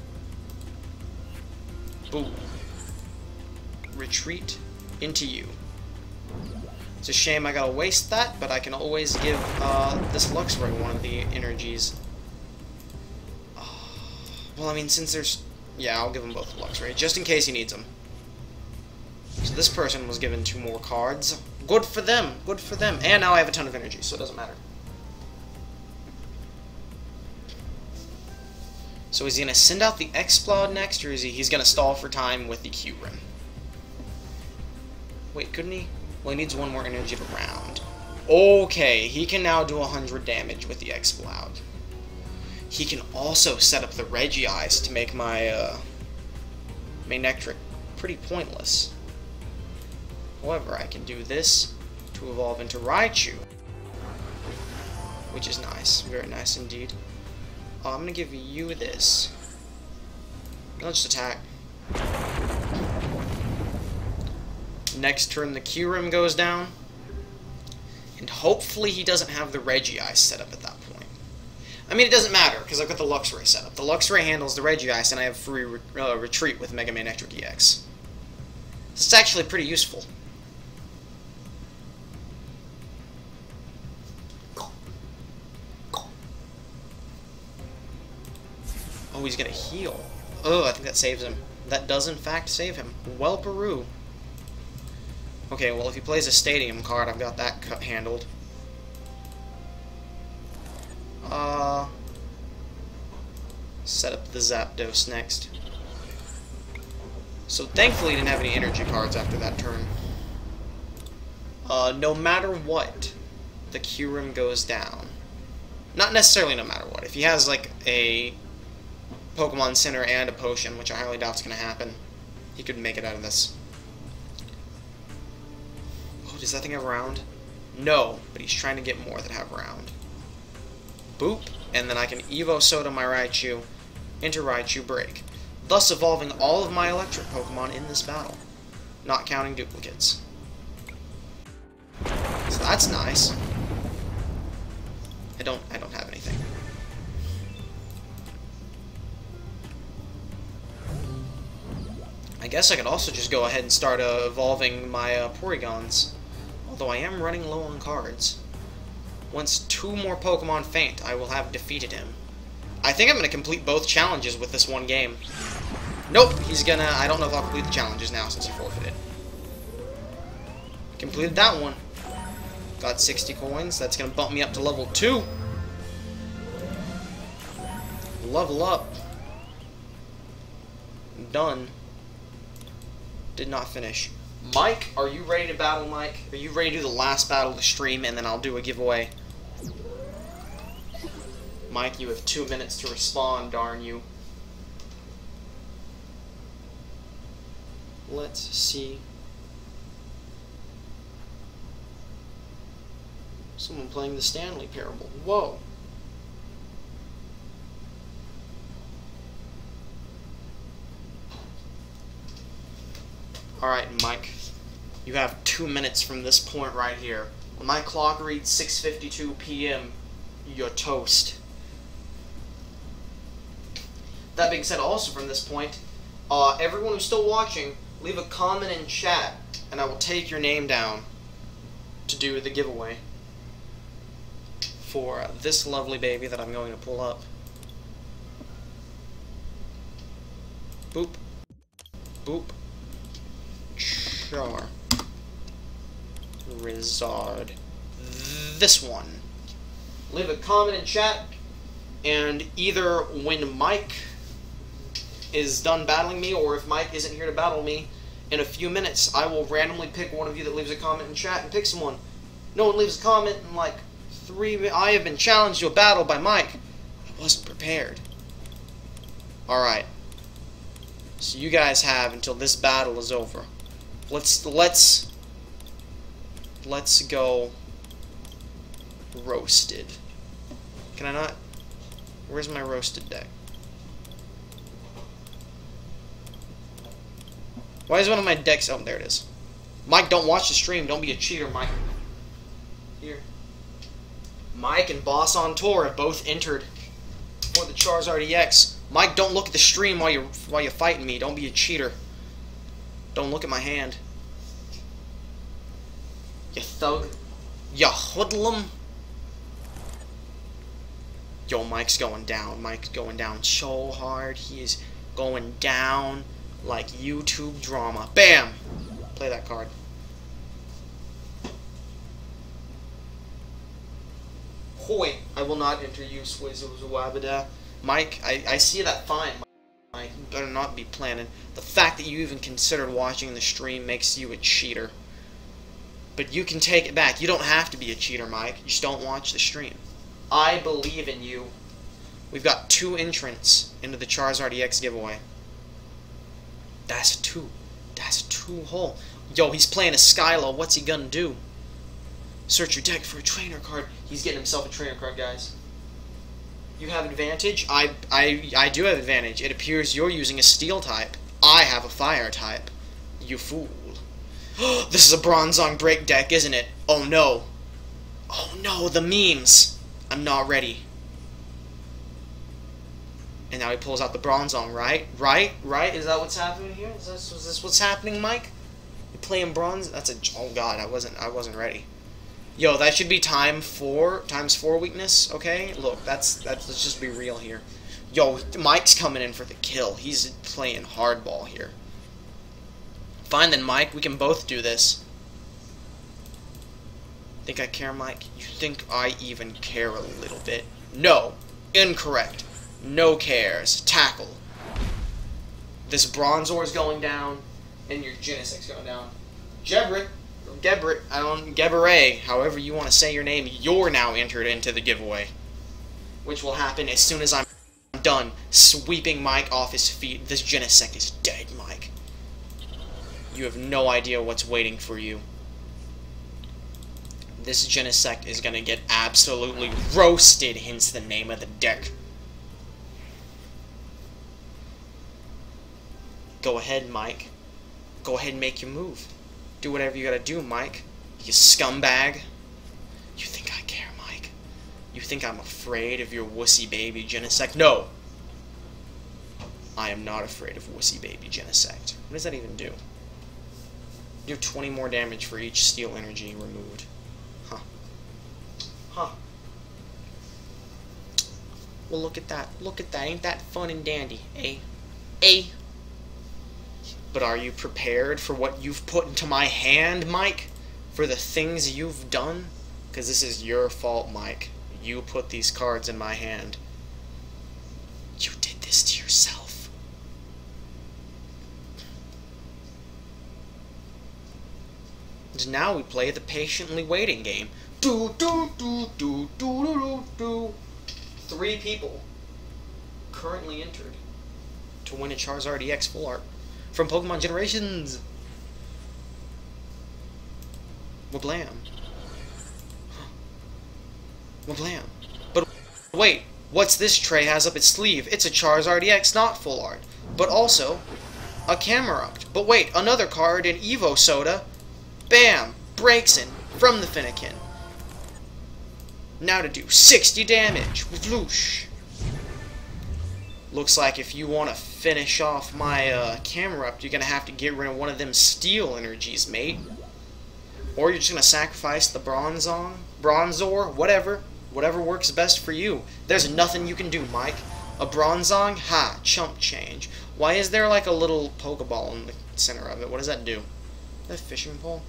Boom. Retreat into you. It's a shame I gotta waste that, but I can always give uh, this Luxray one of the energies. Oh, well, I mean, since there's... Yeah, I'll give him both Luxray, just in case he needs them. So this person was given two more cards. Good for them, good for them. And now I have a ton of energy, so it doesn't matter. So is he going to send out the Exploud next, or is he he's going to stall for time with the Kyurem? Wait, couldn't he? Well, he needs one more energy to round. Okay, he can now do one hundred damage with the Exploud. He can also set up the Regice to make my uh, Manectric pretty pointless. However, I can do this to evolve into Raichu, which is nice, very nice indeed. Oh, I'm gonna give you this. I'll just attack. Next turn, the Kyurem goes down. And hopefully he doesn't have the Regice set up at that point. I mean, it doesn't matter, because I've got the Luxray set up. The Luxray handles the Regice, and I have free re uh, retreat with Mega Man Ectric E X. This is actually pretty useful. Oh, he's gonna heal. Oh, I think that saves him. That does, in fact, save him. Well, Peru. Okay, well, if he plays a Stadium card, I've got that cut handled. Uh, set up the Zapdos next. So, thankfully, he didn't have any energy cards after that turn. Uh, no matter what, the Kyurem goes down. Not necessarily no matter what. If he has, like, a Pokemon Center and a Potion, which I highly doubt is going to happen, he could make it out of this. Oh, does that thing have Round? No, but he's trying to get more that have Round. Boop, and then I can Evo Soda my Raichu into Raichu Break, thus evolving all of my electric Pokemon in this battle, not counting duplicates. So that's nice. I don't I don't have anything. I guess I could also just go ahead and start uh, evolving my uh, Porygons, although I am running low on cards. Once two more Pokemon faint, I will have defeated him. I think I'm going to complete both challenges with this one game. Nope, he's gonna... I don't know if I'll complete the challenges now since he forfeited. Completed that one. Got sixty coins. That's going to bump me up to level two. Level up. Done. Did not finish. Mike, are you ready to battle, Mike? Are you ready to do the last battle of the stream, and then I'll do a giveaway? Mike, you have two minutes to respond, darn you. Let's see. Someone playing the Stanley Parable. Whoa. Alright, Mike. You have two minutes from this point right here. When my clock reads six fifty-two p m, you're toast. That being said, also from this point, uh, everyone who's still watching, leave a comment in chat, and I will take your name down to do the giveaway for this lovely baby that I'm going to pull up. Boop. Boop. Char. Rizard. This one. Leave a comment in chat, and either when Mike is done battling me, or if Mike isn't here to battle me, in a few minutes, I will randomly pick one of you that leaves a comment in chat and pick someone. No one leaves a comment in like three... I have been challenged to a battle by Mike. I wasn't prepared. Alright. So you guys have until this battle is over. Let's... Let's... Let's go... Roasted. Can I not... Where's my roasted deck? Why is one of my decks... Oh, there it is. Mike, don't watch the stream. Don't be a cheater, Mike. Here. Mike and Boss on Tour have both entered for the Charizard E X. Mike, don't look at the stream while you're, while you're fighting me. Don't be a cheater. Don't look at my hand. You thug. You hoodlum. Yo, Mike's going down. Mike's going down so hard. He is going down like YouTube drama. Bam! Play that card. Hoi! I will not enter you, Swizzuwabada. Mike, I, I see that fine. Mike, you better not be planning. The fact that you even considered watching the stream makes you a cheater. But you can take it back. You don't have to be a cheater, Mike. You just don't watch the stream. I believe in you. We've got two entrants into the Charizard E X giveaway. That's two. That's two whole. Yo, he's playing a Skylo. What's he gonna do? Search your deck for a trainer card. He's getting himself a trainer card, guys. You have advantage? I, I, I do have advantage. It appears you're using a Steel type. I have a Fire type. You fool. This is a Bronzong break deck, isn't it? Oh no. Oh no, the memes. I'm not ready. And now he pulls out the Bronzong, right? Right? Right? Is that what's happening here? Is this, is this what's happening, Mike? You playing bronze? That's a... Oh god, I wasn't I wasn't ready. Yo, that should be time four, times four weakness, okay? Look, that's, that's, let's just be real here. Yo, Mike's coming in for the kill. He's playing hardball here. Fine then, Mike, we can both do this. Think I care, Mike? You think I even care a little bit? No. Incorrect. No cares. Tackle. This Bronzor's going down, and your Genesect's going down. Gebrit. Gebrit, I don't, Geberay, however you want to say your name, you're now entered into the giveaway. Which will happen as soon as I'm done sweeping Mike off his feet. This Genesect is dead, Mike. You have no idea what's waiting for you. This Genesect is going to get absolutely roasted, hence the name of the deck. Go ahead, Mike. Go ahead and make your move. Do whatever you gotta do, Mike. You scumbag. You think I care, Mike? You think I'm afraid of your wussy baby Genesect? No! I am not afraid of wussy baby Genesect. What does that even do? You do twenty more damage for each steel energy removed. Huh. Huh. Well, look at that. Look at that. Ain't that fun and dandy, eh? Eh? But are you prepared for what you've put into my hand, Mike? For the things you've done? Because this is your fault, Mike. You put these cards in my hand. You did this to yourself. And now we play the patiently waiting game. Do do do do do do do do. Three people currently entered to win a Charizard E X Full Art from Pokemon Generations. Wablam. Wablam. But wait, what's this tray has up its sleeve? It's a Charizard E X, not Full Art, but also a Camerupt. But wait, another card in Evo Soda. Bam! Breaks in from the Fennekin. Now to do sixty damage. Whoosh. Looks like if you want to finish off my uh, Camerupt, you're going to have to get rid of one of them steel energies, mate. Or you're just going to sacrifice the Bronzong, Bronzor, whatever. Whatever works best for you. There's nothing you can do, Mike. A Bronzong? Ha, chump change. Why is there like a little Pokeball in the center of it? What does that do? Is that a fishing pole?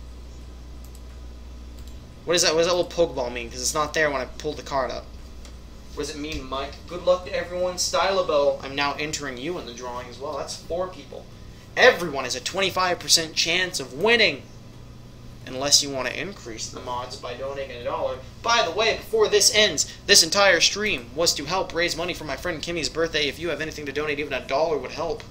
What is that? What does that little Pokeball mean? Because it's not there when I pulled the card up. What does it mean, Mike? Good luck to everyone. Stylabo. I'm now entering you in the drawing as well. That's four people. Everyone has a twenty-five percent chance of winning. Unless you want to increase the mods by donating a dollar. By the way, before this ends, this entire stream was to help raise money for my friend Kimmy's birthday. If you have anything to donate, even a dollar would help.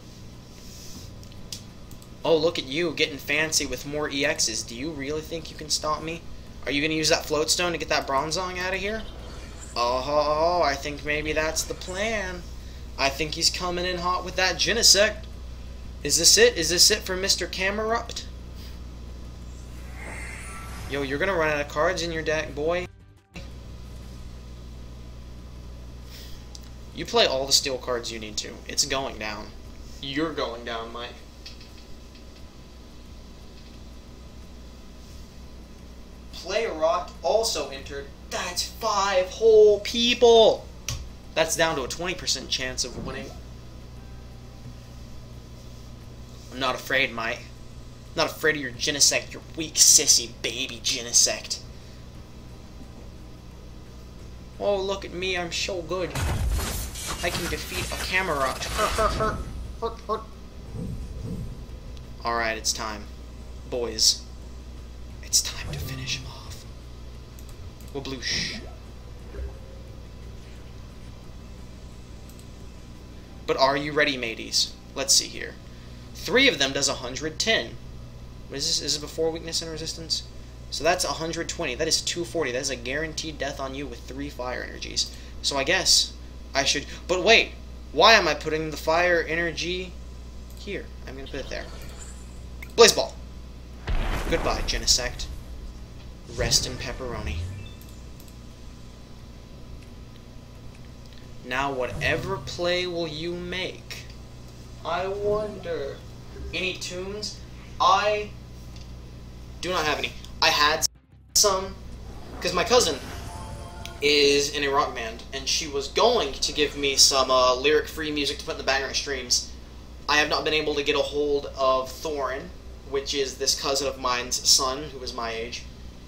Oh, look at you getting fancy with more E Xs. Do you really think you can stop me? Are you going to use that Floatstone to get that Bronzong out of here? Oh, I think maybe that's the plan. I think he's coming in hot with that Genesect. Is this it? Is this it for Mister Camerupt? Yo, you're gonna run out of cards in your deck, boy. You play all the steel cards you need to. It's going down. You're going down, Mike. Player Rot also entered. That's five whole people. That's down to a twenty percent chance of winning. I'm not afraid, Mike. I'm not afraid of your Genesect, your weak, sissy baby Genesect. Oh, look at me, I'm so good. I can defeat a Camerupt. Hurt, hurt, hurt, hurt, hurt. Alright, it's time. Boys. It's time to finish him off. Wabloosh. But are you ready, mateys? Let's see here. Three of them does one hundred ten. What is this? Is it before weakness and resistance? So that's one hundred twenty. That is two forty. That is a guaranteed death on you with three fire energies. So I guess I should... But wait! Why am I putting the fire energy here? I'm going to put it there. Blaze Ball! Goodbye, Genesect. Rest in pepperoni. Now, whatever play will you make? I wonder. Any tunes? I do not have any. I had some, because my cousin is in a rock band, and she was going to give me some uh, lyric-free music to put in the background streams. I have not been able to get a hold of Thorin, which is this cousin of mine's son, who is my age,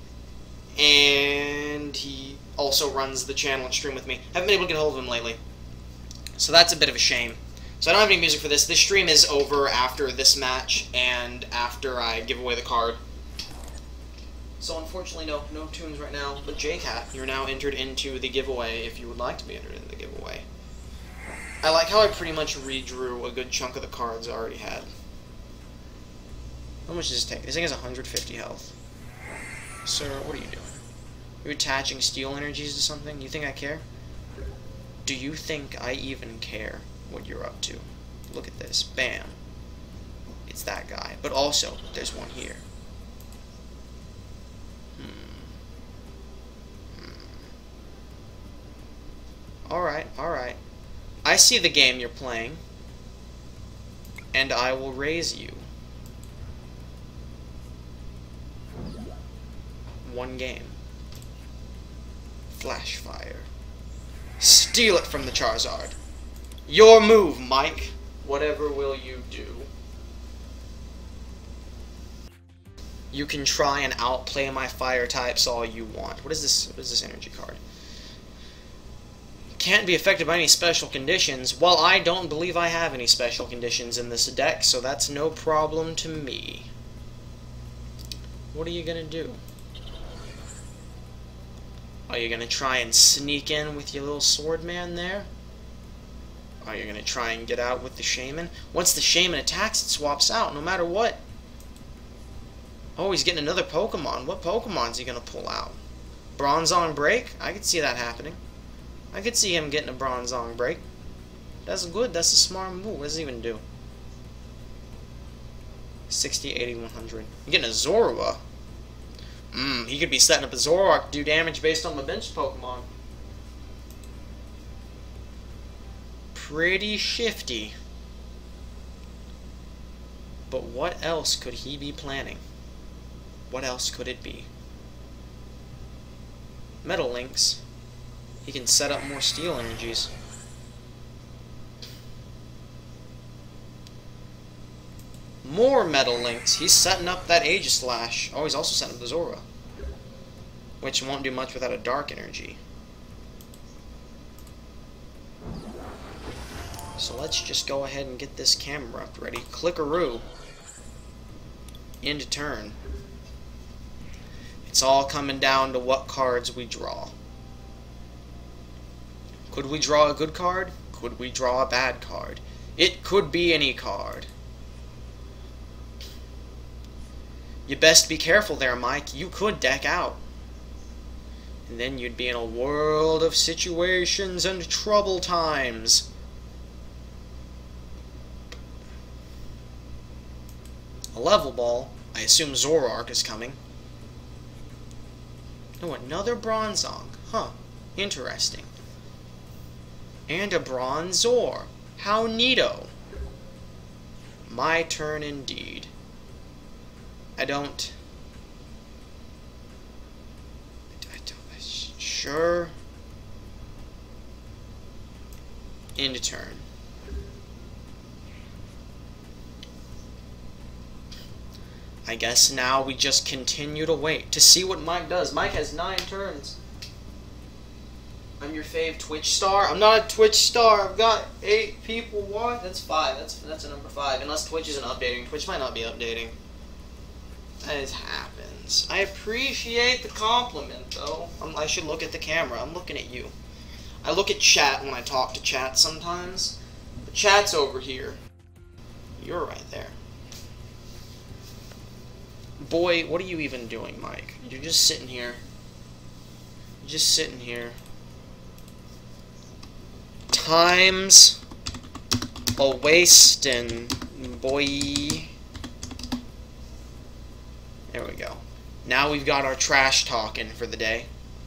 and he also runs the channel and stream with me. Haven't been able to get a hold of him lately, so that's a bit of a shame. So I don't have any music for this. This stream is over after this match and after I give away the card. So unfortunately, no, no tunes right now. But J Cat, you're now entered into the giveaway if you would like to be entered into the giveaway. I like how I pretty much redrew a good chunk of the cards I already had. How much does this take? This thing has one hundred fifty health. Sir, what are you doing? You're attaching steel energies to something? You think I care? Do you think I even care what you're up to? Look at this. Bam. It's that guy. But also, there's one here. Alright, alright. I see the game you're playing, and I will raise you. One game. Flash fire. Steal it from the Charizard. Your move, Mike. Whatever will you do? You can try and outplay my fire types all you want. What is this? What is this energy card? Can't be affected by any special conditions. Well, I don't believe I have any special conditions in this deck, so that's no problem to me. What are you gonna do? Are you gonna try and sneak in with your little sword man there? Are you gonna try and get out with the shaman? Once the shaman attacks, it swaps out, no matter what. Oh, he's getting another Pokemon. What Pokemon's he gonna pull out? Bronzong Break? I could see that happening. I could see him getting a Bronzong Break. That's good. That's a smart move. What does it even do? sixty, eighty, one hundred. You're getting a Zorua. Mmm, he could be setting up a Zoroark to do damage based on the bench Pokemon. Pretty shifty. But what else could he be planning? What else could it be? Metal Links. He can set up more steel energies. More Metal Links. He's setting up that Aegislash. Oh, he's also setting up the Zorua, which won't do much without a Dark Energy. So let's just go ahead and get this camera up ready. Clickaroo. End turn. It's all coming down to what cards we draw. Could we draw a good card? Could we draw a bad card? It could be any card. You best be careful there, Mike. You could deck out. And then you'd be in a world of situations and trouble times. A level ball. I assume Zoroark is coming. Oh, another Bronzong. Huh. Interesting. And a Bronzor. How neato. My turn indeed. I don't... I don't... Sure. End turn. I guess now we just continue to wait to see what Mike does. Mike has nine turns. I'm your fave Twitch star. I'm not a Twitch star. I've got eight people watch. That's five. That's that's a number five. Unless Twitch isn't updating. Twitch might not be updating. That happens. I appreciate the compliment, though. I'm, I should look at the camera. I'm looking at you. I look at chat when I talk to chat sometimes. The chat's over here. You're right there. Boy, what are you even doing, Mike? You're just sitting here. You're just sitting here. Time's a wastin', boy. There we go. Now we've got our trash talking for the day.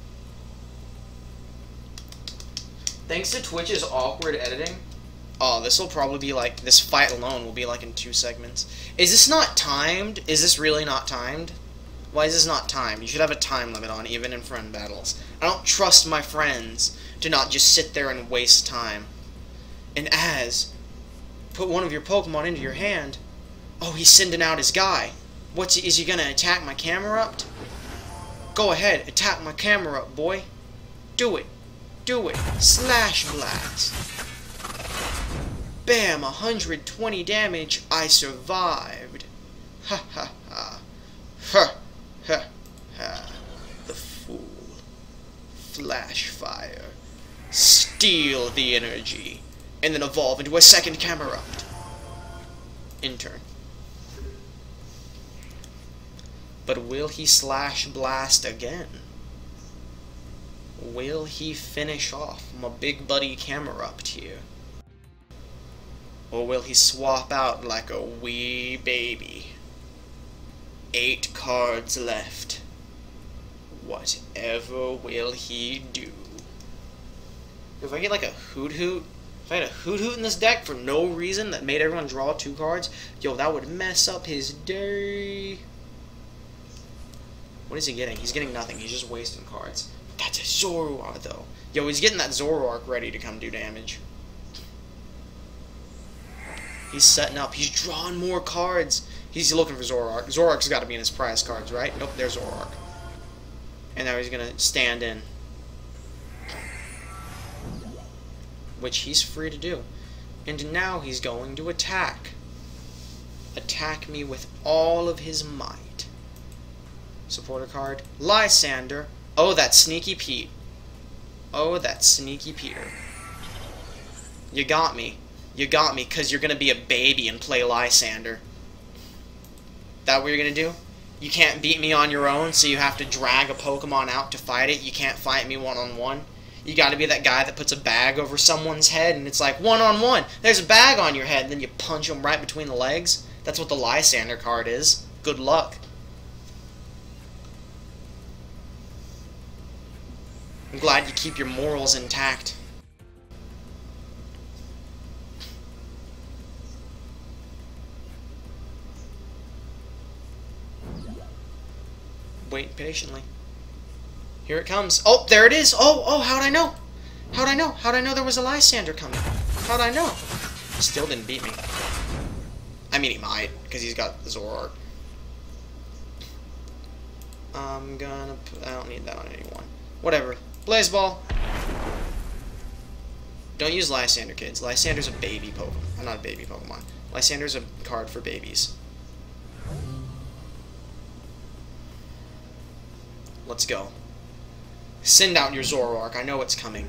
Thanks to Twitch's awkward editing. Oh, this will probably be like, this fight alone will be like in two segments. Is this not timed? Is this really not timed? Why is this not timed? You should have a time limit on, even in friend battles. I don't trust my friends to not just sit there and waste time. And Az, put one of your Pokemon into your hand. Oh, he's sending out his guy. What's he, is he gonna attack my Camerupt? Go ahead, attack my Camerupt, boy. Do it. Do it. Slash Blast. Bam, one hundred twenty damage. I survived. Ha ha ha. Ha ha ha. The fool. Flash Fire. Steal the energy. And then evolve into a second Camerupt. In turn. But will he Slash Blast again? Will he finish off my big buddy Camerupt here? Or will he swap out like a wee baby? Eight cards left. Whatever will he do? If I get like a Hoot Hoot, if I had a Hoot Hoot in this deck for no reason that made everyone draw two cards, yo, that would mess up his day. What is he getting? He's getting nothing. He's just wasting cards. That's a Zoroark, though. Yo, he's getting that Zoroark ready to come do damage. He's setting up. He's drawing more cards. He's looking for Zoroark. Zoroark's got to be in his prize cards, right? Nope, there's Zoroark. And now he's going to stand in. Which he's free to do. And now he's going to attack. Attack me with all of his might. Supporter card. Lysander. Oh, that sneaky Pete. Oh, that sneaky Peter. You got me. You got me, because you're going to be a baby and play Lysander. That what you're going to do? You can't beat me on your own, so you have to drag a Pokemon out to fight it. You can't fight me one-on-one. You got to be that guy that puts a bag over someone's head, and it's like, one-on-one. There's a bag on your head, and then you punch him right between the legs. That's what the Lysander card is. Good luck. I'm glad you keep your morals intact. Wait patiently. Here it comes. Oh, there it is. Oh, oh, how'd I know? How'd I know? How'd I know there was a Lysander coming? How'd I know? Still didn't beat me. I mean, he might, because he's got the Zoroark. I'm gonna put, I don't need that on anyone. Whatever. Blaze Ball. Don't use Lysander, kids. Lysander's a baby Pokemon. Not a baby Pokemon. Lysander's a card for babies. Let's go. Send out your Zoroark. I know it's coming.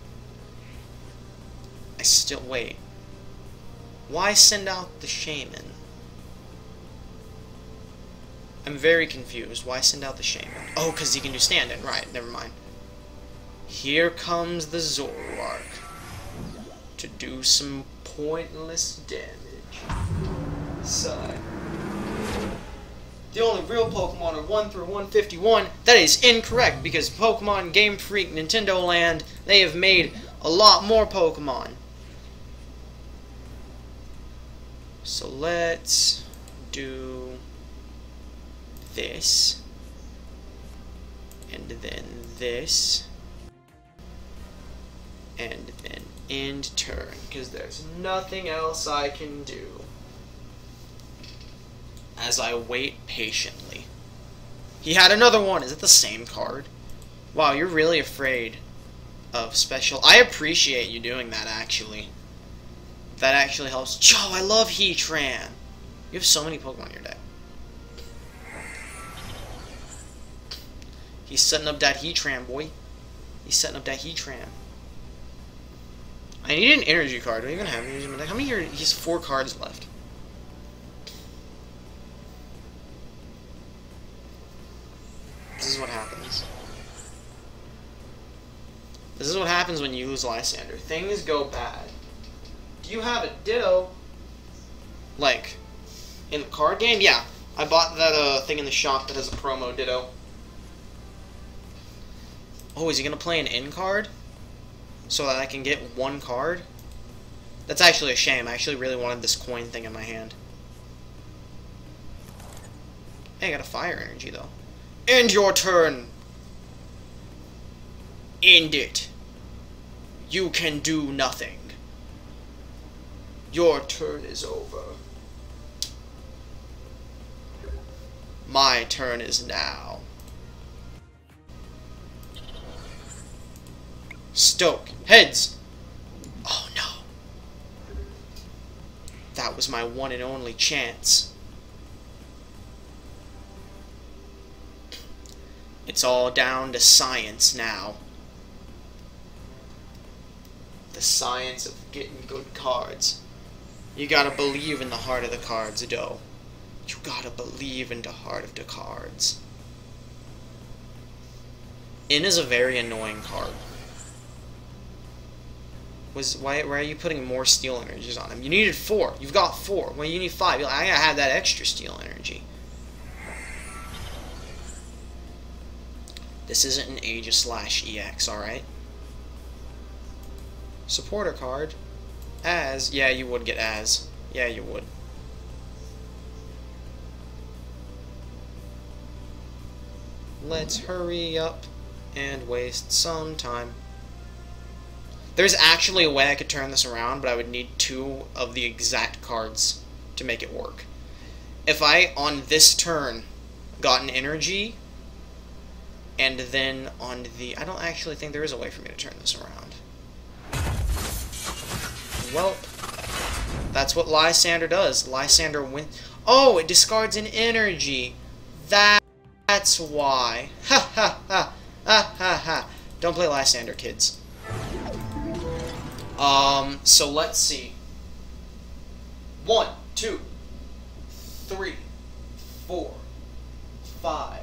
I still... Wait. Why send out the Shaman? I'm very confused. Why send out the Shaman? Oh, because he can do stand-in. Right, never mind. Here comes the Zoroark. To do some pointless damage. Sigh. The only real Pokemon are one through one fifty-one. That is incorrect, because Pokemon, Game Freak, Nintendo Land, they have made a lot more Pokemon. So let's do this. And then this. And then end turn, because there's nothing else I can do. As I wait patiently. He had another one. Is it the same card? Wow, you're really afraid of special. I appreciate you doing that, actually. That actually helps. Joe, I love Heatran. You have so many Pokemon in your deck. He's setting up that Heatran, boy. He's setting up that Heatran. I need an energy card. Do I even have energy in my deck? How many are... He has four cards left. This is what happens. This is what happens when you lose Lysander. Things go bad. Do you have a Ditto? Like, in the card game? Yeah. I bought that uh, thing in the shop that has a promo ditto. Oh, is he gonna play an in card? So that I can get one card? That's actually a shame. I actually really wanted this coin thing in my hand. Hey, I got a fire energy, though. End your turn! End it. You can do nothing. Your turn is over. My turn is now. Stoke. Heads! Oh no. That was my one and only chance. It's all down to science now. The science of getting good cards. You gotta believe in the heart of the cards, dough. You gotta believe in the heart of the cards. In is a very annoying card. Was why, why are you putting more steel energies on him? You needed four. You've got four. Well, you need five. You're like, I gotta have that extra steel energy. This isn't an Aegis slash E X, alright? Supporter card. As. Yeah, you would get as. Yeah, you would. Let's hurry up and waste some time. There's actually a way I could turn this around, but I would need two of the exact cards to make it work. If I, on this turn, got an energy, and then on the... I don't actually think there is a way for me to turn this around. Well, that's what Lysander does. Lysander wins... Oh, it discards an energy. That, that's why. Ha ha ha. Ha ha ha. Don't play Lysander, kids. Um, so let's see. One, two, three, four, five,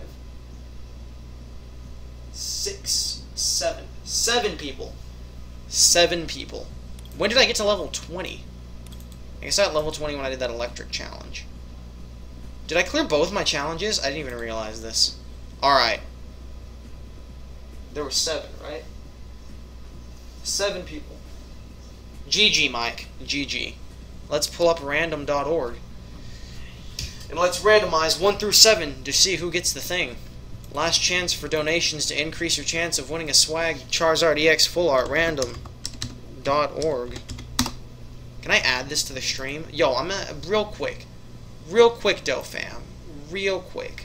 six, seven. Seven people. Seven people. When did I get to level twenty? I guess I got level twenty when I did that electric challenge. Did I clear both my challenges? I didn't even realize this. Alright. There were seven, right? Seven people. G G, Mike. G G. Let's pull up random dot org. And let's randomize one through seven to see who gets the thing. Last chance for donations to increase your chance of winning a swag Charizard E X Full Art random dot org. Can I add this to the stream? Yo, I'm gonna, real quick. Real quick, though, fam. Real quick.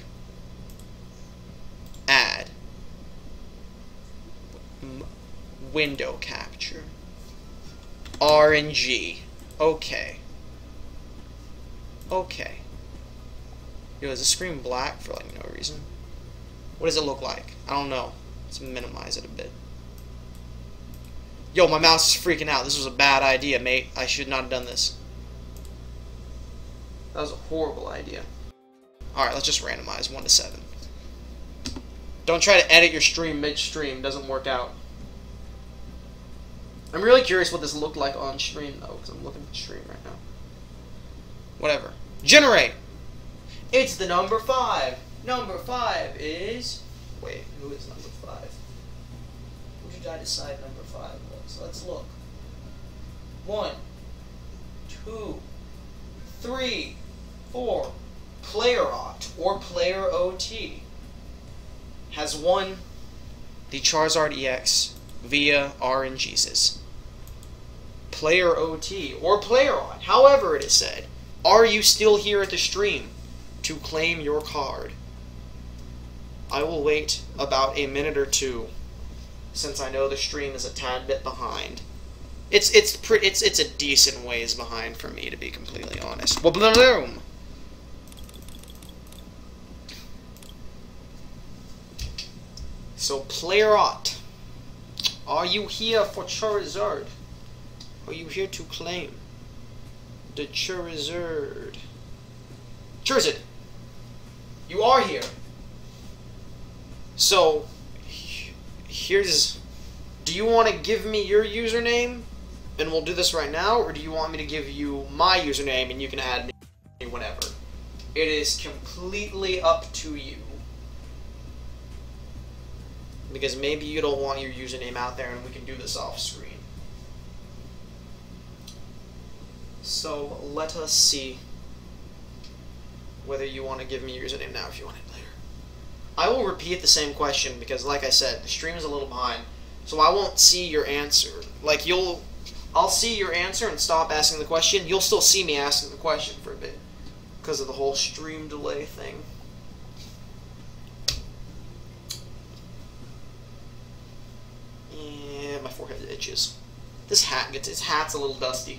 Add. M window capture. R N G. Okay. Okay. Yo, is the screen black for, like, no reason? What does it look like? I don't know. Let's minimize it a bit. Yo, my mouse is freaking out. This was a bad idea, mate. I should not have done this. That was a horrible idea. Alright, let's just randomize one to seven. Don't try to edit your stream mid-stream. Doesn't work out. I'm really curious what this looked like on stream, though, because I'm looking at the stream right now. Whatever. Generate! It's the number five. Number five is... Wait, who is number five? Who did I decide number five was? Let's look. One, two, three, four. Player Ot, or Player O T, has won the Charizard E X via R N G's. Player O T, or Player Ot, however it is said. Are you still here at the stream to claim your card? I will wait about a minute or two, since I know the stream is a tad bit behind. It's it's pre it's it's a decent ways behind for me, to be completely honest. Wabloom. So Player Ot, are you here for Charizard? Are you here to claim the Charizard? Charizard, you are here. So, here's... Do you want to give me your username, and we'll do this right now, or do you want me to give you my username, and you can add me whenever? It is completely up to you. Because maybe you don't want your username out there and we can do this off screen. So let us see whether you want to give me your username now or if you want it later. I will repeat the same question because, like I said, the stream is a little behind. So I won't see your answer. Like, you'll... I'll see your answer and stop asking the question. You'll still see me asking the question for a bit because of the whole stream delay thing. Yeah, my forehead itches. This hat gets its hat's a little dusty.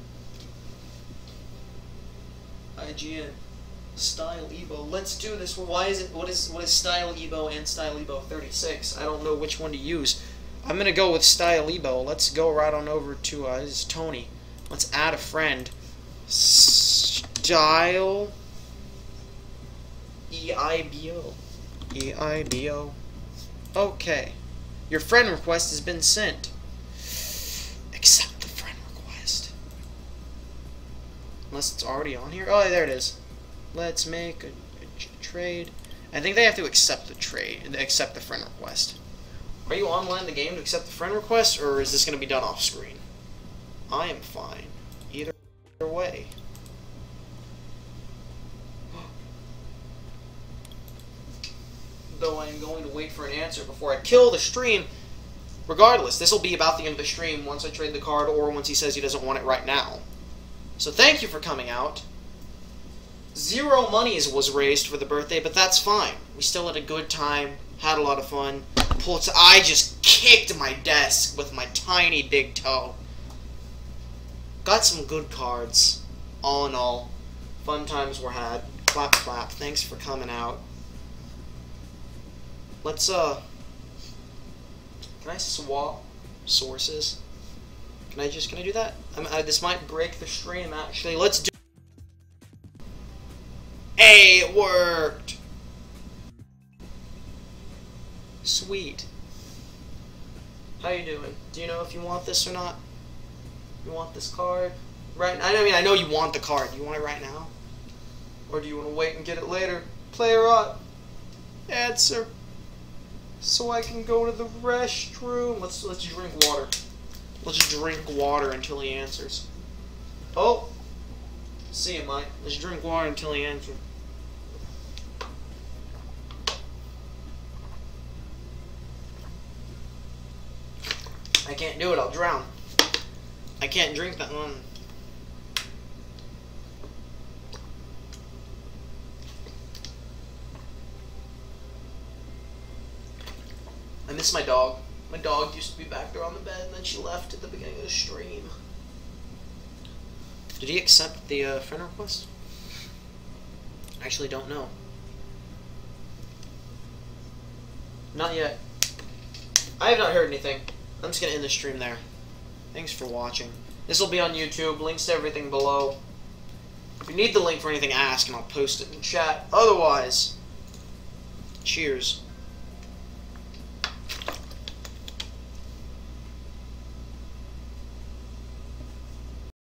I G N Style Evo. Let's do this. Well, why is it? What is what is Style Evo and Style Evo thirty-six? I don't know which one to use. I'm gonna go with Style Evo. Let's go right on over to uh, this is Tony. Let's add a friend. Style E I B O. E I B O. Okay. Your friend request has been sent. Accept the friend request. Unless it's already on here. Oh, there it is. Let's make a, a trade. I think they have to accept the trade, accept the friend request. Are you online in the game to accept the friend request, or is this going to be done off screen? I am fine. Either way. Though I am going to wait for an answer before I kill the stream. Regardless, this will be about the end of the stream once I trade the card or once he says he doesn't want it right now. So thank you for coming out. Zero monies was raised for the birthday, but that's fine. We still had a good time, had a lot of fun. I just kicked my desk with my tiny big toe. Got some good cards. All in all, fun times were had. Clap, clap. Thanks for coming out. Let's, uh... Can I swap sources? Can I just, can I do that? I'm, uh, this might break the stream, actually. Let's do... Hey, it worked! Sweet. How you doing? Do you know if you want this or not? You want this card? Right? I mean, I know you want the card. Do you want it right now? Or do you want to wait and get it later? Player up. Answer. So I can go to the restroom. Let's let's drink water. Let's drink water until he answers. Oh. See you, Mike. Let's drink water until he answers. I can't do it, I'll drown. I can't drink that one. I miss my dog. My dog used to be back there on the bed, and then she left at the beginning of the stream. Did he accept the uh, friend request? I actually don't know. Not yet. I have not heard anything. I'm just going to end the stream there. Thanks for watching. This will be on YouTube. Links to everything below. If you need the link for anything, ask, and I'll post it in chat. Otherwise, cheers.